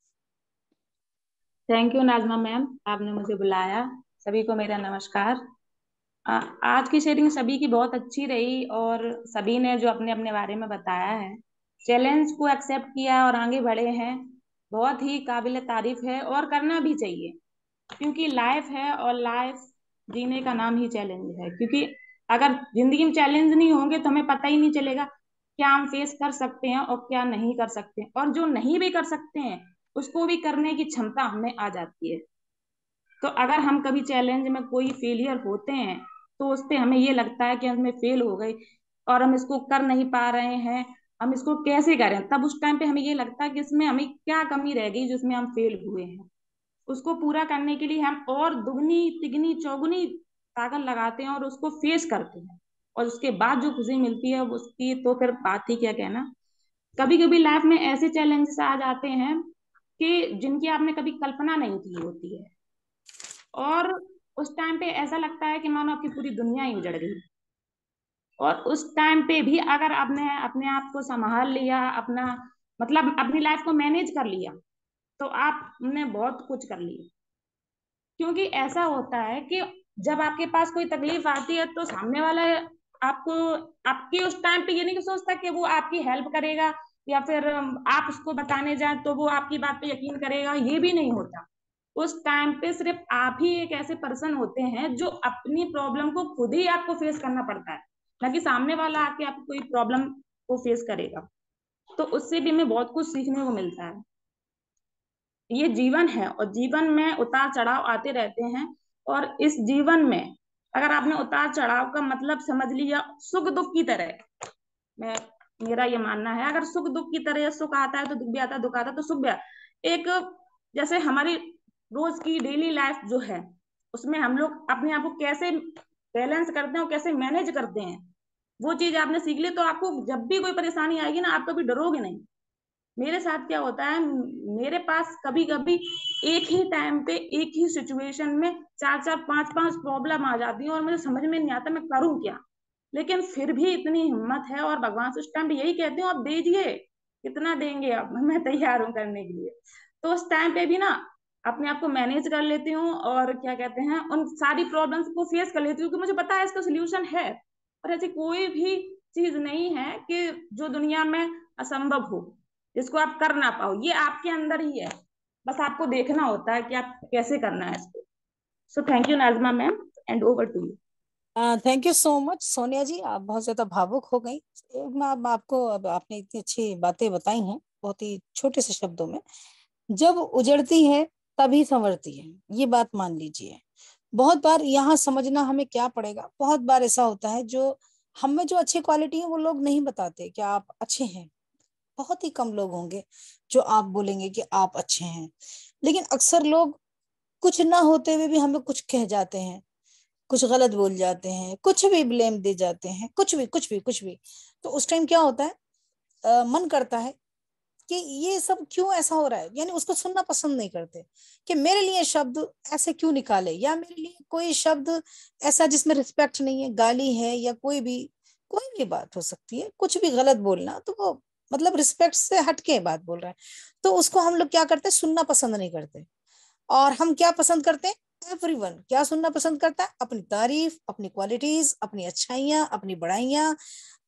थैंक यू नाजमा मैम, आपने मुझे बुलाया। सभी को मेरा नमस्कार। आज की शेयरिंग सभी की बहुत अच्छी रही और सभी ने जो अपने अपने बारे में बताया है, चैलेंज को एक्सेप्ट किया और आगे बढ़े हैं, बहुत ही काबिल तारीफ है और करना भी चाहिए। क्योंकि लाइफ है और लाइफ जीने का नाम ही चैलेंज है। क्योंकि अगर जिंदगी में चैलेंज नहीं होंगे तो हमें पता ही नहीं चलेगा क्या हम फेस कर सकते हैं और क्या नहीं कर सकते हैं, और जो नहीं भी कर सकते हैं उसको भी करने की क्षमता हमें आ जाती है। तो अगर हम कभी चैलेंज में कोई फेलियर होते हैं तो उस पे हमें ये लगता है कि हमें फेल हो गई और हम इसको कर नहीं पा रहे हैं, हम इसको कैसे करें, तब उस टाइम पे हमें ये लगता है कि इसमें हमें क्या कमी रह गई जिसमें हम फेल हुए हैं। उसको पूरा करने के लिए हम और दुगनी तिगनी चौगुनी ताकत लगाते हैं और उसको फेस करते हैं, और उसके बाद जो खुशी मिलती है उसकी तो फिर बात ही क्या कहना। कभी कभी लाइफ में ऐसे चैलेंजेस आ जाते हैं कि जिनकी आपने कभी कल्पना नहीं की होती है, और उस टाइम पे ऐसा लगता है कि मानो आपकी पूरी दुनिया ही उजड़ गई। और उस टाइम पे भी अगर आपने अपने आप को संभाल लिया, अपना मतलब अपनी लाइफ को मैनेज कर लिया, तो आपने बहुत कुछ कर लिया। क्योंकि ऐसा होता है कि जब आपके पास कोई तकलीफ आती है तो सामने वाला आपको, आपकी उस टाइम पे ये नहीं सोचता कि वो आपकी हेल्प करेगा या फिर आप उसको बताने जाए तो वो आपकी बात पे यकीन करेगा, ये भी नहीं होता। उस टाइम पे सिर्फ आप ही एक ऐसे पर्सन होते हैं जो अपनी प्रॉब्लम को खुद ही आपको फेस करना पड़ता है, ना कि सामने वाला आके आपको कोई प्रॉब्लम को फेस करेगा। तो उससे भी हमें बहुत कुछ सीखने को मिलता है। ये जीवन है और जीवन में उतार चढ़ाव आते रहते हैं, और इस जीवन में अगर आपने उतार चढ़ाव का मतलब समझ लिया सुख दुख की तरह, मैं मेरा ये मानना है, अगर सुख दुख की तरह सुख आता है तो दुख भी आता है, दुख आता है तो सुख भी आता है। एक जैसे हमारी रोज की डेली लाइफ जो है उसमें हम लोग अपने आप को कैसे बैलेंस करते हैं और कैसे मैनेज करते हैं, वो चीज आपने सीख ली तो आपको जब भी कोई परेशानी आएगी ना, आप कभी डरोगे नहीं। मेरे साथ क्या होता है, मेरे पास कभी कभी एक ही टाइम पे एक ही सिचुएशन में 4-4 5-5 प्रॉब्लम आ जाती है और मुझे समझ में नहीं आता मैं करूं क्या, लेकिन फिर भी इतनी हिम्मत है और भगवान से उस टाइम पे यही कहती हूँ, आप दीजिए, कितना देंगे आप, मैं तैयार हूँ करने के लिए। तो उस टाइम पे भी ना अपने आप को मैनेज कर लेती हूँ और क्या कहते हैं उन सारी प्रॉब्लम्स को फेस कर लेती हूँ कि मुझे पता है इसका सोल्यूशन है। और ऐसी कोई भी चीज नहीं है कि जो दुनिया में असंभव हो, जिसको आप कर ना पाओ, ये आपके अंदर ही है, बस आपको देखना होता है कि आप कैसे करना है इसको। So thank you Nazma ma'am, and over to you. Thank you so much Sonia ji, आप बहुत ज्यादा भावुक हो गई। मैं अब आपको, अब आपने इतनी अच्छी बातें बताई हैं बहुत ही छोटे से शब्दों में। जब उजड़ती है तभी संवरती है, ये बात मान लीजिए। बहुत बार यहाँ समझना हमें क्या पड़ेगा, बहुत बार ऐसा होता है जो हम में जो अच्छी क्वालिटी है वो लोग नहीं बताते कि आप अच्छे हैं। बहुत ही कम लोग होंगे जो आप बोलेंगे कि आप अच्छे हैं, लेकिन अक्सर लोग कुछ ना होते हुए भी हमें कुछ कह जाते हैं, कुछ गलत बोल जाते हैं, कुछ भी ब्लेम दे जाते हैं, कुछ भी। तो उस टाइम क्या होता है, मन करता है कि ये सब क्यों ऐसा हो रहा है, यानी उसको सुनना पसंद नहीं करते कि मेरे लिए शब्द ऐसे क्यों निकाले, या मेरे लिए कोई शब्द ऐसा जिसमें रिस्पेक्ट नहीं है, गाली है, या कोई भी बात हो सकती है, कुछ भी गलत बोलना, तो वो मतलब रिस्पेक्ट से हटके बात बोल रहा है, तो उसको हम लोग क्या करते हैं, सुनना पसंद नहीं करते। और हम क्या पसंद करते हैं, एवरीवन क्या सुनना पसंद करता है, अपनी तारीफ, अपनी क्वालिटीज, अपनी अच्छाइयाँ, अपनी बड़ाइयाँ,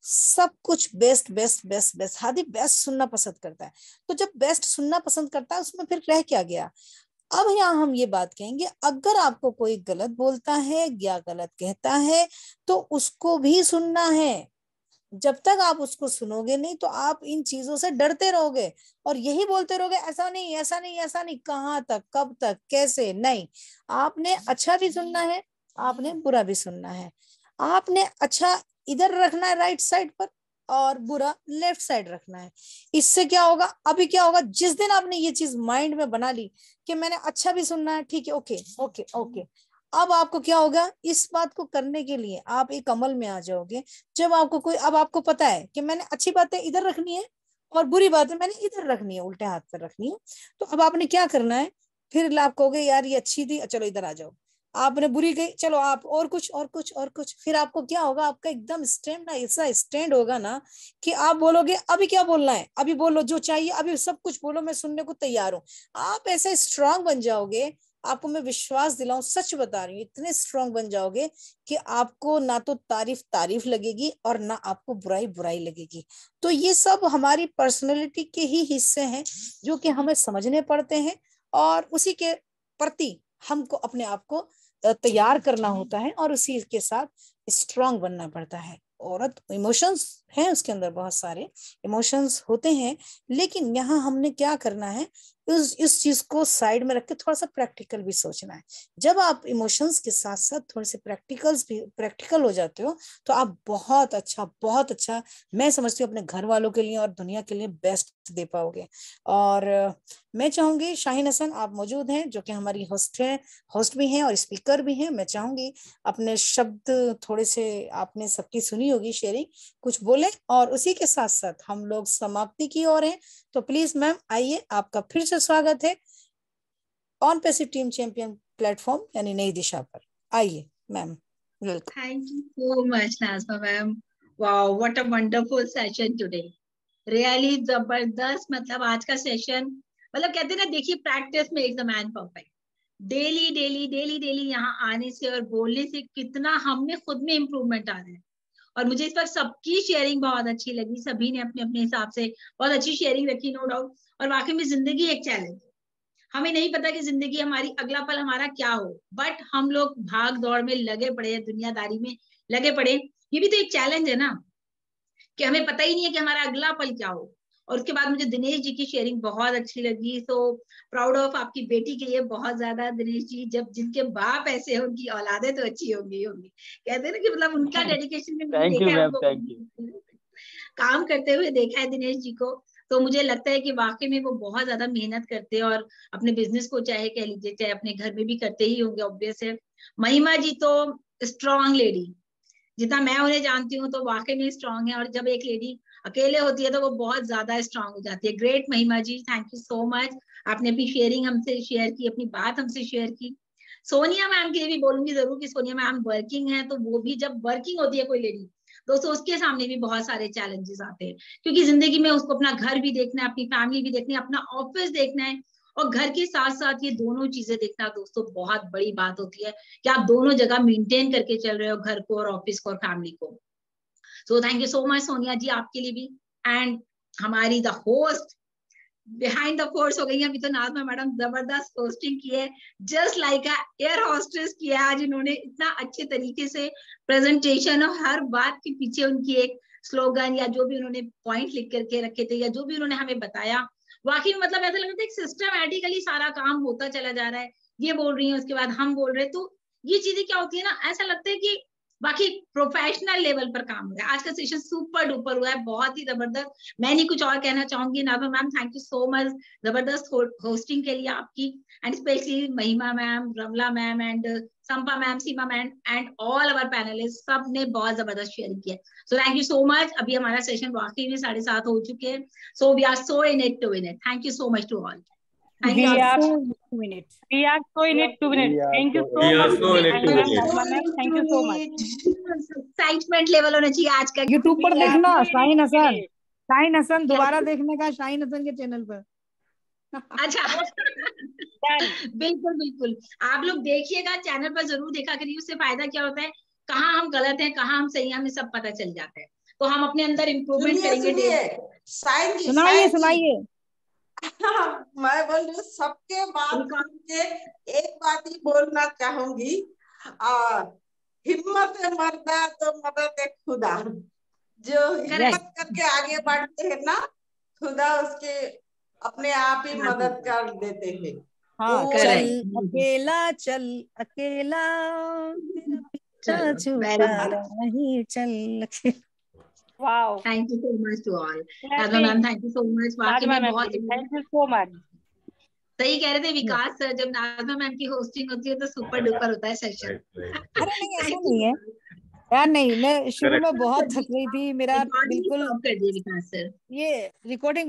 सब कुछ बेस्ट बेस्ट बेस्ट बेस्ट, हादी बेस्ट सुनना पसंद करता है। तो जब बेस्ट सुनना पसंद करता है उसमें फिर रह क्या गया। अब यहाँ हम ये बात कहेंगे, अगर आपको कोई गलत बोलता है या गलत कहता है तो उसको भी सुनना है। जब तक आप उसको सुनोगे नहीं तो आप इन चीजों से डरते रहोगे और यही बोलते रहोगे, ऐसा नहीं ऐसा नहीं ऐसा नहीं, कहाँ तक, कब तक, कैसे। नहीं, आपने अच्छा भी सुनना है, आपने बुरा भी सुनना है। आपने अच्छा इधर रखना है राइट साइड पर और बुरा लेफ्ट साइड रखना है। इससे क्या होगा, अभी क्या होगा, जिस दिन आपने ये चीज माइंड में बना ली कि मैंने अच्छा भी सुनना है, ठीक है, ओके ओके ओके, अब आपको क्या होगा, इस बात को करने के लिए आप एक अमल में आ जाओगे। जब आपको कोई, अब आपको पता है कि मैंने अच्छी बातें इधर रखनी है और बुरी बातें मैंने इधर रखनी है, उल्टे हाथ पर रखनी है। तो अब आपने क्या करना है, फिर आप कहोगे यार ये अच्छी थी, चलो इधर आ जाओ। आपने बुरी कही, चलो आप और कुछ और कुछ और कुछ। फिर आपको क्या होगा, आपका एकदम स्टैंड ना ऐसा स्टैंड होगा ना कि आप बोलोगे अभी क्या बोलना है, अभी बोलो जो चाहिए, अभी सब कुछ बोलो, मैं सुनने को तैयार हूँ। आप ऐसे स्ट्रांग बन जाओगे, आपको मैं विश्वास दिलाऊं, सच बता रही हूँ, इतने स्ट्रांग बन जाओगे कि आपको ना तो तारीफ तारीफ लगेगी और ना आपको बुराई बुराई लगेगी। तो ये सब हमारी पर्सनैलिटी के ही हिस्से हैं जो कि हमें समझने पड़ते हैं और उसी के प्रति हमको अपने आप को तैयार करना होता है और उसी के साथ स्ट्रांग बनना पड़ता है। औरत इमोशंस हैं, उसके अंदर बहुत सारे इमोशंस होते हैं, लेकिन यहाँ हमने क्या करना है, इस चीज को साइड में रख के थोड़ा सा प्रैक्टिकल भी सोचना है। जब आप इमोशंस के साथ साथ थोड़े से प्रैक्टिकल हो जाते हो तो आप बहुत अच्छा मैं समझती हूँ अपने घर वालों के लिए और दुनिया के लिए बेस्ट दे पाओगे। और मैं चाहूंगी शाहीन हसन आप मौजूद हैं जो कि हमारी होस्ट भी हैं और स्पीकर भी हैं। मैं चाहूंगी अपने शब्द थोड़े से, आपने सबकी सुनी होगी शेयरिंग, कुछ बोले और उसी के साथ साथ हम लोग समाप्ति की ओर हैं। तो प्लीज मैम आइए, आपका फिर से स्वागत है on passive team champion platform यानी नई दिशा पर। आइए ma'am, welcome. Thank you so much Nazma ma'am, wow what a wonderful session today, really जबरदस्त। मतलब आज का सेशन, मतलब कहते हैं ना, देखिए प्रैक्टिस में एक the man perfect. Daily daily daily daily यहाँ आने से और बोलने से कितना हम में खुद में इम्प्रूवमेंट आ रहा है। और मुझे इस वक्त सबकी शेयरिंग बहुत अच्छी लगी, सभी ने अपने अपने हिसाब से बहुत अच्छी शेयरिंग रखी, नो डाउट। और वाकई में जिंदगी एक चैलेंज है, हमें नहीं पता कि जिंदगी हमारी अगला पल हमारा क्या हो, बट हम लोग भाग दौड़ में लगे पड़े हैं, दुनियादारी में लगे पड़े। ये भी तो एक चैलेंज है ना, कि हमें पता ही नहीं है कि हमारा अगला पल क्या हो। और उसके बाद मुझे दिनेश जी की शेयरिंग बहुत अच्छी लगी। सो प्राउड ऑफ आपकी बेटी के लिए बहुत ज्यादा दिनेश जी, जब जिनके बाप ऐसे हो उनकी औलादे तो अच्छी होंगी होंगी, कहते हैं ना कि मतलब उनका डेडिकेशन में थैंक यू देखा है मैम, थैंक यू। उनको काम करते हुए देखा है दिनेश जी को। तो मुझे लगता है कि वाकई में वो बहुत ज्यादा मेहनत करते हैं और अपने बिजनेस को चाहे कह लीजिए चाहे अपने घर में भी करते ही होंगे, ऑब्वियस है। महिमा जी तो स्ट्रॉन्ग लेडी, जितना मैं उन्हें जानती हूँ तो वाकई में स्ट्रांग है, और जब एक लेडी अकेले होती है तो वो बहुत ज्यादा स्ट्रांग हो जाती है। Great Mahima ji, thank you so much, आपने अपनी शेयरिंग हमसे शेयर की, अपनी बात हमसे शेयर की। सोनिया मैम के लिए भी बोलूंगी जरूर कि सोनिया मैम वर्किंग है, तो वो भी जब वर्किंग होती है कोई लेडी दोस्तों उसके सामने भी बहुत सारे चैलेंजेस आते हैं, क्योंकि जिंदगी में उसको अपना घर भी देखना है, अपनी फैमिली भी देखनी है, अपना ऑफिस देखना है, और घर के साथ साथ ये दोनों चीजें देखना दोस्तों बहुत बड़ी बात होती है कि आप दोनों जगह मेंटेन करके चल रहे हो, घर को और ऑफिस को और फैमिली को। So thank you so much Sonia ji आपके लिए भी। एंड हमारी the host behind the force हो गई है अभी तो नाज़मा मैडम, जबरदस्त होस्टिंग की है, जस्ट लाइक एयर होस्टेस की है आज इन्होंने, इतना अच्छे तरीके से प्रेजेंटेशन और हर बात के पीछे उनकी एक स्लोगन या जो भी उन्होंने पॉइंट लिख करके रखे थे या जो भी उन्होंने हमें बताया, वाकई में मतलब ऐसा लगता है सिस्टमैटिकली सारा काम होता चला जा रहा है। ये बोल रही है उसके बाद हम बोल रहे हैं, तो ये चीजें क्या होती है ना, ऐसा लगता है कि बाकी प्रोफेशनल लेवल पर काम हो रहा है। आज का सेशन सुपर डुपर हुआ है, बहुत ही जबरदस्त। मैं नहीं कुछ और कहना चाहूंगी। Nazma ma'am thank you so much जबरदस्त होस्टिंग के लिए आपकी, and specially Mahima ma'am, Ramla ma'am and Sampa ma'am, Seema ma'am and all our panelist, सब ने बहुत जबरदस्त शेयरिंग किया। So thank you so much. अभी हमारा सेशन वाकई में 7:30 हो चुके हैं, so we are so in it to win it. Thank you so much to all. We are so in it. We are so in it to win it. Thank you so We are much, so in it to win it. Naज़मा ma'am. Thank you so much. Excitement level होना चाहिए आज का। YouTube पर We are देखना so in it Shaheen to win Hasan, it. Shaheen Hasan दोबारा देखने का शाहीन हसन के चैनल पर। अच्छा बिल्कुल बिल्कुल, आप लोग देखिएगा, चैनल पर जरूर देखा करिए। उससे फायदा क्या होता है, कहाँ हम गलत हैं कहाँ हम सही हैं, हमें सब पता चल जाता है, तो हम अपने अंदर इम्प्रूवमेंट करेंगे। साइन जी, सुनाइए सुनाइए। मैं बोल रही हूँ सबके बात सुन के एक बात ही बोलना चाहूंगी, हिम्मत है मर्दा तो मदद है खुदा। जो हिम्मत करके आगे बढ़ते हैं ना, खुदा उसके अपने आप ही मदद कर देते हैं। हाँ, चल अकेला चल अकेला, तेरा पीछा छूटा नहीं चल। Wow. Thank you so much to all. Nazma ma'am thank you so much, वाकई में बहुत थैंक यू सो मच। सही कह रहे थे विकास सर, जब नाज़मा मैम की होस्टिंग होती है तो सुपर डुपर होता है सेशन। अरे नहीं ऐसा नहीं है यार, नहीं मैं शुरू में बहुत थक रही थी, मेरा बिल्कुल कर दिया विकास सर, ये रिकॉर्डिंग